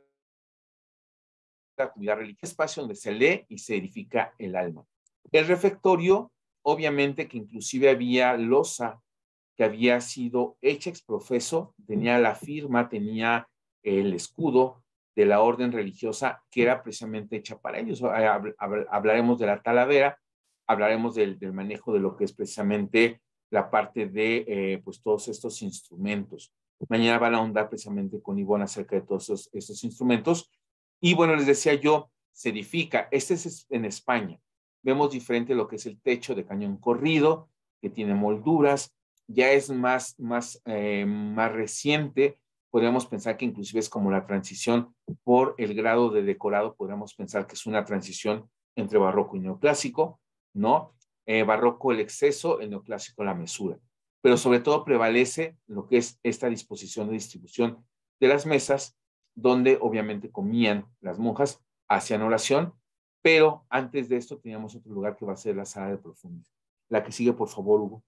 la comunidad religiosa, espacio donde se lee y se edifica el alma. El refectorio, obviamente que inclusive había loza que había sido hecha ex profeso, tenía la firma, tenía el escudo de la orden religiosa que era precisamente hecha para ellos. Hablaremos de la talavera, hablaremos del manejo de lo que es precisamente la parte de pues todos estos instrumentos. Mañana van a ahondar precisamente con Ivonne acerca de todos estos instrumentos, Y bueno, les decía yo, se edifica. Este es en España. Vemos diferente lo que es el techo de cañón corrido, que tiene molduras. Ya es más reciente. Podríamos pensar que inclusive es como la transición por el grado de decorado. Podríamos pensar que es una transición entre barroco y neoclásico, ¿no? Barroco el exceso, el neoclásico la mesura. Pero sobre todo prevalece lo que es esta disposición de distribución de las mesas, donde obviamente comían las monjas, hacían oración, pero antes de esto teníamos otro lugar que va a ser la sala de profundidad. La que sigue, por favor, Hugo.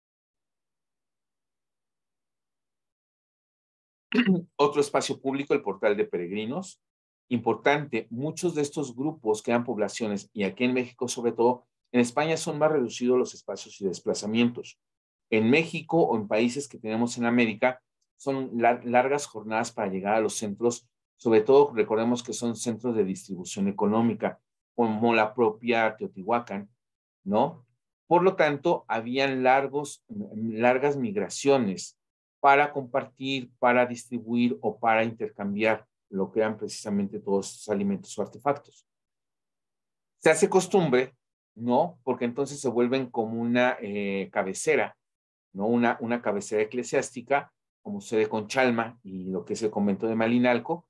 Otro espacio público, el portal de peregrinos. Importante, muchos de estos grupos crean poblaciones, y aquí en México sobre todo, en España son más reducidos los espacios y desplazamientos. En México o en países que tenemos en América, son largas jornadas para llegar a los centros, sobre todo recordemos que son centros de distribución económica, como la propia Teotihuacán, ¿no? Por lo tanto, habían largas migraciones para compartir, para distribuir o para intercambiar lo que eran precisamente todos estos alimentos o artefactos. Se hace costumbre, ¿no? Porque entonces se vuelven como una cabecera, ¿no? Una cabecera eclesiástica, como sucede con Chalma y lo que es el convento de Malinalco,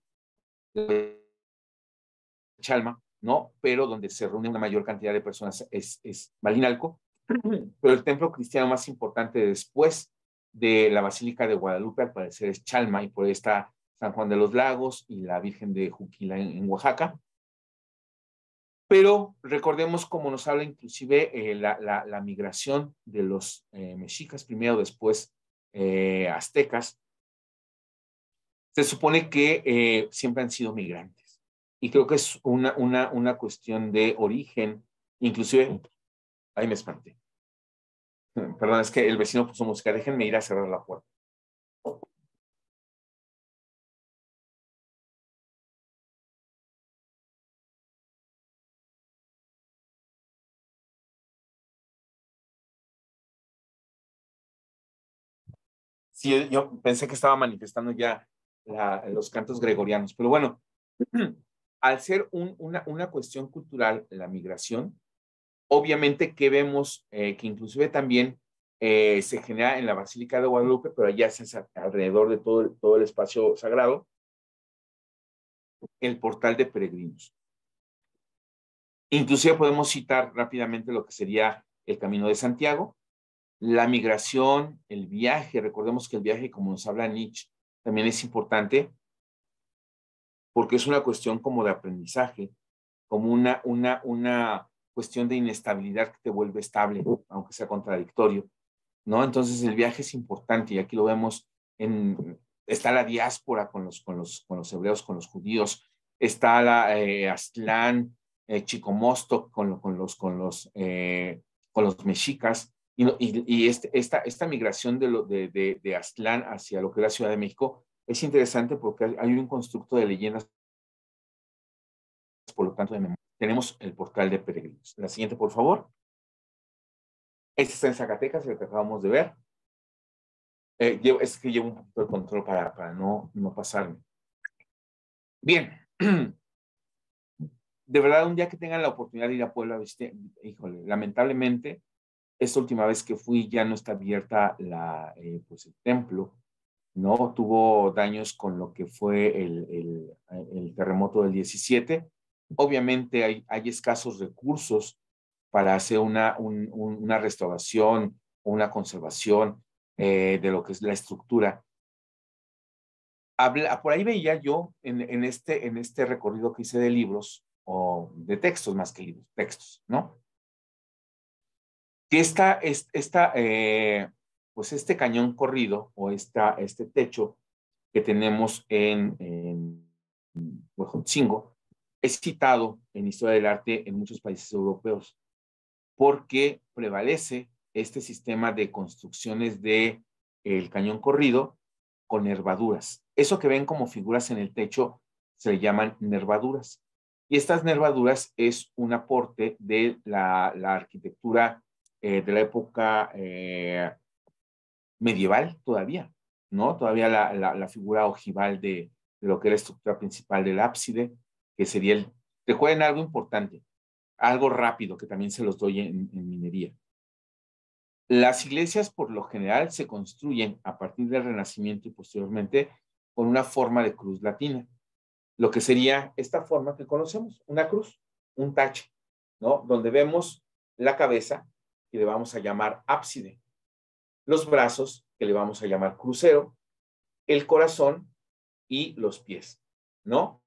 Chalma, ¿no? Pero donde se reúne una mayor cantidad de personas es Malinalco. Pero el templo cristiano más importante después de la Basílica de Guadalupe, al parecer, es Chalma, y por ahí está San Juan de los Lagos y la Virgen de Juquila en Oaxaca. Pero recordemos cómo nos habla inclusive la migración de los mexicas, primero, después aztecas. Se supone que siempre han sido migrantes. Y creo que es una cuestión de origen, inclusive, ahí me espanté. Perdón, es que el vecino puso música. Déjenme ir a cerrar la puerta. Sí, yo pensé que estaba manifestando ya los cantos gregorianos, pero bueno, al ser una cuestión cultural, la migración, obviamente que vemos que inclusive también se genera en la Basílica de Guadalupe, pero allá se hace alrededor de todo el espacio sagrado, el portal de peregrinos. Inclusive podemos citar rápidamente lo que sería el Camino de Santiago, la migración, el viaje. Recordemos que el viaje, como nos habla Nietzsche, también es importante porque es una cuestión como de aprendizaje, como una cuestión de inestabilidad que te vuelve estable, aunque sea contradictorio, ¿no? Entonces el viaje es importante, y aquí lo vemos está la diáspora con los hebreos, con los judíos, está la Aztlán, Chicomostoc con los mexicas, y esta migración de Aztlán hacia lo que es la Ciudad de México es interesante porque hay un constructo de leyendas, por lo tanto, de memoria. Tenemos el portal de peregrinos. La siguiente, por favor. Este está en Zacatecas, el que acabamos de ver. Es que llevo un poquito de control para no pasarme. Bien. De verdad, un día que tengan la oportunidad de ir a Puebla, híjole, lamentablemente, esta última vez que fui ya no está abierta pues el templo, ¿no? Tuvo daños con lo que fue el terremoto del 17. Obviamente hay escasos recursos para hacer una restauración o una conservación de lo que es la estructura. Por ahí veía yo en este recorrido que hice de libros, o de textos más que libros, textos, ¿no? Que pues este cañón corrido o este techo que tenemos en Huejotzingo es citado en Historia del Arte en muchos países europeos porque prevalece este sistema de construcciones del cañón corrido con nervaduras. Eso que ven como figuras en el techo se le llaman nervaduras. Y estas nervaduras es un aporte de la arquitectura de la época medieval todavía, ¿no? Todavía la figura ojival de lo que es la estructura principal del ábside, que sería el... Recuerden algo importante, algo rápido que también se los doy en minería. Las iglesias por lo general se construyen a partir del Renacimiento y posteriormente con una forma de cruz latina, lo que sería esta forma que conocemos, una cruz, un tache, ¿no? Donde vemos la cabeza, que le vamos a llamar ábside, los brazos, que le vamos a llamar crucero, el corazón y los pies, ¿no?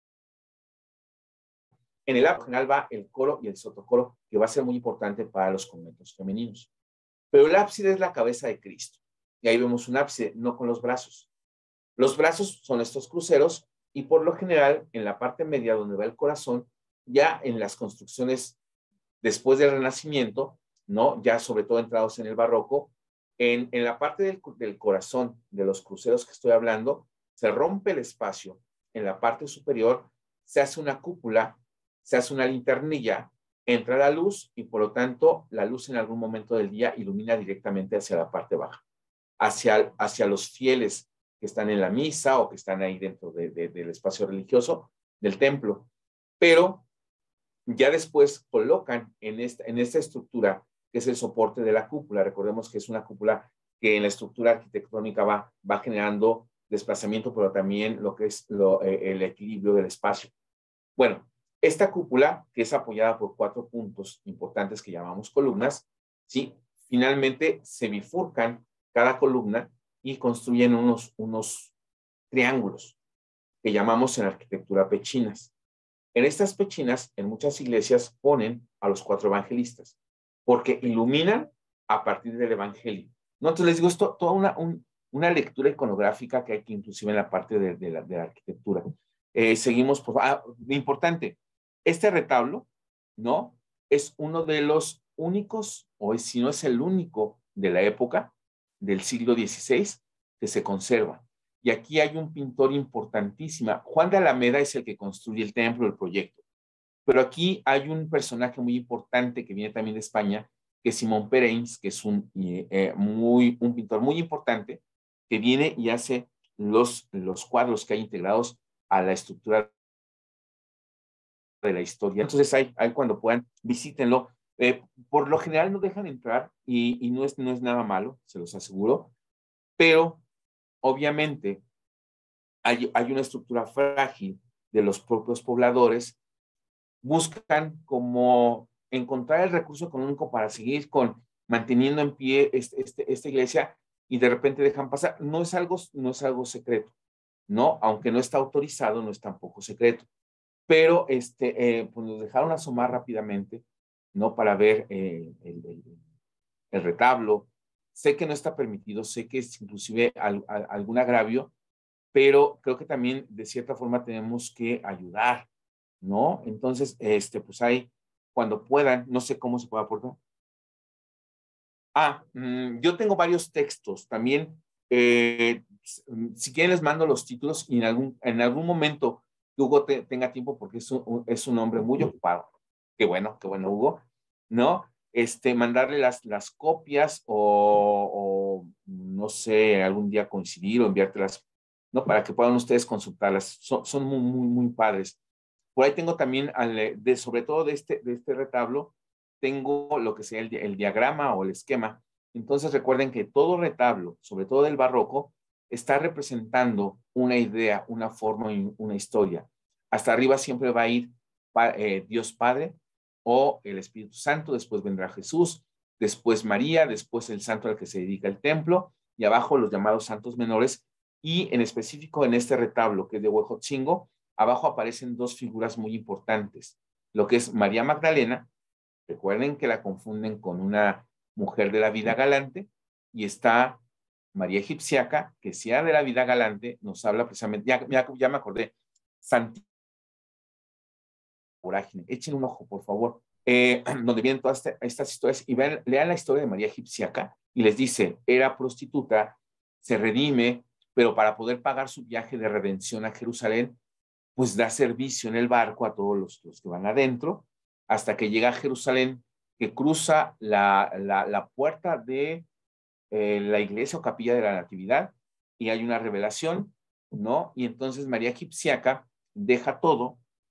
En el general va el coro y el sotocoro, que va a ser muy importante para los conventos femeninos. Pero el ábside es la cabeza de Cristo. Y ahí vemos un ábside, no con los brazos. Los brazos son estos cruceros y por lo general en la parte media donde va el corazón, ya en las construcciones después del Renacimiento, ¿no? Ya sobre todo entrados en el barroco, en la parte del corazón de los cruceros que estoy hablando, se rompe el espacio. En la parte superior se hace una cúpula, se hace una linternilla, entra la luz y por lo tanto la luz en algún momento del día ilumina directamente hacia la parte baja, hacia los fieles que están en la misa o que están ahí dentro del espacio religioso del templo. Pero ya después colocan en esta estructura, que es el soporte de la cúpula. Recordemos que es una cúpula que en la estructura arquitectónica va generando desplazamiento, pero también lo que es el equilibrio del espacio. Bueno, esta cúpula, que es apoyada por 4 puntos importantes que llamamos columnas, ¿sí? Finalmente se bifurcan cada columna y construyen unos triángulos que llamamos en arquitectura pechinas. En estas pechinas, en muchas iglesias ponen a los 4 evangelistas, porque iluminan a partir del evangelio. ¿No? Entonces les digo, esto toda una lectura iconográfica que hay que inclusive en la parte de la arquitectura. Seguimos, importante, este retablo, ¿no? Es uno de los únicos, o si no es el único de la época del siglo XVI que se conserva. Y aquí hay un pintor importantísimo. Juan de Alameda es el que construye el templo, el proyecto. Pero aquí hay un personaje muy importante que viene también de España, que es Simón Pereins, que es un pintor muy importante, que viene y hace los cuadros que hay integrados a la estructura de la historia. Entonces, hay cuando puedan, visítenlo. Por lo general no dejan entrar y no es nada malo, se los aseguro, pero obviamente hay una estructura frágil de los propios pobladores. Buscan como encontrar el recurso económico para seguir manteniendo en pie esta iglesia y de repente dejan pasar. No es algo secreto, ¿no? Aunque no está autorizado, no es tampoco secreto. Pero pues nos dejaron asomar rápidamente, ¿no? Para ver el retablo. Sé que no está permitido, sé que es inclusive algún agravio, pero creo que también de cierta forma tenemos que ayudar, ¿no? Entonces, pues ahí, cuando puedan, no sé cómo se puede aportar. Yo tengo varios textos también. Si quieren les mando los títulos y en algún momento que Hugo tenga tiempo porque es un hombre muy ocupado. Qué bueno, Hugo, ¿no? Mandarle las copias o no sé, algún día coincidir o enviártelas, ¿no? Para que puedan ustedes consultarlas. Son muy, muy, muy padres. Por ahí tengo también, sobre todo de este retablo, tengo lo que sería el diagrama o el esquema. Entonces recuerden que todo retablo, sobre todo del barroco, está representando una idea, una forma y una historia. Hasta arriba siempre va a ir Dios Padre o el Espíritu Santo, después vendrá Jesús, después María, después el santo al que se dedica el templo, y abajo los llamados santos menores, y en específico en este retablo que es de Huejotzingo, abajo aparecen 2 figuras muy importantes, lo que es María Magdalena. Recuerden que la confunden con una mujer de la vida galante, y está María Egipciaca, que sea de la vida galante, nos habla precisamente, ya me acordé, Santiago Vorágine, echen un ojo, por favor, donde vienen todas estas historias, y lean la historia de María Egipciaca, y les dice, era prostituta, se redime, pero para poder pagar su viaje de redención a Jerusalén, pues da servicio en el barco a todos los que van adentro, hasta que llega a Jerusalén, que cruza la puerta de la iglesia o capilla de la Natividad, y hay una revelación, ¿no? Y entonces María Egipciaca deja todo,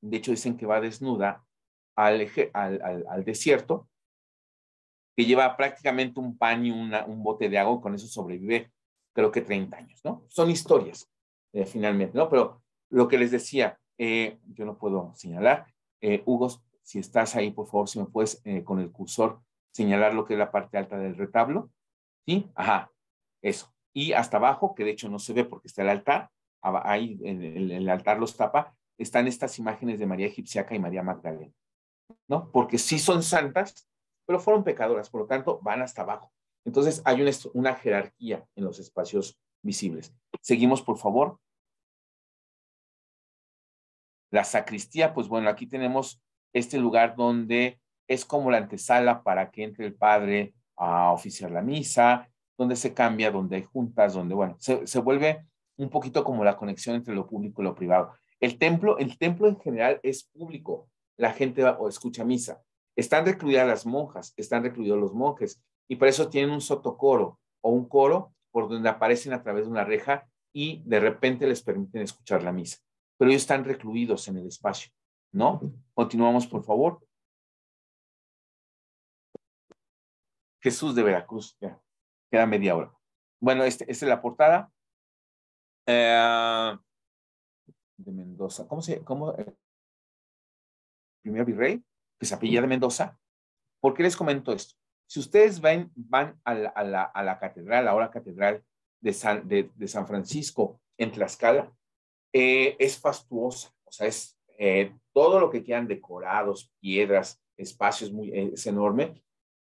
de hecho dicen que va desnuda al desierto, que lleva prácticamente un pan y un bote de agua, con eso sobrevive, creo que 30 años, ¿no? Son historias, finalmente, ¿no? Pero lo que les decía, yo no puedo señalar. Hugo, si estás ahí, por favor, si me puedes con el cursor señalar lo que es la parte alta del retablo, ¿sí? Ajá, eso. Y hasta abajo, que de hecho no se ve porque está el altar, ahí el altar los tapa, están estas imágenes de María Egipciaca y María Magdalena, ¿no? Porque sí son santas, pero fueron pecadoras, por lo tanto, van hasta abajo. Entonces, hay una jerarquía en los espacios visibles. Seguimos, por favor. La sacristía, pues bueno, aquí tenemos este lugar donde es como la antesala para que entre el padre a oficiar la misa, donde se cambia, donde hay juntas, donde, bueno, se vuelve un poquito como la conexión entre lo público y lo privado. El templo en general es público. La gente va o escucha misa. Están recluidas las monjas, están recluidos los monjes, y por eso tienen un sotocoro o un coro por donde aparecen a través de una reja y de repente les permiten escuchar la misa. Pero ellos están recluidos en el espacio, ¿no? Continuamos, por favor. Jesús de Veracruz, ya, queda media hora. Bueno, esta es la portada de Mendoza. ¿Cómo? Primer virrey, que se apellida de Mendoza. ¿Por qué les comento esto? Si ustedes van a la catedral, ahora catedral de San Francisco en Tlaxcala, es fastuosa, o sea, es todo lo que quieran, decorados, piedras, espacios, es enorme.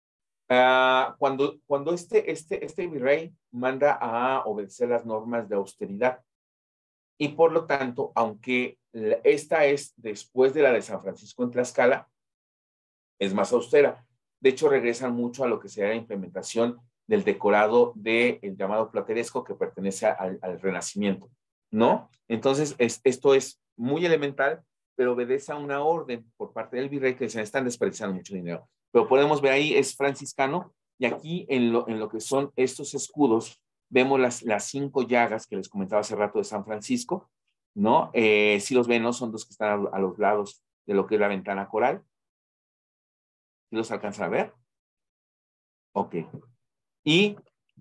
Cuando este virrey manda a obedecer las normas de austeridad, y por lo tanto, aunque esta es después de la de San Francisco en Tlaxcala, es más austera. De hecho, regresan mucho a lo que sería la implementación del decorado del llamado plateresco, que pertenece al Renacimiento, ¿no? Entonces, esto es muy elemental, pero obedece a una orden por parte del virrey que se están desperdiciando mucho dinero. Pero podemos ver ahí, es franciscano, y aquí en lo que son estos escudos, vemos las 5 llagas que les comentaba hace rato de San Francisco, ¿no? Si los ven, ¿no? Son los que están a los lados de lo que es la ventana coral. ¿Sí los alcanzan a ver? Ok. Y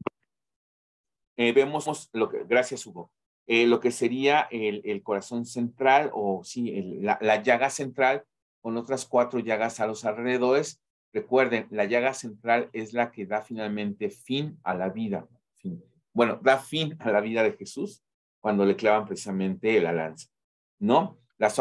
vemos gracias Hugo, lo que sería el corazón central, o sí, la llaga central, con otras 4 llagas a los alrededores. Recuerden, la llaga central es la que da finalmente fin a la vida. Bueno, da fin a la vida de Jesús cuando le clavan precisamente la lanza, ¿no? Las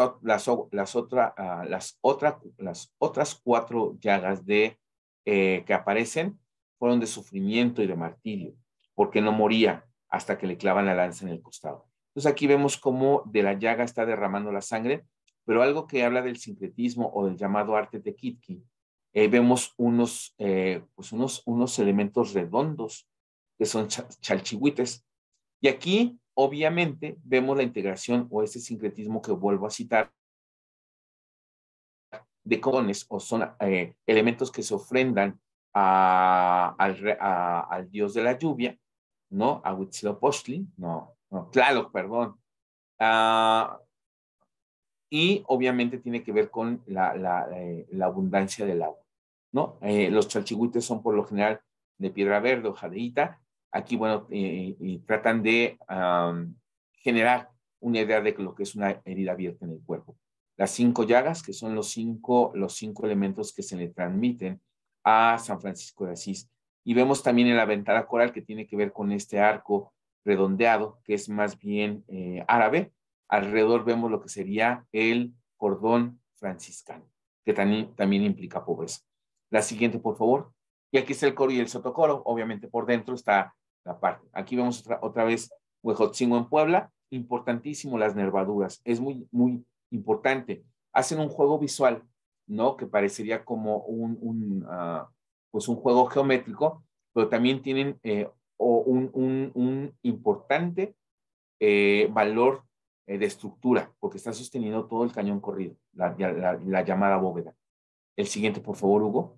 otras 4 llagas que aparecen fueron de sufrimiento y de martirio, porque no moría hasta que le clavan la lanza en el costado. Entonces aquí vemos cómo de la llaga está derramando la sangre, pero algo que habla del sincretismo o del llamado arte tequitqui, vemos unos elementos redondos que son chalchihuites. Y aquí, obviamente, vemos la integración o ese sincretismo que vuelvo a citar de cones, o son elementos que se ofrendan al dios de la lluvia, ¿no? A Huitzilopochtli, no, Tlaloc, perdón. Y obviamente tiene que ver con la abundancia del agua, ¿no? Los chalchihuites son por lo general de piedra verde o jadeíta. Aquí, bueno, y tratan de generar una idea de lo que es una herida abierta en el cuerpo. Las 5 llagas, que son los cinco elementos que se le transmiten a San Francisco de Asís. Y vemos también en la ventana coral que tiene que ver con este arco redondeado, que es más bien árabe. Alrededor vemos lo que sería el cordón franciscano, que también implica pobreza. La siguiente, por favor. Y aquí está el coro y el sotocoro. Obviamente por dentro está la parte. Aquí vemos otra vez Huejotzingo en Puebla. Importantísimo las nervaduras. Es muy, muy importante. Hacen un juego visual, ¿no? Que parecería como pues un juego geométrico, pero también tienen un importante valor de estructura, porque está sosteniendo todo el cañón corrido, la llamada bóveda. El siguiente, por favor, Hugo.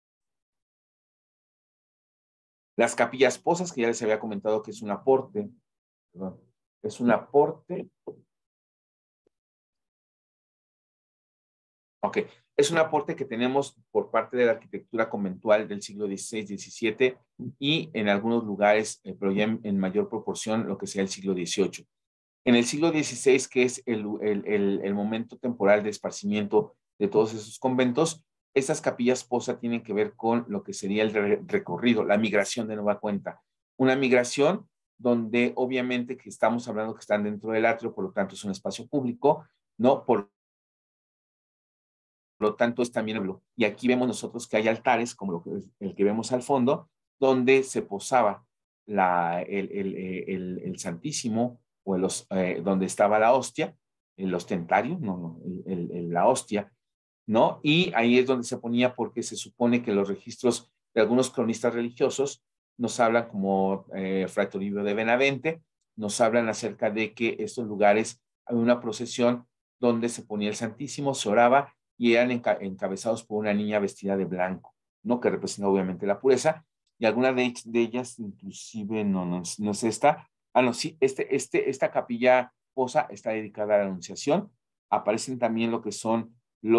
Las capillas posas, que ya les había comentado que es un aporte, perdón, es un aporte Ok, es un aporte que tenemos por parte de la arquitectura conventual del siglo XVI, XVII y en algunos lugares, pero ya en mayor proporción, lo que sea el siglo XVIII. En el siglo XVI, que es el momento temporal de esparcimiento de todos esos conventos, estas capillas posa tienen que ver con lo que sería el recorrido, la migración de nueva cuenta. Una migración donde obviamente que estamos hablando que están dentro del atrio, por lo tanto es un espacio público, ¿no? Por lo tanto es también, y aquí vemos nosotros que hay altares, como el que vemos al fondo, donde se posaba el Santísimo, o donde estaba la hostia, el ostentario, la hostia, ¿no? Y ahí es donde se ponía, porque se supone que los registros de algunos cronistas religiosos nos hablan, como Fray Toribio de Benavente, nos hablan acerca de que estos lugares, hay una procesión donde se ponía el Santísimo, se oraba y eran encabezados por una niña vestida de blanco, ¿no? Que representa obviamente la pureza, y alguna de ellas, inclusive, no es esta, no, sí, esta capilla posa está dedicada a la Anunciación. Aparecen también lo que son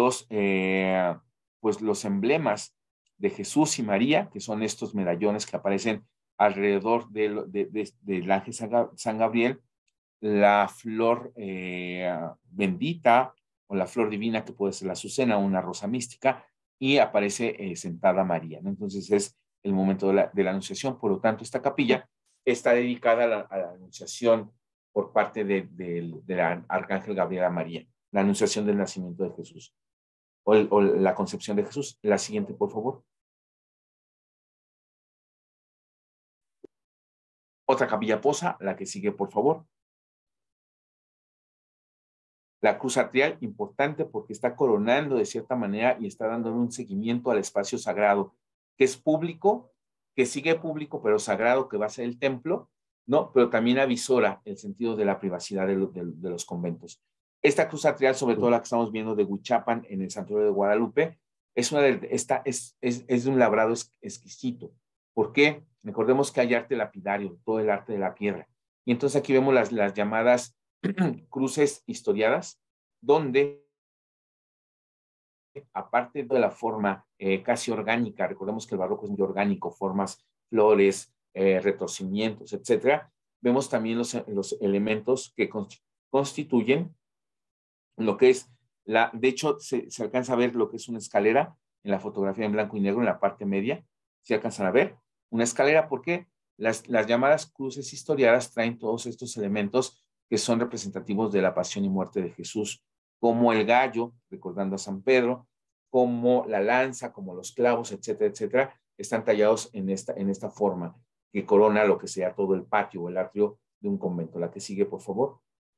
pues los emblemas de Jesús y María, que son estos medallones que aparecen alrededor del ángel San Gabriel, la flor bendita o la flor divina, que puede ser la azucena o una rosa mística, y aparece sentada María, ¿no? Entonces es el momento de la Anunciación. Por lo tanto, esta capilla está dedicada a la Anunciación por parte del arcángel Gabriel a María, la Anunciación del nacimiento de Jesús o la concepción de Jesús. La siguiente, por favor. Otra capilla posa, la que sigue, por favor. La cruz atrial, importante porque está coronando de cierta manera y está dando un seguimiento al espacio sagrado, que es público, que sigue público, pero sagrado, que va a ser el templo, ¿no? Pero también avisora el sentido de la privacidad de los conventos. Esta cruz atrial, sobre todo la que estamos viendo de Huichapan en el Santuario de Guadalupe, es de un labrado exquisito. ¿Por qué? Recordemos que hay arte lapidario, todo el arte de la piedra. Y entonces aquí vemos las llamadas cruces historiadas, donde aparte de la forma casi orgánica, recordemos que el barroco es muy orgánico, formas, flores, retorcimientos, etcétera, vemos también los elementos que constituyen lo que es de hecho se alcanza a ver lo que es una escalera en la fotografía en blanco y negro en la parte media, se alcanzan a ver una escalera porque las llamadas cruces historiadas traen todos estos elementos que son representativos de la pasión y muerte de Jesús, como el gallo, recordando a San Pedro, como la lanza, como los clavos, etcétera, etcétera, están tallados en esta forma que corona lo que sea todo el patio o el atrio de un convento. La que sigue, por favor.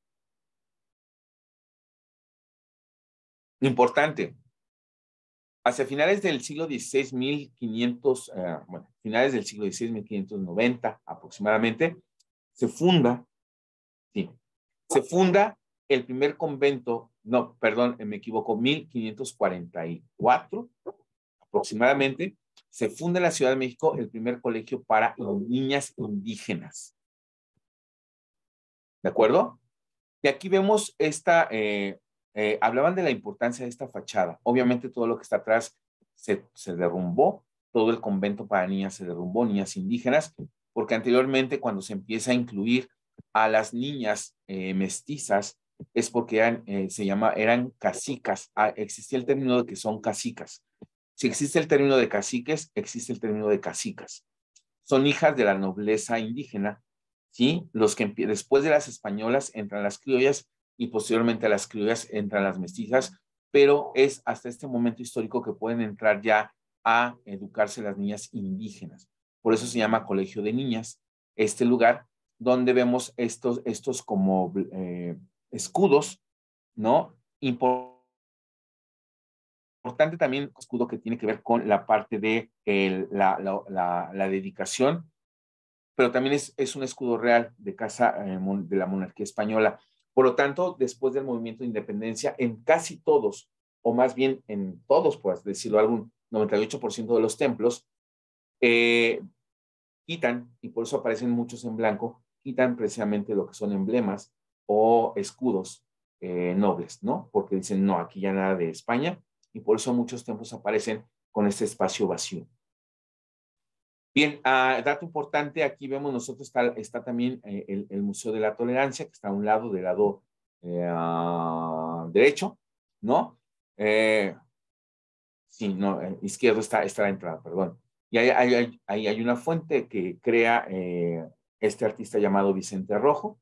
Importante. Hacia finales del siglo XVI, 1500, finales del siglo XVI, 1590 aproximadamente, se funda el primer convento, no, perdón, me equivoco, 1544 aproximadamente, se funda en la Ciudad de México el primer colegio para niñas indígenas. ¿De acuerdo? Y aquí vemos hablaban de la importancia de esta fachada. Obviamente todo lo que está atrás se derrumbó, todo el convento para niñas se derrumbó, niñas indígenas, porque anteriormente cuando se empieza a incluir a las niñas mestizas, es porque eran cacicas. Existía el término de que son cacicas. Si existe el término de caciques, existe el término de cacicas. Son hijas de la nobleza indígena, ¿sí? Los que después de las españolas entran las criollas y posteriormente a las criollas entran las mestizas, pero es hasta este momento histórico que pueden entrar ya a educarse las niñas indígenas. Por eso se llama Colegio de Niñas, este lugar donde vemos estos como escudos, ¿no? Importante también escudo que tiene que ver con la parte de la dedicación, pero también es un escudo real de casa de la monarquía española. Por lo tanto, después del movimiento de independencia, en casi todos, o más bien en todos, por decirlo algún 98% de los templos, quitan, y por eso aparecen muchos en blanco, quitan precisamente lo que son emblemas o escudos nobles, ¿no? Porque dicen, no, aquí ya nada de España, y por eso muchos templos aparecen con este espacio vacío. Bien, dato importante, aquí vemos nosotros está también el Museo de la Tolerancia, que está a un lado, del lado derecho, ¿no? Sí, no, izquierdo está la entrada, perdón. Y ahí hay una fuente que crea este artista llamado Vicente Rojo.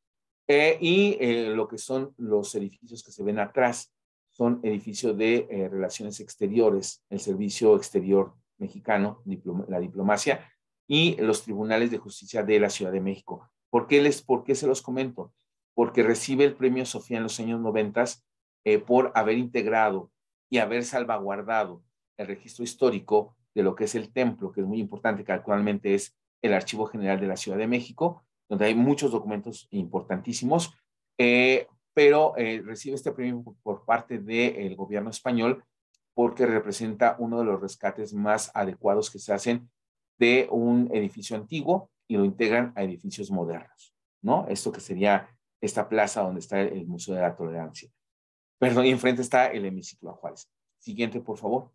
Lo que son los edificios que se ven atrás son edificios de relaciones exteriores, el Servicio Exterior Mexicano, la diplomacia, y los tribunales de justicia de la Ciudad de México. ¿Por qué se los comento? Porque recibe el premio Sofía en los años 90 por haber integrado y haber salvaguardado el registro histórico de lo que es el templo, que es muy importante, que actualmente es el Archivo General de la Ciudad de México, donde hay muchos documentos importantísimos, pero recibe este premio por parte del gobierno español porque representa uno de los rescates más adecuados que se hacen de un edificio antiguo y lo integran a edificios modernos, ¿no? Esto que sería esta plaza donde está el Museo de la Tolerancia. Perdón, y enfrente está el hemiciclo a Juárez. Siguiente, por favor.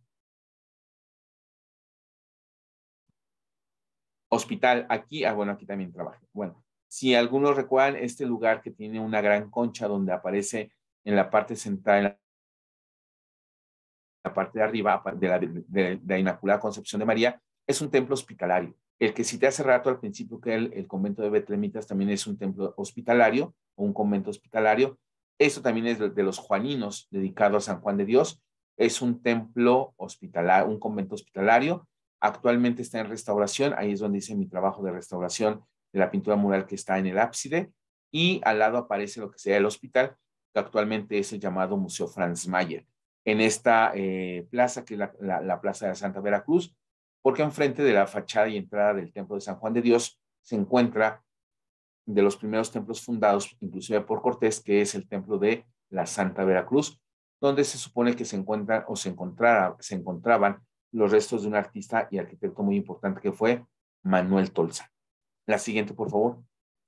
Hospital, aquí, bueno, aquí también trabaja. Bueno, si algunos recuerdan este lugar que tiene una gran concha donde aparece en la parte central, en la parte de arriba de la Inmaculada Concepción de María, es un templo hospitalario. El que cité hace rato al principio, que el convento de Betlemitas también es un templo hospitalario o un convento hospitalario. Esto también es de los juaninos, dedicado a San Juan de Dios. Es un templo hospitalario, un convento hospitalario. Actualmente está en restauración. Ahí es donde hice mi trabajo de restauración de la pintura mural que está en el ábside. Y al lado aparece lo que sería el hospital, que actualmente es el llamado Museo Franz Mayer. En esta plaza, que es la Plaza de la Santa Veracruz, porque enfrente de la fachada y entrada del Templo de San Juan de Dios se encuentra de los primeros templos fundados, inclusive por Cortés, que es el Templo de la Santa Veracruz, donde se supone que se encuentran o se encontraban los restos de un artista y arquitecto muy importante que fue Manuel Tolsa. La siguiente, por favor.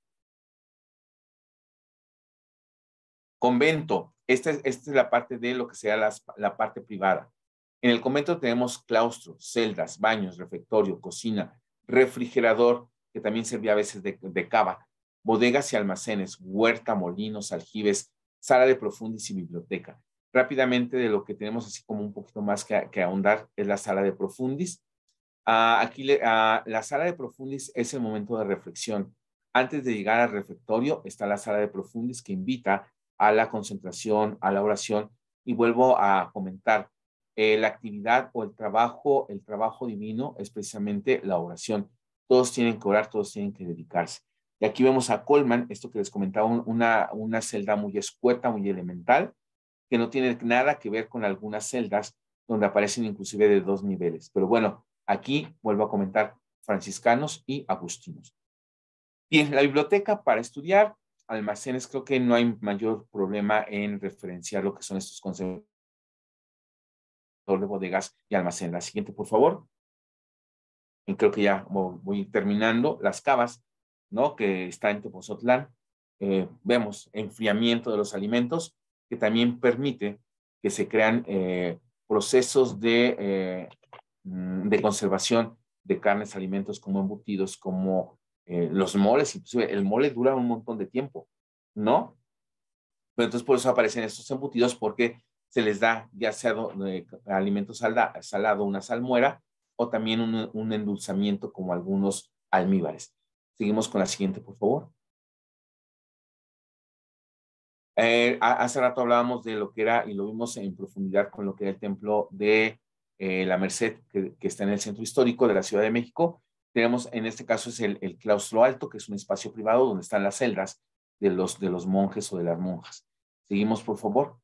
Convento. Esta es la parte de lo que sea la parte privada. En el convento tenemos claustro, celdas, baños, refectorio, cocina, refrigerador, que también servía a veces de cava, bodegas y almacenes, huerta, molinos, aljibes, sala de profundis y biblioteca. Rápidamente, de lo que tenemos así como un poquito más que ahondar es la sala de profundis. Aquí la sala de profundis es el momento de reflexión. Antes de llegar al refectorio está la sala de profundis, que invita a la concentración, a la oración, y vuelvo a comentar, la actividad o el trabajo divino es precisamente la oración. Todos tienen que orar, todos tienen que dedicarse. Y aquí vemos a Colman, esto que les comentaba, una celda muy escueta, muy elemental, que no tiene nada que ver con algunas celdas donde aparecen inclusive de 2 niveles. Pero bueno, aquí vuelvo a comentar franciscanos y agustinos. Bien, la biblioteca para estudiar, almacenes, creo que no hay mayor problema en referenciar lo que son estos conceptos de bodegas y almacén. La siguiente, por favor. Y creo que ya voy terminando. Las cavas, ¿no? Que está en Tepozotlán. Vemos enfriamiento de los alimentos, que también permite que se crean procesos de conservación de carnes, alimentos como embutidos, como los moles. Inclusive el mole dura un montón de tiempo, ¿no? Pero entonces por eso aparecen estos embutidos, porque se les da ya sea alimento salado, una salmuera, o también un endulzamiento como algunos almíbares. Seguimos con la siguiente, por favor. Hace rato hablábamos de lo que era, y lo vimos en profundidad con lo que era el templo de la Merced, que está en el centro histórico de la Ciudad de México. Tenemos, en este caso, es el claustro alto, que es un espacio privado donde están las celdas de los monjes o de las monjas. Seguimos, por favor.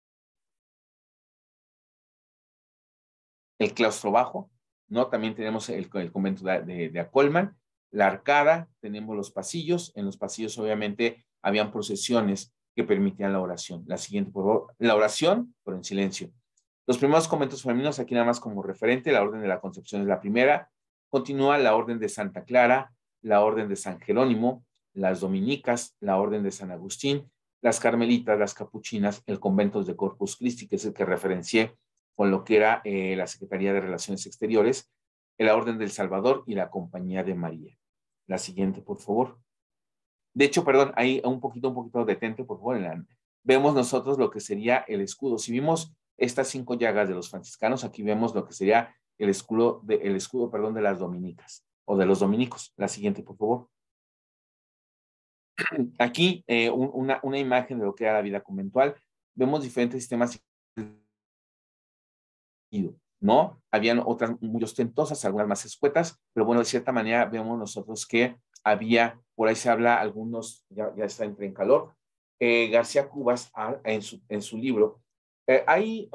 El claustro bajo, ¿no? También tenemos el convento de Acolman. La arcada, tenemos los pasillos. En los pasillos, obviamente, habían procesiones que permitían la oración. La siguiente, por favor. La oración, pero en silencio. Los primeros conventos femeninos, aquí nada más como referente, la Orden de la Concepción es la primera. Continúa la Orden de Santa Clara, la Orden de San Jerónimo, las Dominicas, la Orden de San Agustín, las Carmelitas, las Capuchinas, el convento de Corpus Christi, que es el que referencié con lo que era la Secretaría de Relaciones Exteriores, la Orden del Salvador y la Compañía de María. La siguiente, por favor. De hecho, perdón, ahí un poquito detente, por favor. Vemos nosotros lo que sería el escudo. Si vimos estas 5 llagas de los franciscanos, aquí vemos lo que sería el escudo, perdón, de las dominicas o de los dominicos. La siguiente, por favor. Aquí una imagen de lo que era la vida conventual. Vemos diferentes sistemas, ¿no? Habían otras muy ostentosas, algunas más escuetas, pero bueno, de cierta manera vemos nosotros que había, por ahí se habla, algunos, ya está en calor, García Cubas en su libro, hay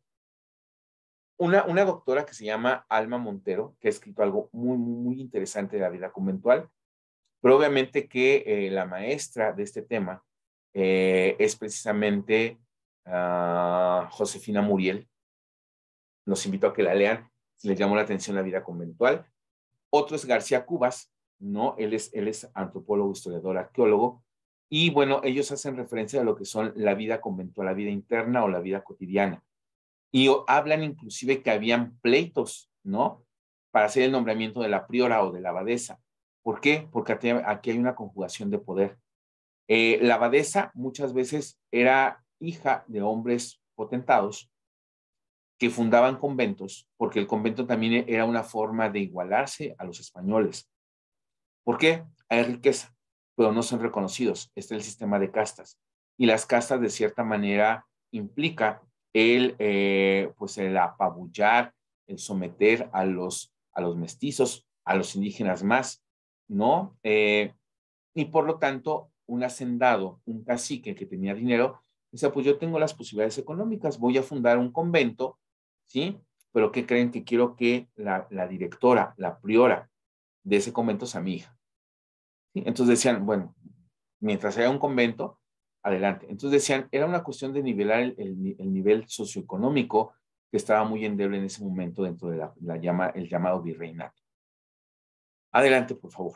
una doctora que se llama Alma Montero, que ha escrito algo muy interesante de la vida conventual, pero obviamente que la maestra de este tema es precisamente Josefina Muriel. Los invito a que la lean si les llamó la atención la vida conventual. Otro es García Cubas, ¿no? Él es antropólogo, historiador, arqueólogo, y bueno, ellos hacen referencia a lo que son la vida conventual, la vida interna o la vida cotidiana. Y hablan inclusive que habían pleitos, ¿no? Para hacer el nombramiento de la priora o de la abadesa. ¿Por qué? Porque aquí hay una conjugación de poder. La abadesa muchas veces era hija de hombres potentados que fundaban conventos, porque el convento también era una forma de igualarse a los españoles. ¿Por qué? Hay riqueza, pero no son reconocidos. Este es el sistema de castas. Y las castas, de cierta manera, implica pues el apabullar, el someter a los mestizos, a los indígenas más, ¿no? Y por lo tanto, un hacendado, un cacique que tenía dinero, decía, pues yo tengo las posibilidades económicas, voy a fundar un convento, ¿sí? Pero ¿qué creen? Que quiero que la directora, la priora de ese convento sea mi hija. ¿Sí? Entonces decían, bueno, mientras haya un convento, adelante. Entonces decían, era una cuestión de nivelar el nivel socioeconómico que estaba muy endeble en ese momento dentro de el llamado virreinato. Adelante, por favor.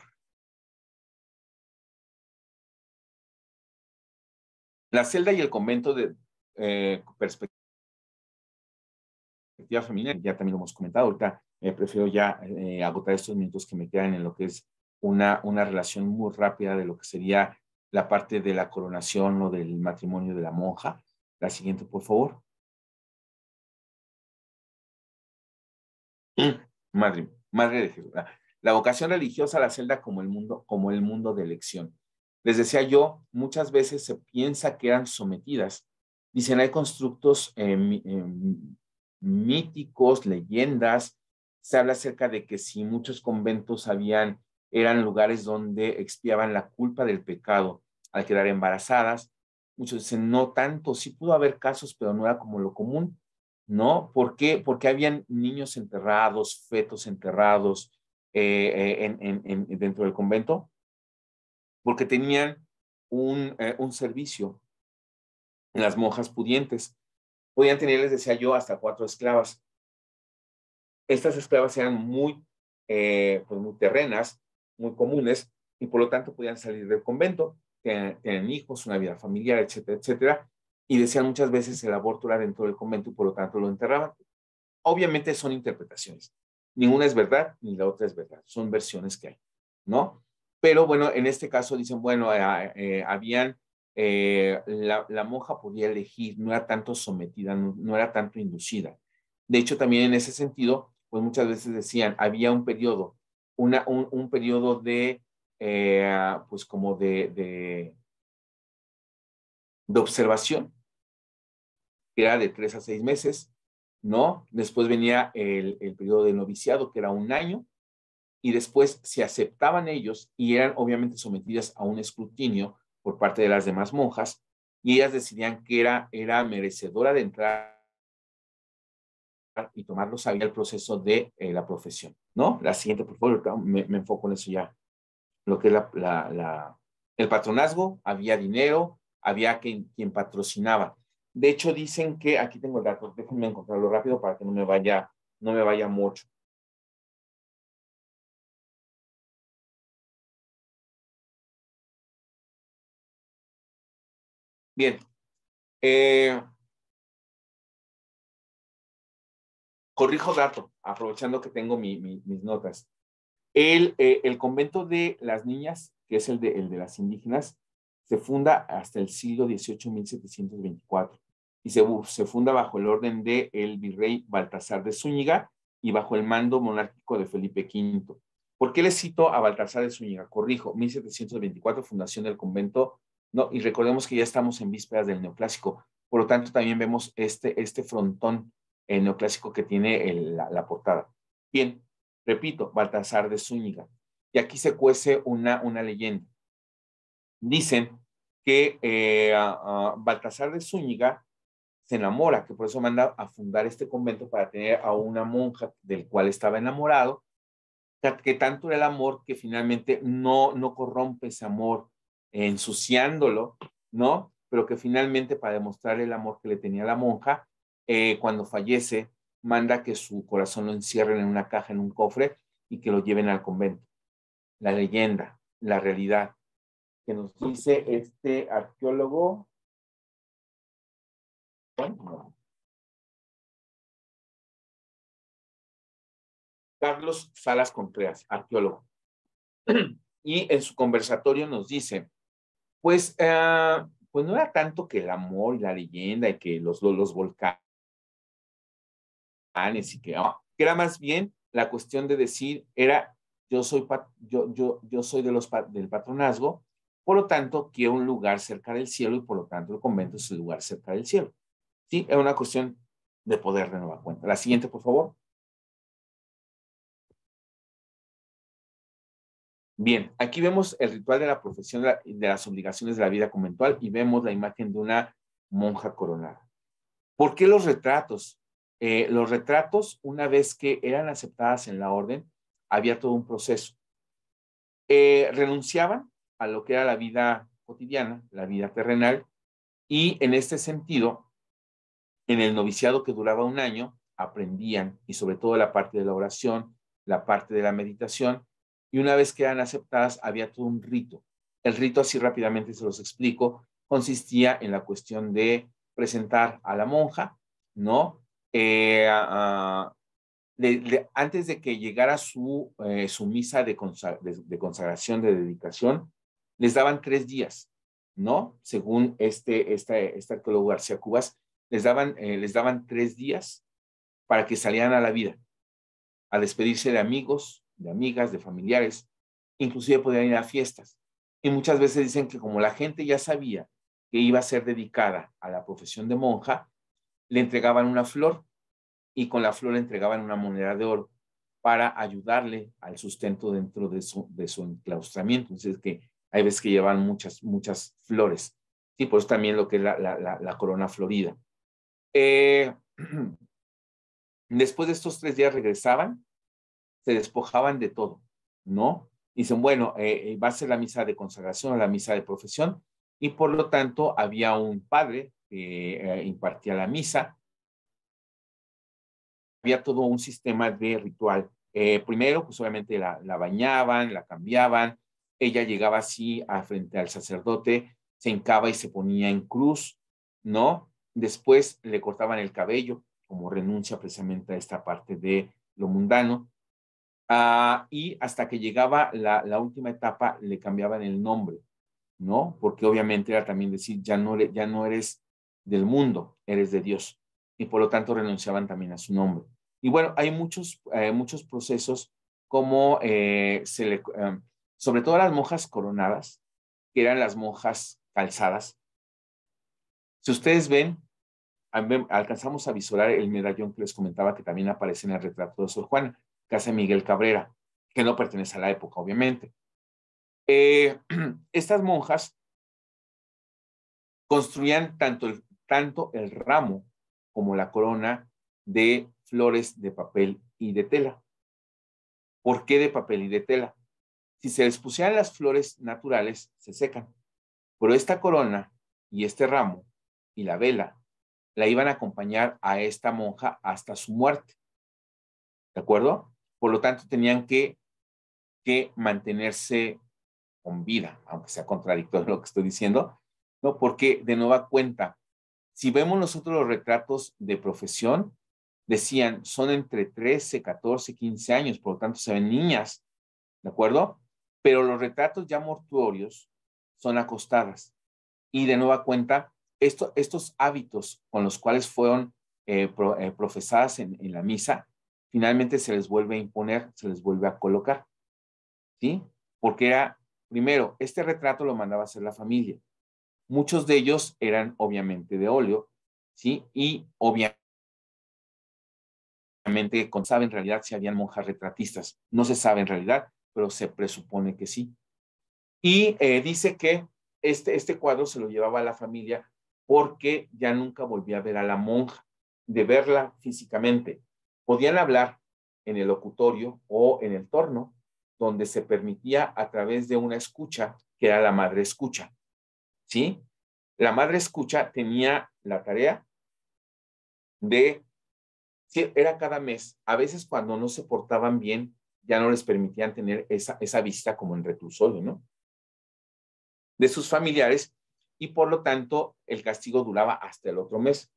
La celda y el convento de perspectiva femenina, ya también lo hemos comentado, ahorita prefiero ya agotar estos minutos que me quedan en lo que es una relación muy rápida de lo que sería la parte de la coronación o del matrimonio de la monja. La siguiente, por favor. Madre de Jesús. La vocación religiosa a la celda como el mundo de elección. Les decía yo, muchas veces se piensa que eran sometidas. Dicen, hay constructos míticos, leyendas. Se habla acerca de que si muchos conventos eran lugares donde expiaban la culpa del pecado al quedar embarazadas. Muchos dicen, no tanto, sí pudo haber casos, pero no era como lo común. ¿No? ¿Por qué? Porque habían niños enterrados, fetos enterrados dentro del convento, porque tenían un servicio. Las monjas pudientes podían tener, les decía yo, hasta 4 esclavas. Estas esclavas eran pues muy terrenas, muy comunes, y por lo tanto podían salir del convento, tenían hijos, una vida familiar, etcétera, etcétera, y decían muchas veces el aborto era dentro del convento y por lo tanto lo enterraban. Obviamente son interpretaciones. Ninguna es verdad, ni la otra es verdad. Son versiones que hay, ¿no? Pero bueno, en este caso dicen, bueno, la monja podía elegir, no era tanto sometida, no era tanto inducida. De hecho, también en ese sentido, pues muchas veces decían, había un periodo, un periodo pues como de observación, que era de 3 a 6 meses, ¿no? Después venía el periodo de noviciado, que era 1 año, y después se aceptaban ellos y eran obviamente sometidas a un escrutinio por parte de las demás monjas, y ellas decidían que era merecedora de entrar y tomarlos había el proceso de la profesión, ¿no? La siguiente, por favor, me enfoco en eso ya, lo que es el patronazgo, había dinero, había quien patrocinaba. De hecho, dicen que, aquí tengo el dato, déjenme encontrarlo rápido para que no me vaya mucho. Bien, corrijo dato, aprovechando que tengo mis notas. El convento de las niñas, que es el de las indígenas, se funda hasta el siglo XVIII, 1724, y se funda bajo el orden de el virrey Baltasar de Zúñiga y bajo el mando monárquico de Felipe V. ¿Por qué les cito a Baltasar de Zúñiga? Corrijo, 1724, fundación del convento, ¿no? Y recordemos que ya estamos en vísperas del neoclásico, por lo tanto también vemos este frontón neoclásico que tiene la portada. Bien, repito, Baltasar de Zúñiga. Y aquí se cuece una leyenda. Dicen que Baltasar de Zúñiga se enamora, que por eso manda a fundar este convento para tener a una monja del cual estaba enamorado, que tanto era el amor que finalmente no corrompe ese amor ensuciándolo, ¿no? Pero que finalmente para demostrar el amor que le tenía a la monja, cuando fallece, manda que su corazón lo encierren en una caja, en un cofre, y que lo lleven al convento. La leyenda, la realidad, que nos dice este arqueólogo. Bueno, Carlos Salas Contreras, arqueólogo. Y en su conversatorio nos dice, pues no era tanto que el amor y la leyenda y que los volcanes y que era más bien la cuestión de decir, yo soy del patronazgo, por lo tanto quiero un lugar cerca del cielo y por lo tanto el convento es el lugar cerca del cielo. Sí, es una cuestión de poder de nueva cuenta. La siguiente, por favor. Bien, aquí vemos el ritual de la profesión de las obligaciones de la vida conventual y vemos la imagen de una monja coronada. ¿Por qué los retratos? Los retratos, una vez que eran aceptadas en la orden, había todo un proceso. Renunciaban a lo que era la vida cotidiana, la vida terrenal, y en este sentido, en el noviciado que duraba un año, aprendían, y sobre todo la parte de la oración, la parte de la meditación, y una vez que eran aceptadas, había todo un rito. El rito, así rápidamente se los explico, consistía en la cuestión de presentar a la monja, ¿no? Antes de que llegara su misa de consagración, de dedicación, les daban 3 días, ¿no? Según este arqueólogo García Cubas, les daban 3 días para que salieran a la vida, a despedirse de amigos, de amigas, de familiares, inclusive podían ir a fiestas. Y muchas veces dicen que como la gente ya sabía que iba a ser dedicada a la profesión de monja, le entregaban una flor y con la flor le entregaban una moneda de oro para ayudarle al sustento dentro de su enclaustramiento. Entonces, que hay veces que llevan muchas flores. Sí, pues también lo que es la corona florida. Después de estos 3 días regresaban, se despojaban de todo, ¿no? Dicen, bueno, va a ser la misa de consagración o la misa de profesión, y por lo tanto había un padre que impartía la misa. Había todo un sistema de ritual. Primero, pues obviamente la bañaban, la cambiaban, ella llegaba así frente al sacerdote, se hincaba y se ponía en cruz, ¿no? Después le cortaban el cabello, como renuncia precisamente a esta parte de lo mundano. Y hasta que llegaba la última etapa, le cambiaban el nombre, ¿no? Porque obviamente era también decir, ya no eres del mundo, eres de Dios. Y por lo tanto renunciaban también a su nombre. Y bueno, hay muchos procesos como sobre todo las monjas coronadas, que eran las monjas calzadas. Si ustedes ven, alcanzamos a visualizar el medallón que les comentaba que también aparece en el retrato de Sor Juana, que hace Miguel Cabrera, que no pertenece a la época, obviamente. Estas monjas construían tanto el ramo como la corona de flores de papel y de tela. ¿Por qué de papel y de tela? Si se les pusieran las flores naturales, se secan. Pero esta corona y este ramo y la vela la iban a acompañar a esta monja hasta su muerte. ¿De acuerdo? Por lo tanto, tenían que mantenerse con vida, aunque sea contradictorio lo que estoy diciendo, ¿no? Porque de nueva cuenta, si vemos nosotros los retratos de profesión, decían, son entre 13, 14, 15 años, por lo tanto se ven niñas, ¿de acuerdo? Pero los retratos ya mortuorios son acostadas. Y de nueva cuenta, estos hábitos con los cuales fueron profesadas en la misa, finalmente se les vuelve a imponer, se les vuelve a colocar, ¿sí? Porque era, primero, este retrato lo mandaba a hacer la familia. Muchos de ellos eran obviamente de óleo, ¿sí? Y obviamente no sabe en realidad si habían monjas retratistas. No se sabe en realidad, pero se presupone que sí. Y dice que este cuadro se lo llevaba a la familia porque ya nunca volvía a ver a la monja, de verla físicamente. Podían hablar en el locutorio o en el torno, donde se permitía a través de una escucha, que era la madre escucha, ¿sí? La madre escucha tenía la tarea de, sí, era cada mes, a veces cuando no se portaban bien, ya no les permitían tener esa vista como en reclusorio, ¿no? De sus familiares, y por lo tanto el castigo duraba hasta el otro mes.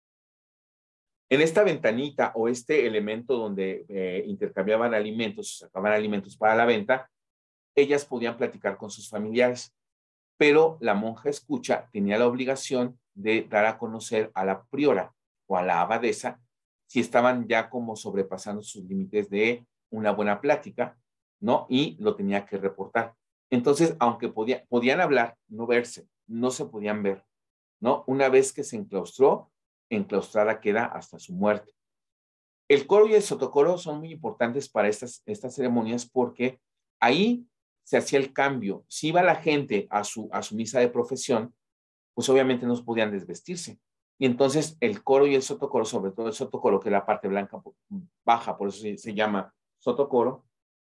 En esta ventanita o este elemento donde intercambiaban alimentos, sacaban alimentos para la venta, ellas podían platicar con sus familiares, pero la monja escucha tenía la obligación de dar a conocer a la priora o a la abadesa si estaban ya como sobrepasando sus límites de una buena plática, ¿no? Y lo tenía que reportar. Entonces, aunque podían hablar, no verse, no se podían ver, ¿no? Una vez que se enclaustró, enclaustrada queda hasta su muerte. El coro y el sotocoro son muy importantes para estas ceremonias porque ahí se hacía el cambio. Si iba la gente a su misa de profesión, pues obviamente no podían desvestirse. Y entonces el coro y el sotocoro, sobre todo el sotocoro, que es la parte blanca baja, por eso se llama sotocoro.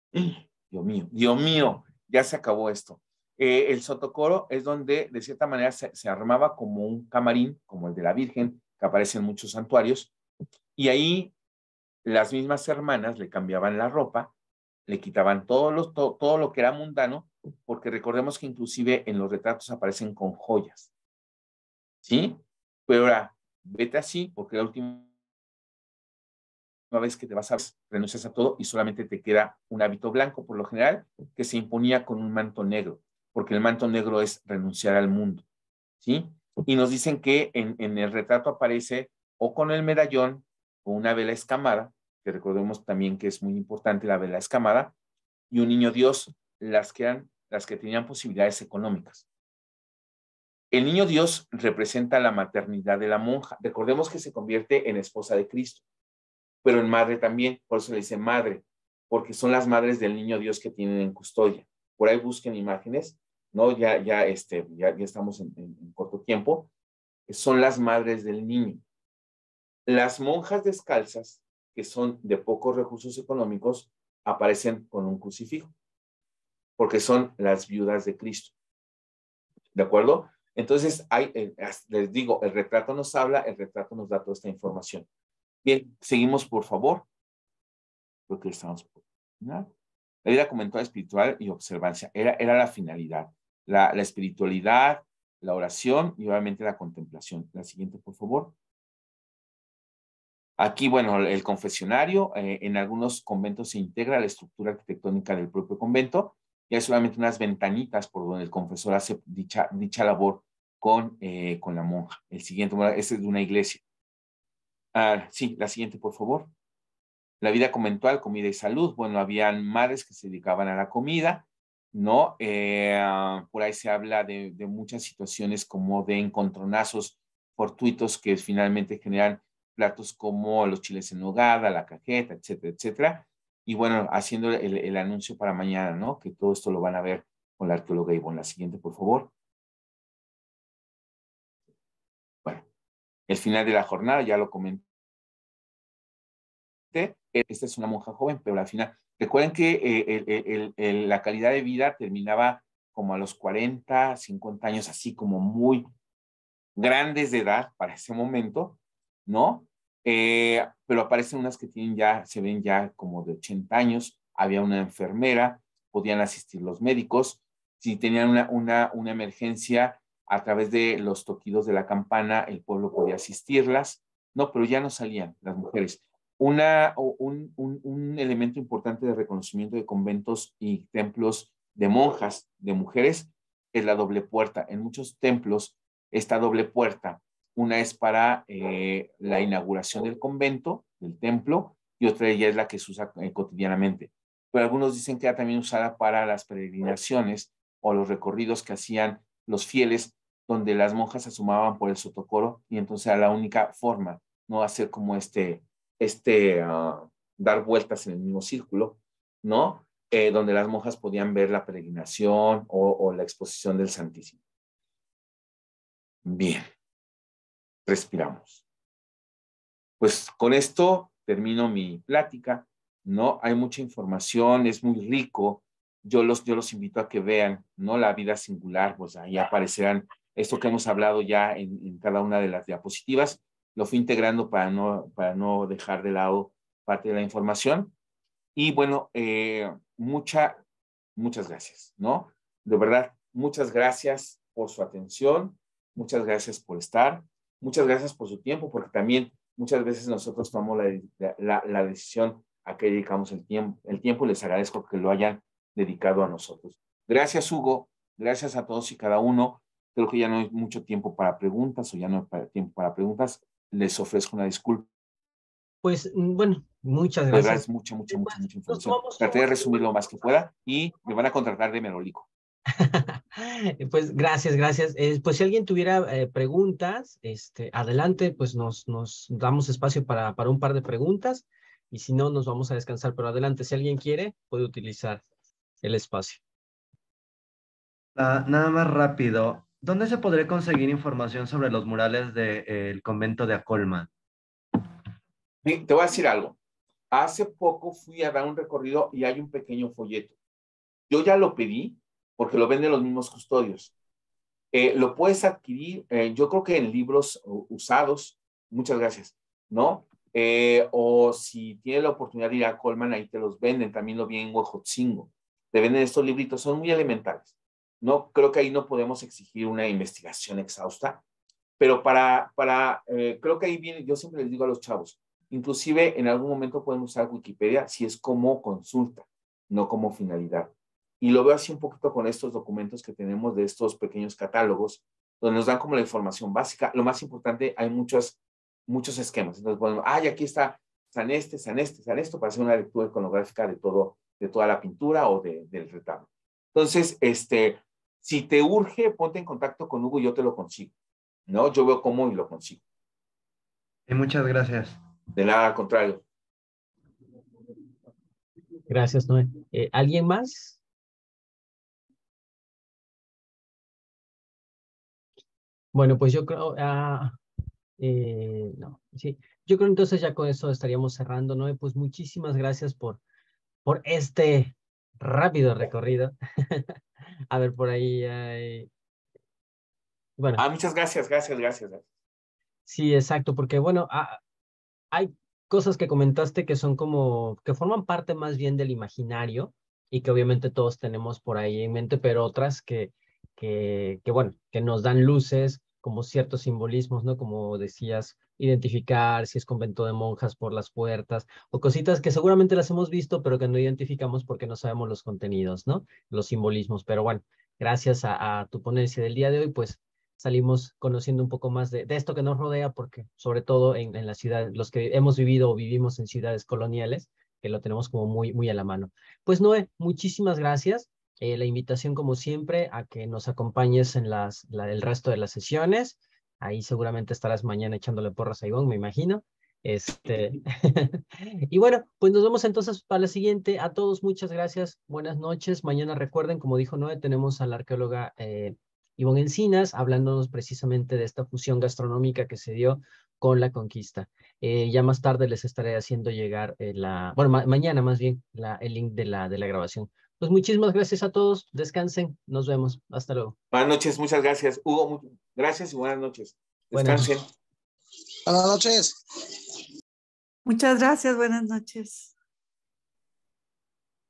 Dios mío, ya se acabó esto. El sotocoro es donde de cierta manera se armaba como un camarín, como el de la Virgen, que aparece en muchos santuarios, y ahí las mismas hermanas le cambiaban la ropa, le quitaban todo lo que era mundano, porque recordemos que inclusive en los retratos aparecen con joyas, ¿sí? Pero ahora, vete así, porque la última vez que te vas a renuncias a todo y solamente te queda un hábito blanco, por lo general, que se imponía con un manto negro, porque el manto negro es renunciar al mundo, ¿sí? Y nos dicen que en el retrato aparece o con el medallón o una vela escamada, que recordemos también que es muy importante la vela escamada, y un niño Dios, las que tenían posibilidades económicas. El niño Dios representa la maternidad de la monja. Recordemos que se convierte en esposa de Cristo, pero en madre también, por eso le dice madre, porque son las madres del niño Dios que tienen en custodia. Por ahí busquen imágenes, ¿no? Ya estamos en corto tiempo. Son las madres del niño. Las monjas descalzas, que son de pocos recursos económicos, aparecen con un crucifijo, porque son las viudas de Cristo. ¿De acuerdo? Entonces, les digo, el retrato nos habla, el retrato nos da toda esta información. Bien, seguimos, por favor. Creo que estamos por terminar. La vida comentada espiritual y observancia era la finalidad. La espiritualidad, la oración y obviamente la contemplación. La siguiente, por favor. Aquí, bueno, el confesionario, en algunos conventos se integra la estructura arquitectónica del propio convento y hay solamente unas ventanitas por donde el confesor hace dicha labor con la monja. El siguiente, bueno, este es de una iglesia. Sí, la siguiente, por favor. La vida conventual, comida y salud. Bueno, habían madres que se dedicaban a la comida, ¿no? Por ahí se habla de muchas situaciones como de encontronazos fortuitos que finalmente generan platos como los chiles en nogada, la cajeta, etcétera, etcétera. Y bueno, haciendo el anuncio para mañana, ¿no? Que todo esto lo van a ver con la arqueóloga Ivonne. La siguiente, por favor. Bueno, el final de la jornada, ya lo comenté. Esta es una monja joven, pero al final, recuerden que la calidad de vida terminaba como a los 40, 50 años, así como muy grandes de edad para ese momento, ¿no? Pero aparecen unas que se ven ya como de 80 años, había una enfermera, podían asistir los médicos, si tenían una emergencia a través de los toquidos de la campana, el pueblo podía asistirlas, no, pero ya no salían las mujeres. un elemento importante de reconocimiento de conventos y templos de monjas, de mujeres, es la doble puerta. En muchos templos, esta doble puerta, una es para la inauguración del convento, del templo, y otra de ellas es la que se usa cotidianamente. Pero algunos dicen que era también usada para las peregrinaciones o los recorridos que hacían los fieles, donde las monjas se asomaban por el sotocoro, y entonces era la única forma, no hacer como dar vueltas en el mismo círculo, ¿no? Donde las monjas podían ver la peregrinación o la exposición del Santísimo. Bien, respiramos. Pues con esto termino mi plática, ¿no? Hay mucha información, es muy rico. Yo los invito a que vean, ¿no? La vida singular, pues ahí aparecerán esto que hemos hablado ya en cada una de las diapositivas. Lo fui integrando para no dejar de lado parte de la información. Y bueno, muchas gracias, ¿no? De verdad, muchas gracias por su atención, muchas gracias por estar, muchas gracias por su tiempo, porque también muchas veces nosotros tomamos la decisión a que dedicamos el tiempo. Les agradezco que lo hayan dedicado a nosotros. Gracias, Hugo. Gracias a todos y cada uno. Creo que ya no hay mucho tiempo para preguntas o ya no hay tiempo para preguntas. Les ofrezco una disculpa. Pues bueno, muchas De verdad gracias. es mucha información. Traté de resumir lo más que pueda y me van a contratar de merolico. Pues gracias. Pues si alguien tuviera preguntas, adelante, pues nos damos espacio para un par de preguntas y si no, nos vamos a descansar, pero adelante, si alguien quiere, puede utilizar el espacio. Nada más rápido. ¿Dónde se podría conseguir información sobre los murales del convento de Acolman? Te voy a decir algo. Hace poco fui a dar un recorrido y hay un pequeño folleto. Yo ya lo pedí porque lo venden los mismos custodios. Lo puedes adquirir, yo creo que en libros usados. Muchas gracias, ¿no? O si tienes la oportunidad de ir a Colman, ahí te los venden. También lo vi en Huejotzingo. Te venden estos libritos, son muy elementales. No, creo que ahí no podemos exigir una investigación exhausta, pero creo que ahí viene, yo siempre les digo a los chavos, inclusive en algún momento pueden usar Wikipedia si es como consulta, no como finalidad. Y lo veo así un poquito con estos documentos que tenemos de estos pequeños catálogos, donde nos dan como la información básica. Lo más importante, hay muchos esquemas. Entonces, bueno, aquí está San esto, para hacer una lectura iconográfica de toda la pintura o del retablo. Entonces, si te urge, ponte en contacto con Hugo y yo te lo consigo, ¿no? Yo veo cómo y lo consigo. Muchas gracias. De nada, al contrario. Gracias, Noé. ¿Alguien más? Bueno, pues yo creo, no, sí. Yo creo entonces ya con eso estaríamos cerrando, Noé. Pues muchísimas gracias por este rápido recorrido. A ver, por ahí hay... Bueno. Muchas gracias. Sí, exacto, porque bueno, hay cosas que comentaste que son como, que forman parte más bien del imaginario y que obviamente todos tenemos por ahí en mente, pero otras bueno, que nos dan luces, como ciertos simbolismos, ¿no? Como decías, identificar si es convento de monjas por las puertas, o cositas que seguramente las hemos visto, pero que no identificamos porque no sabemos los contenidos, ¿no? Los simbolismos, pero bueno, gracias a tu ponencia del día de hoy, pues salimos conociendo un poco más de esto que nos rodea, porque sobre todo en la ciudad, los que hemos vivido o vivimos en ciudades coloniales, que lo tenemos como muy, muy a la mano. Pues Noé, muchísimas gracias. La invitación, como siempre, a que nos acompañes en el resto de las sesiones. Ahí seguramente estarás mañana echándole porras a Ivonne, me imagino. Y bueno, pues nos vemos entonces para la siguiente. A todos, muchas gracias. Buenas noches. Mañana recuerden, como dijo Noé, tenemos a la arqueóloga Ivonne Encinas, hablándonos precisamente de esta fusión gastronómica que se dio con la conquista. Ya más tarde les estaré haciendo llegar mañana más bien, el link de la grabación. Pues muchísimas gracias a todos, descansen, nos vemos, hasta luego. Buenas noches, muchas gracias. Hugo, gracias y buenas noches. Descansen. Buenas noches. Muchas gracias, buenas noches.